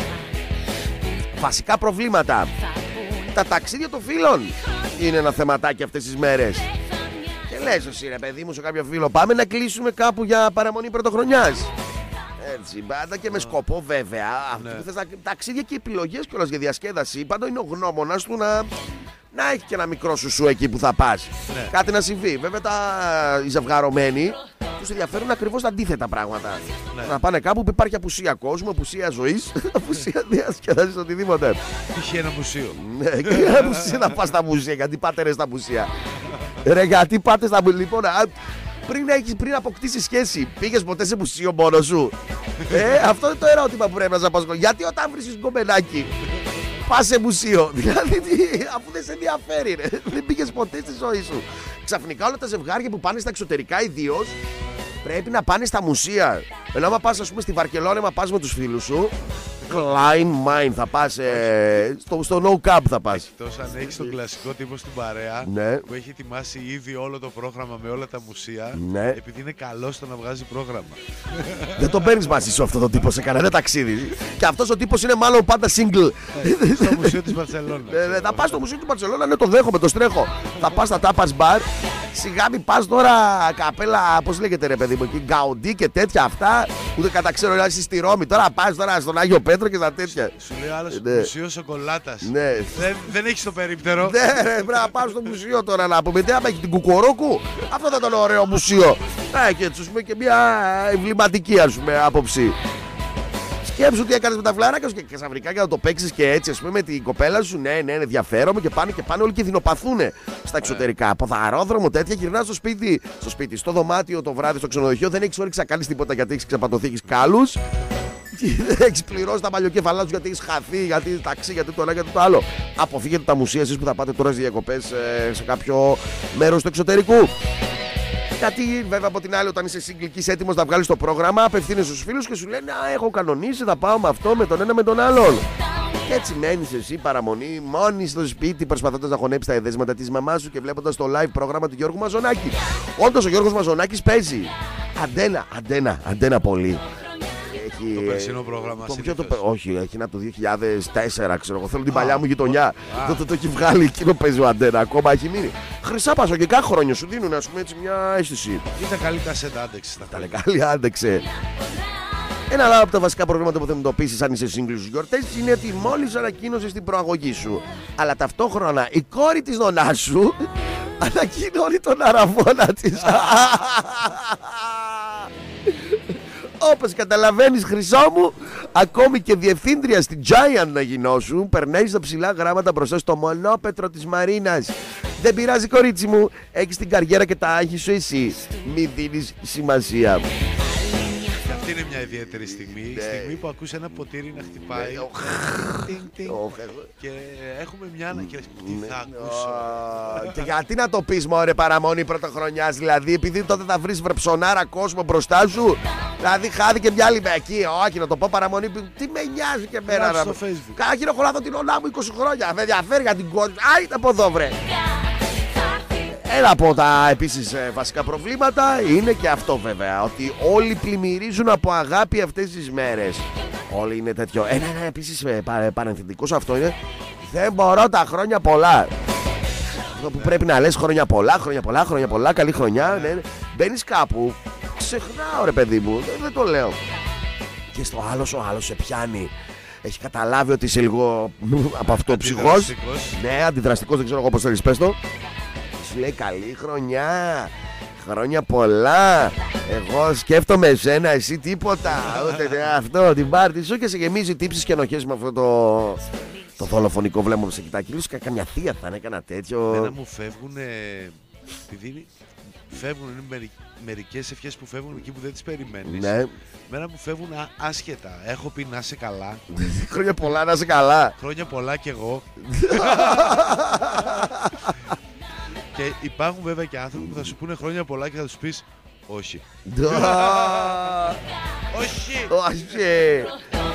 Βασικά προβλήματα. Τα ταξίδια των φίλων είναι ένα θεματάκι αυτές τις μέρες. Και λες εσύ, ρε παιδί μου, σε κάποιο φίλο, πάμε να κλείσουμε κάπου για παραμονή πρωτοχρονιάς. Έτσι, πάντα και με σκοπό βέβαια. Ναι. Αυτό που θες, ταξίδια και επιλογές κιόλας για διασκέδαση. Πάντα είναι ο γνώμονας του να, να έχει και ένα μικρό σουσού εκεί που θα πας. Ναι. Κάτι να συμβεί. Βέβαια τα, οι ζευγαρωμένοι τους ενδιαφέρουν ακριβώς τα αντίθετα πράγματα. Ναι. Να πάνε κάπου που υπάρχει απουσία κόσμου, απουσία ζωής, απουσία διασκέδασης, οτιδήποτε. Είχε ένα μουσείο. Ναι, και απουσία να πας στα μουσεία. Γιατί πάτε ρε στα μουσεία. Ρε, γιατί πάτε στα μουσεία. Λοιπόν, Πριν, έχεις, πριν αποκτήσεις σχέση, πήγες ποτέ σε μουσείο μόνος σου? ε, αυτό είναι το ερώτημα που πρέπει να σε απασχολεί. Γιατί όταν βρίσκεις γκομενάκι, πας σε μουσείο? Δηλαδή, αφού δεν σε ενδιαφέρει, ρε. Δεν πήγες ποτέ στη ζωή σου. Ξαφνικά όλα τα ζευγάρια που πάνε στα εξωτερικά, ιδίως, πρέπει να πάνε στα μουσεία. Ενώ άμα πας, ας πούμε, στη Βαρκελόνη, άμα πας με τους φίλους σου, Klein Mind, θα πας ε, στο, στο No Cap θα πας. Εκτός αν έχεις τον κλασικό τύπο στην παρέα, ναι, που έχει ετοιμάσει ήδη όλο το πρόγραμμα με όλα τα μουσεία, ναι, επειδή είναι καλός στο να βγάζει πρόγραμμα. Δεν τον παίρνεις μαζί σου αυτό το τύπο σε κανένα ταξίδι. Και αυτός ο τύπος είναι μάλλον πάντα single. Ε, στο μουσείο της Μπαρσελόνα. ε, θα πας στο μουσείο της Μπαρσελόνα, ναι, το δέχομαι, το στρέχω. Θα πας στα tapas bar. Σιγά μην πας τώρα καπέλα, πώς λέγεται ρε παιδί μου, εκεί, Γκαουντί και τέτοια αυτά. Ούτε κατά ξέρω να είσαι στη Ρώμη. Τώρα πας τώρα στον Άγιο Πέτρο και τα τέτοια. Σου λέει άλλος ναι, μουσείο σοκολάτας. Ναι. Δεν, δεν έχεις το περίπτερο. Ναι, πρέπει να πάω στο μουσείο τώρα να πούμε. Τι άμα έχει την Κουκορόκου, αυτό θα ήταν ωραίο μουσείο. Να έχει έτσι, και μια εμβληματική, ας πούμε, άποψη. Σκέψου τι έκανες με τα φιλαράκια σου και ξαφνικά και να το παίξεις και έτσι, ας πούμε, με την κοπέλα σου. Ναι, ναι, ναι, ενδιαφέρομαι και πάνε και πάνε όλοι και δεινοπαθούν στα εξωτερικά. Από θαρόδρομο τέτοια γυρνάς στο σπίτι, στο σπίτι, στο δωμάτιο το βράδυ, στο ξενοδοχείο. Δεν έχεις όρεξη να κάνεις τίποτα γιατί έχεις ξεπατωθεί, έχεις κάλους. Δεν έχεις πληρώσει τα μαλλιοκέφαλά σου γιατί έχεις χαθεί, γιατί ταξί, γιατί το ένα, γιατί το άλλο. Αποφύγετε τα μουσεία εσείς που θα πάτε τώρα στις διακοπές σε κάποιο μέρος του εξωτερικού. Γιατί βέβαια από την άλλη, όταν είσαι single και είσαι έτοιμος να βγάλεις το πρόγραμμα, απευθύνεσαι στους φίλους και σου λένε α, έχω κανονίσει, θα πάω με αυτό, με τον ένα, με τον άλλον. Και έτσι μένεις εσύ παραμονή, μόνη στο σπίτι, προσπαθώντας να χωνέψεις τα εδέσματα της μαμάς σου και βλέποντας το live πρόγραμμα του Γιώργου Μαζονάκη. Όντως ο Γιώργος Μαζονάκης παίζει. Αντένα, αντένα, αντένα πολύ. Το περσινό πρόγραμμα. Το, το, το, όχι, έχει ένα το δύο χιλιάδες τέσσερα, ξέρω εγώ. Θέλω την παλιά μου γειτονιά. Το, το, το έχει βγάλει εκείνο, παίζει ο Αντένα. Ακόμα έχει μείνει. Χρυσά πασοκικά χρόνια σου δίνουν, ας πούμε, έτσι μια αίσθηση. Ήταν καλή κασέτα, άντεξε. Ήταν καλή, άντεξε. Ένα άλλο από τα βασικά προβλήματα που θα αντιμετωπίσεις αν είσαι single στους γιορτές είναι ότι μόλις ανακοίνωσες την προαγωγή σου, αλλά ταυτόχρονα η κόρη της νονάς σου ανακοινώνει τον αραβώνα της. Όπως καταλαβαίνεις, χρυσό μου, ακόμη και διευθύντρια στην Giant να γινώσουν, περνάει στα ψηλά γράμματα μπροστά στο μονόπετρο της Μαρίνας. Δεν πειράζει, κορίτσι μου, έχεις την καριέρα και τα άγχη σου εσύ. Μη δίνεις σημασία. Και αυτή είναι μια ιδιαίτερη στιγμή. Η στιγμή που ακούς ένα ποτήρι να χτυπάει. Και έχουμε μια ανακοίνωση. Τι θα ακούσω. Και γιατί να το πεις, μωρέ, παραμονή πρωτοχρονιάς, δηλαδή, επειδή τότε θα βρεις βρεψονάρα κόσμο μπροστά σου. Δηλαδή, χάθηκε μια άλλη εκεί. Όχι, να το πω παραμονή. Τι με νοιάζει και εμένα. Στο Facebook. Κάκι να χωράδω την ονά μου είκοσι χρόνια. Δεν ενδιαφέρει για την κόρη. Άι, από εδώ, βρε. Ένα από τα επίσης βασικά προβλήματα είναι και αυτό βέβαια, ότι όλοι πλημμυρίζουν από αγάπη αυτές τις μέρες. Όλοι είναι τέτοιο. Ένα, ένα επίσης παρενθετικός αυτό είναι, δεν μπορώ τα χρόνια πολλά. Αυτό που πρέπει να λες χρόνια πολλά, χρόνια πολλά, χρόνια πολλά, καλή χρονιά. Ναι, ναι. Μπαίνεις κάπου, ξεχνάω ρε παιδί μου, δεν, δεν το λέω. Και στο άλλος ο άλλος σε πιάνει. Έχει καταλάβει ότι είσαι λίγο από αυτό ψυχός. Ναι, αντιδραστικός, δεν ξέρω εγώ πώς θέλεις πες το. Σου λέει καλή χρονιά, χρόνια πολλά. Εγώ σκέφτομαι εσένα, εσύ τίποτα. Ούτε αυτό, την πάρτι σου, και σε γεμίζει τύψεις και ενοχές με αυτό το, το δολοφονικό βλέμμα που σε κοιτάει. Κυρίως καμιά θεία θα είναι, έκανα τέτοιο. Μένα μου φεύγουν, επειδή φεύγουν, είναι μερι, μερικές ευχές που φεύγουν εκεί που δεν τις περιμένεις. Ναι. Μένα μου φεύγουν άσχετα. Έχω πει να είσαι καλά. Χρόνια πολλά, να είσαι καλά. Χρόνια πολλά κι εγώ. Και υπάρχουν βέβαια και άνθρωποι που θα σου πούνε χρόνια πολλά και θα τους πεις όχι. Όχι. Όχι.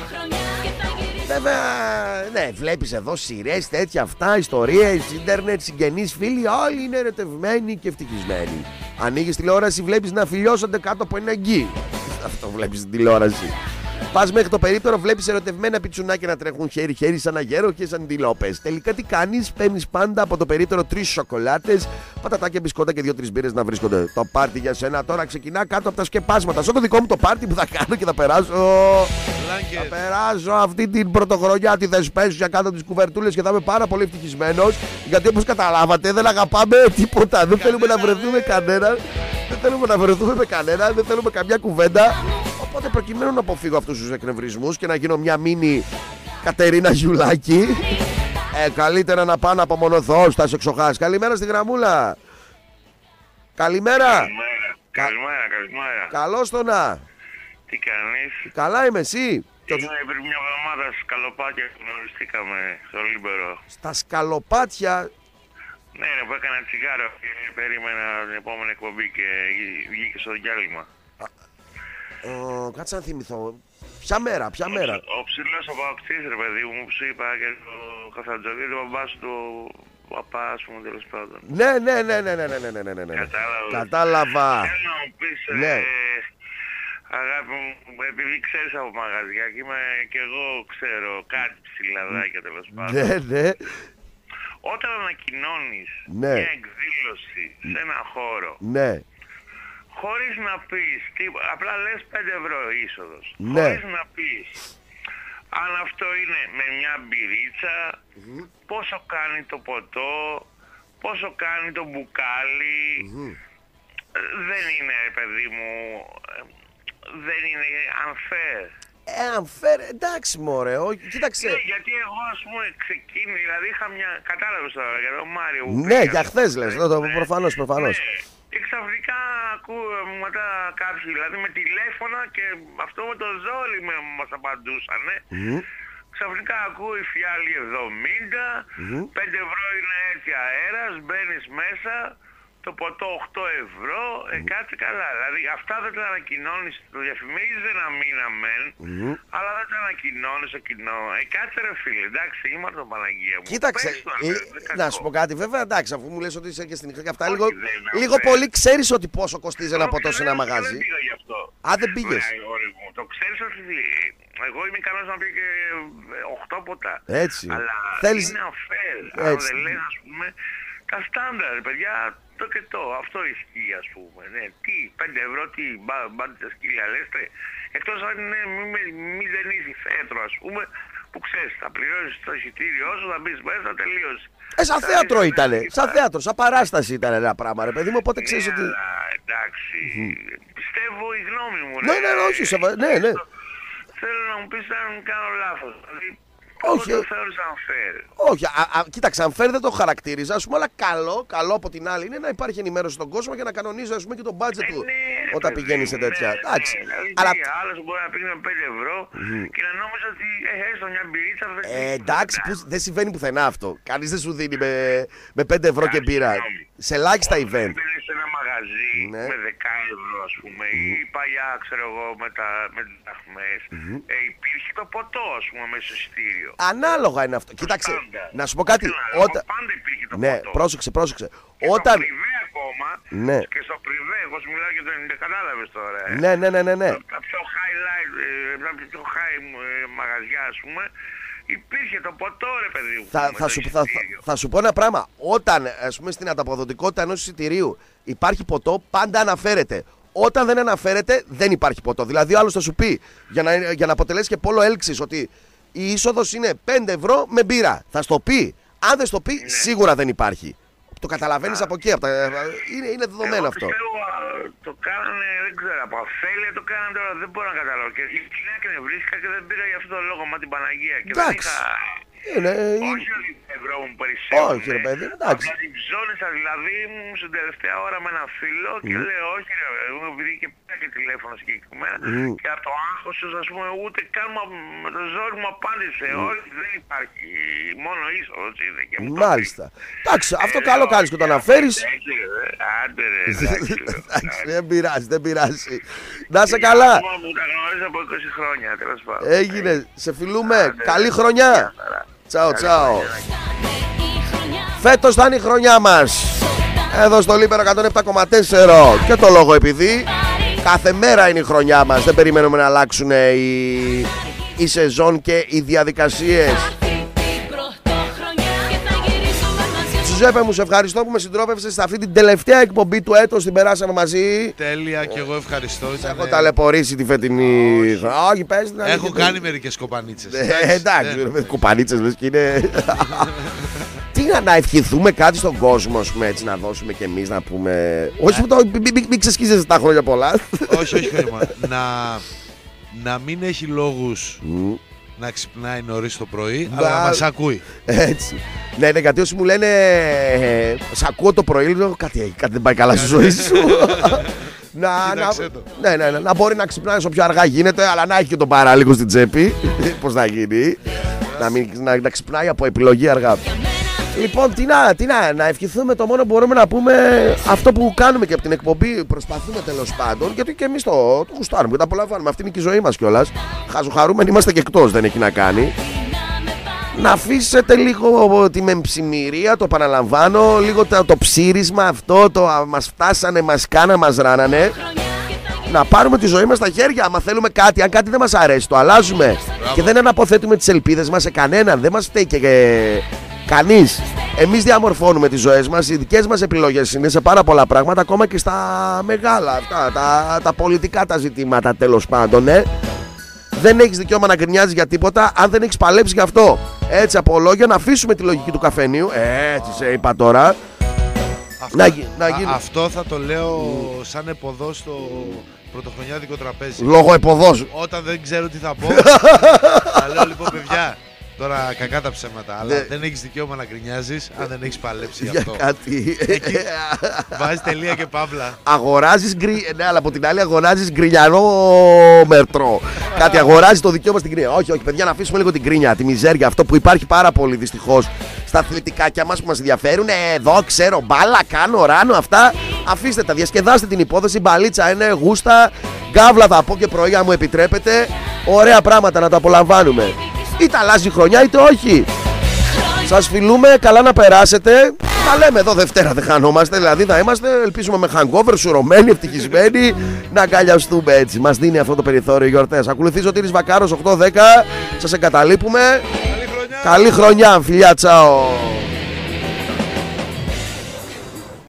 Βέβαια, ναι, βλέπεις εδώ σειρές τέτοια αυτά, ιστορίες, ίντερνετ, συγγενείς, φίλοι, όλοι είναι ερωτευμένοι και ευτυχισμένοι. Ανοίγεις τηλεόραση, βλέπεις να φιλιώσονται κάτω από ένα γκί. Αυτό βλέπεις στην τηλεόραση. Πας μέχρι το περίπτερο, βλέπεις ερωτευμένα πιτσουνάκια να τρέχουν χέρι-χέρι σαν αγέρο και σαν αντιλόπες. Τελικά τι κάνεις, παίρνεις πάντα από το περίπτερο τρεις σοκολάτες, πατατάκια, μπισκότα και δύο-τρεις μπύρες να βρίσκονται. Το πάρτι για σένα τώρα ξεκινά κάτω από τα σκεπάσματα. Σαν το δικό μου το πάρτι που θα κάνω και θα περάσω. Θα περάσω αυτή την πρωτοχρονιά, τη δεσπέσια κάτω από τις κουβερτούλες και θα είμαι πάρα πολύ ευτυχισμένος. Γιατί όπως καταλάβατε, δεν αγαπάμε τίποτα. Δεν θέλουμε να βρεθούμε κανέναν. Δεν θέλουμε να βρεθούμε με κανέναν. Δεν θέλουμε καμιά κουβέντα. Οπότε προκειμένου να αποφύγω αυτούς τους εκνευρισμούς και να γίνω μια μίνι Κατερίνα Γιουλάκη, ε, καλύτερα να πάω να απομονωθώ στα σεξοχάς. Καλημέρα στη γραμμούλα. Καλημέρα. Καλημέρα, καλημέρα, καλημέρα. Καλώς το να. Τι κάνεις? Καλά είμαι, εσύ? Ήμουν πριν μια εβδομάδα στα σκαλοπάτια που γνωριστήκαμε στο Λίμπερο. Στα σκαλοπάτια? Ναι, ναι, που έκανα τσιγάρο και περίμενα την επόμενη εκπομπή και βγήκε στο διάλειμμα. Ο, κάτσε να θυμηθώ. Ποια μέρα, ποια ο, μέρα. Ο ψηλός ο Παοκτής, ρε παιδί μου, που σου είπα και το Καφτατζόγλιο, ο μπαμπάς του παπά, ας πούμε, τέλος πάντων. Ναι, ναι, ναι, ναι, ναι, ναι, ναι, ναι, ναι. Κατάλαβα. Κατάλαβα. Θέλω να μου πεις, ναι. ε, αγάπη μου, επειδή ξέρεις από μαγαζιά και είμαι και εγώ ξέρω κάτι ψηλαδάκια τέλος πάντων. Ναι, ναι. Όταν ανακοινώνεις ναι. μια εκδήλωση σε ένα χώρο, ναι. χωρίς να πεις, απλά λες πέντε ευρώ είσοδος, ναι. χωρίς να πεις αν αυτό είναι με μια μπυρίτσα, mm-hmm. πόσο κάνει το ποτό, πόσο κάνει το μπουκάλι, mm-hmm. δεν είναι, παιδί μου, δεν είναι unfair. Ε, unfair, εντάξει μωρέ, κοίταξε. Ναι, γιατί εγώ ας πούμε ξεκίνησα, δηλαδή είχα μια, κατάλαβες τώρα για τον Μάριο. Ναι, για χθες λες, ναι, ναι, προφανώς, προφανώς. Ναι. Και ξαφνικά ακούω μετά κάποιοι, δηλαδή με τηλέφωνα και αυτό με το ζόρι με, μας απαντούσαν. Mm. Ξαφνικά ακούω η φιάλη εβδομήντα, mm. πέντε ευρώ είναι έτσι αέρας, μπαίνεις μέσα, το ποτό οκτώ ευρώ, mm. ε, κάτσε καλά. Δηλαδή αυτά δεν τα ανακοινώνεις, το διαφημίζεις ένα μήνα μεν, mm. αλλά δεν τα ανακοινώνεις στο κοινό. Ε, κάτσε ρε φίλε, εντάξει, είμαι το Παναγία μου. Κοίταξε, ε, να σου πω κάτι, βέβαια εντάξει, αφού μου λες ότι είσαι και στην Ιχλή και αυτά, λίγο, λίγο πολύ ξέρεις ότι πόσο κοστίζει ένα ποτό σε ένα μαγάζι. Δεν πήγα γι' αυτό. Α, δεν πήγες. Το ξέρεις ότι εγώ είμαι ικανός να πει και οκτώ ποτά. Έτσι. Αλλά θέλεις... είναι οφέλ. Αν δεν λένε, ας πούμε, τα στάνταρ, παιδιά, το και το. Αυτό ισχύει, ας πούμε. Ναι. Τι, πέντε ευρώ, τι, μπάντες σκύλια λέστε. Εκτός αν είναι μηδενίζει θέατρο, ας πούμε, που ξέρεις, θα πληρώσεις το εισιτήριό σου, θα μπεις μέσα, τελείωσε. Ε, σαν θέατρο ήτανε, σαν θέατρο, σαν παράσταση ήταν ένα πράγμα, ρε παιδί μου, οπότε ξέρεις ναι, ότι... Αλλά, εντάξει, mm. πιστεύω η γνώμη μου, ναι, ναι, ναι, όχι, ναι, ναι. Θέλω να μου πεις αν κάνω λάθος, δηλαδή... Όχι, το θεωρείς unfair. Όχι, α, α, κοίταξε, unfair δεν το χαρακτήριζα, ας πούμε, αλλά καλό, καλό από την άλλη είναι να υπάρχει ενημέρωση στον κόσμο για να κανονίζει, ας πούμε, και τον budget του ναι, όταν πηγαίνει σε τέτοια. Ναι, εντάξει. Ναι, δηλαδή, αλλά... άλλος μπορεί να πήγαινε με πέντε ευρώ mm. και να νόμιζε ότι ε, έστω μια μπυρίτσα θα ε, εντάξει, που, δεν συμβαίνει πουθενά αυτό. Κανείς δεν σου δίνει με, με πέντε ευρώ και μπύρα. Σε ελάχιστα event. Μπαίνεις σε ένα μαγαζί ναι. με δέκα ευρώ, ας πούμε, mm. ή παλιά, ξέρω εγώ, με, τα, με τις δαχμές, mm. ε, υπήρχε το ποτό, ας πούμε, μέσα στο εισιτήριο. Ανάλογα είναι αυτό. Κοίταξε, πάντα. Να σου πω κάτι. Όταν... Όταν... Πάντα υπήρχε το ναι, ποτό. πρόσεξε, πρόσεξε. Και Όταν... στο πριβέ ακόμα, ναι. και στο πριβέ, εγώ σου μιλάω για το ενενήντα, κατάλαβες τώρα. Ε. Ναι, ναι, ναι, ναι, ναι. Τα πιο highlight, τα πιο high μαγαζιά, ας πούμε, υπήρχε το ποτό, ρε παιδί μου. Θα, θα, σου, θα, θα, θα σου πω ένα πράγμα. Όταν, ας πούμε, στην ανταποδοτικότητα ενός εισιτηρίου υπάρχει ποτό, πάντα αναφέρεται. Όταν δεν αναφέρεται, δεν υπάρχει ποτό. Δηλαδή, ο άλλος θα σου πει, για να, για να αποτελέσει και πόλο έλξης, ότι η είσοδος είναι πέντε ευρώ με μπύρα. Θα στο πει. Αν δεν στο πει, ναι. σίγουρα δεν υπάρχει. Το καταλαβαίνεις από εκεί. Από τα... είναι, είναι δεδομένο εγώ αυτό. Πιστεύω, το κάνανε, δεν ξέρω, από αφέλεια το κάνανε τώρα, δεν μπορώ να καταλάβω. Και η κοινά και βρίσκα και δεν πήγα για αυτό το λόγο, μα την Παναγία. Και δεν είχα... Είναι... Όχι ότι ευρώ μου περισσότερο. Όχι, ρε παιδί, εντάξει. Αλλά την ψώνησα δηλαδή μου στην τελευταία ώρα με ένα φίλο και mm. λέω, όχι ρε, εγώ επειδή και πήρα και τηλέφωνο συγκεκριμένα mm. και από το άγχος τους, ας πούμε, ούτε καν με το ζόρι μου απάντησε. Mm. Όχι, δεν υπάρχει, μόνο είσοδος είναι. Και μου μάλιστα. Εντάξει, αυτό καλό κάνεις και το αναφέρεις. Άντε ρε, εντάξει. Δεν πειράζει, δεν πειράζει. Να είσαι καλά. Μου τα γνωρίζω από είκοσι χρόνια, τέλος πάντων. Έγινε, σε φιλούμε. Καλή χρονιά. Τσάω, τσάω. Φέτος θα είναι η χρονιά μας εδώ στο Λίμπερο εκατόν επτά κόμμα τέσσερα. Και το λόγο επειδή κάθε μέρα είναι η χρονιά μας. Δεν περιμένουμε να αλλάξουν οι, οι σεζόν και οι διαδικασίες. Ζέπε μου, σε ευχαριστώ που με συντρόφευσες σε αυτή την τελευταία εκπομπή του έτος. Την περάσαμε μαζί. Τέλεια, και εγώ ευχαριστώ. Έχω ταλαιπωρήσει τη φετινή. Όχι, πες, έχω κάνει μερικές κοπανίτσες. Εντάξει, κοπανίτσες λες και είναι. Τι να ευχηθούμε κάτι στον κόσμο, ας πούμε, έτσι να δώσουμε κι εμείς να πούμε. Όχι, μην ξεσκίζεσαι τα χρόνια πολλά. Όχι, όχι, να μην έχει λόγους να ξυπνάει νωρίς το πρωί, αλλά να μας ακούει. Έτσι. Ναι, ναι, γιατί όσοι μου λένε σ' ακούω το πρωί, λέω κάτι, κάτι δεν πάει καλά στη ζωή σου. να, να, ναι, ναι, ναι, να μπορεί να ξυπνάει όσο πιο αργά γίνεται, αλλά να έχει και τον παράλογο στην τσέπη. Πώς θα γίνει. να, μην, να, να ξυπνάει από επιλογή αργά. Λοιπόν, τι να, τι να, να ευχηθούμε, το μόνο που μπορούμε να πούμε αυτό που κάνουμε και από την εκπομπή. Προσπαθούμε τέλος πάντων, γιατί και εμείς το, το γουστάρουμε και το απολαμβάνουμε. Αυτή είναι και η ζωή μας κιόλας. Χαζοχαρούμενοι είμαστε και εκτός, δεν έχει να κάνει. Να αφήσετε λίγο τη μεμψημυρία, το επαναλαμβάνω, λίγο το, το ψήρισμα αυτό, το α, μας φτάσανε, μας κάνα, μας ράνανε. Να πάρουμε τη ζωή μας στα χέρια. Άμα θέλουμε κάτι, αν κάτι δεν μας αρέσει, το αλλάζουμε. Μπράβο. Και δεν αναποθέτουμε τις ελπίδες μας σε κανέναν. Δεν μας φταίει και, και κανείς. Εμείς διαμορφώνουμε τις ζωές μας. Οι δικές μας επιλογές είναι σε πάρα πολλά πράγματα, ακόμα και στα μεγάλα αυτά, τα, τα πολιτικά τα ζητήματα, τέλος πάντων, ε. Δεν έχεις δικαίωμα να γκρινιάζεις για τίποτα αν δεν έχεις παλέψει γι' αυτό. Έτσι, από λόγια, να αφήσουμε τη λογική του καφενείου. Έτσι σε είπα τώρα. Αυτό, να, να γίνει... α, αυτό θα το λέω σαν εποδό στο, πρωτοχρονιάτικο τραπέζι. Λόγω εποδός. Όταν δεν ξέρω τι θα πω, θα λέω λοιπόν παιδιά, τώρα κακά τα ψέματα, αλλά ναι. δεν έχεις δικαίωμα να γκρινιάζεις αν δεν έχεις παλέψει για αυτό. Κάτι. Εκεί βάζεις τελεία και παύλα. Αγοράζεις γκρι... ναι, αλλά από την άλλη αγοράζεις γκρινιανό μέτρο. Κάτι αγοράζεις το δικαίωμα στην γκρίνια. Όχι, όχι, παιδιά, να αφήσουμε λίγο την γκρίνια, τη μιζέρια, αυτό που υπάρχει πάρα πολύ δυστυχώς στα αθλητικάκια μας που μας ενδιαφέρουν. Ε, εδώ ξέρω μπάλα, κάνω, ράνω, αυτά. Αφήστε τα, διασκεδάστε την υπόθεση. Μπαλίτσα είναι γούστα. Γκάβλα θα πω και πρωί, αν μου επιτρέπετε. Ωραία πράγματα να τα απολαμβάνουμε. Είτε αλλάζει χρονιά είτε όχι. Σας φιλούμε, καλά να περάσετε. Τα λέμε εδώ Δευτέρα, δεν χανόμαστε. Δηλαδή θα είμαστε, ελπίζουμε με hangover, σουρωμένοι, ευτυχισμένοι, να αγκαλιαστούμε έτσι. Μας δίνει αυτό το περιθώριο οι γιορτές. Ακολουθεί ο Τήρης Βακάρος οκτώ δέκα. Σας εγκαταλείπουμε. Καλή χρονιά. Καλή χρονιά, φιλιά, τσάω.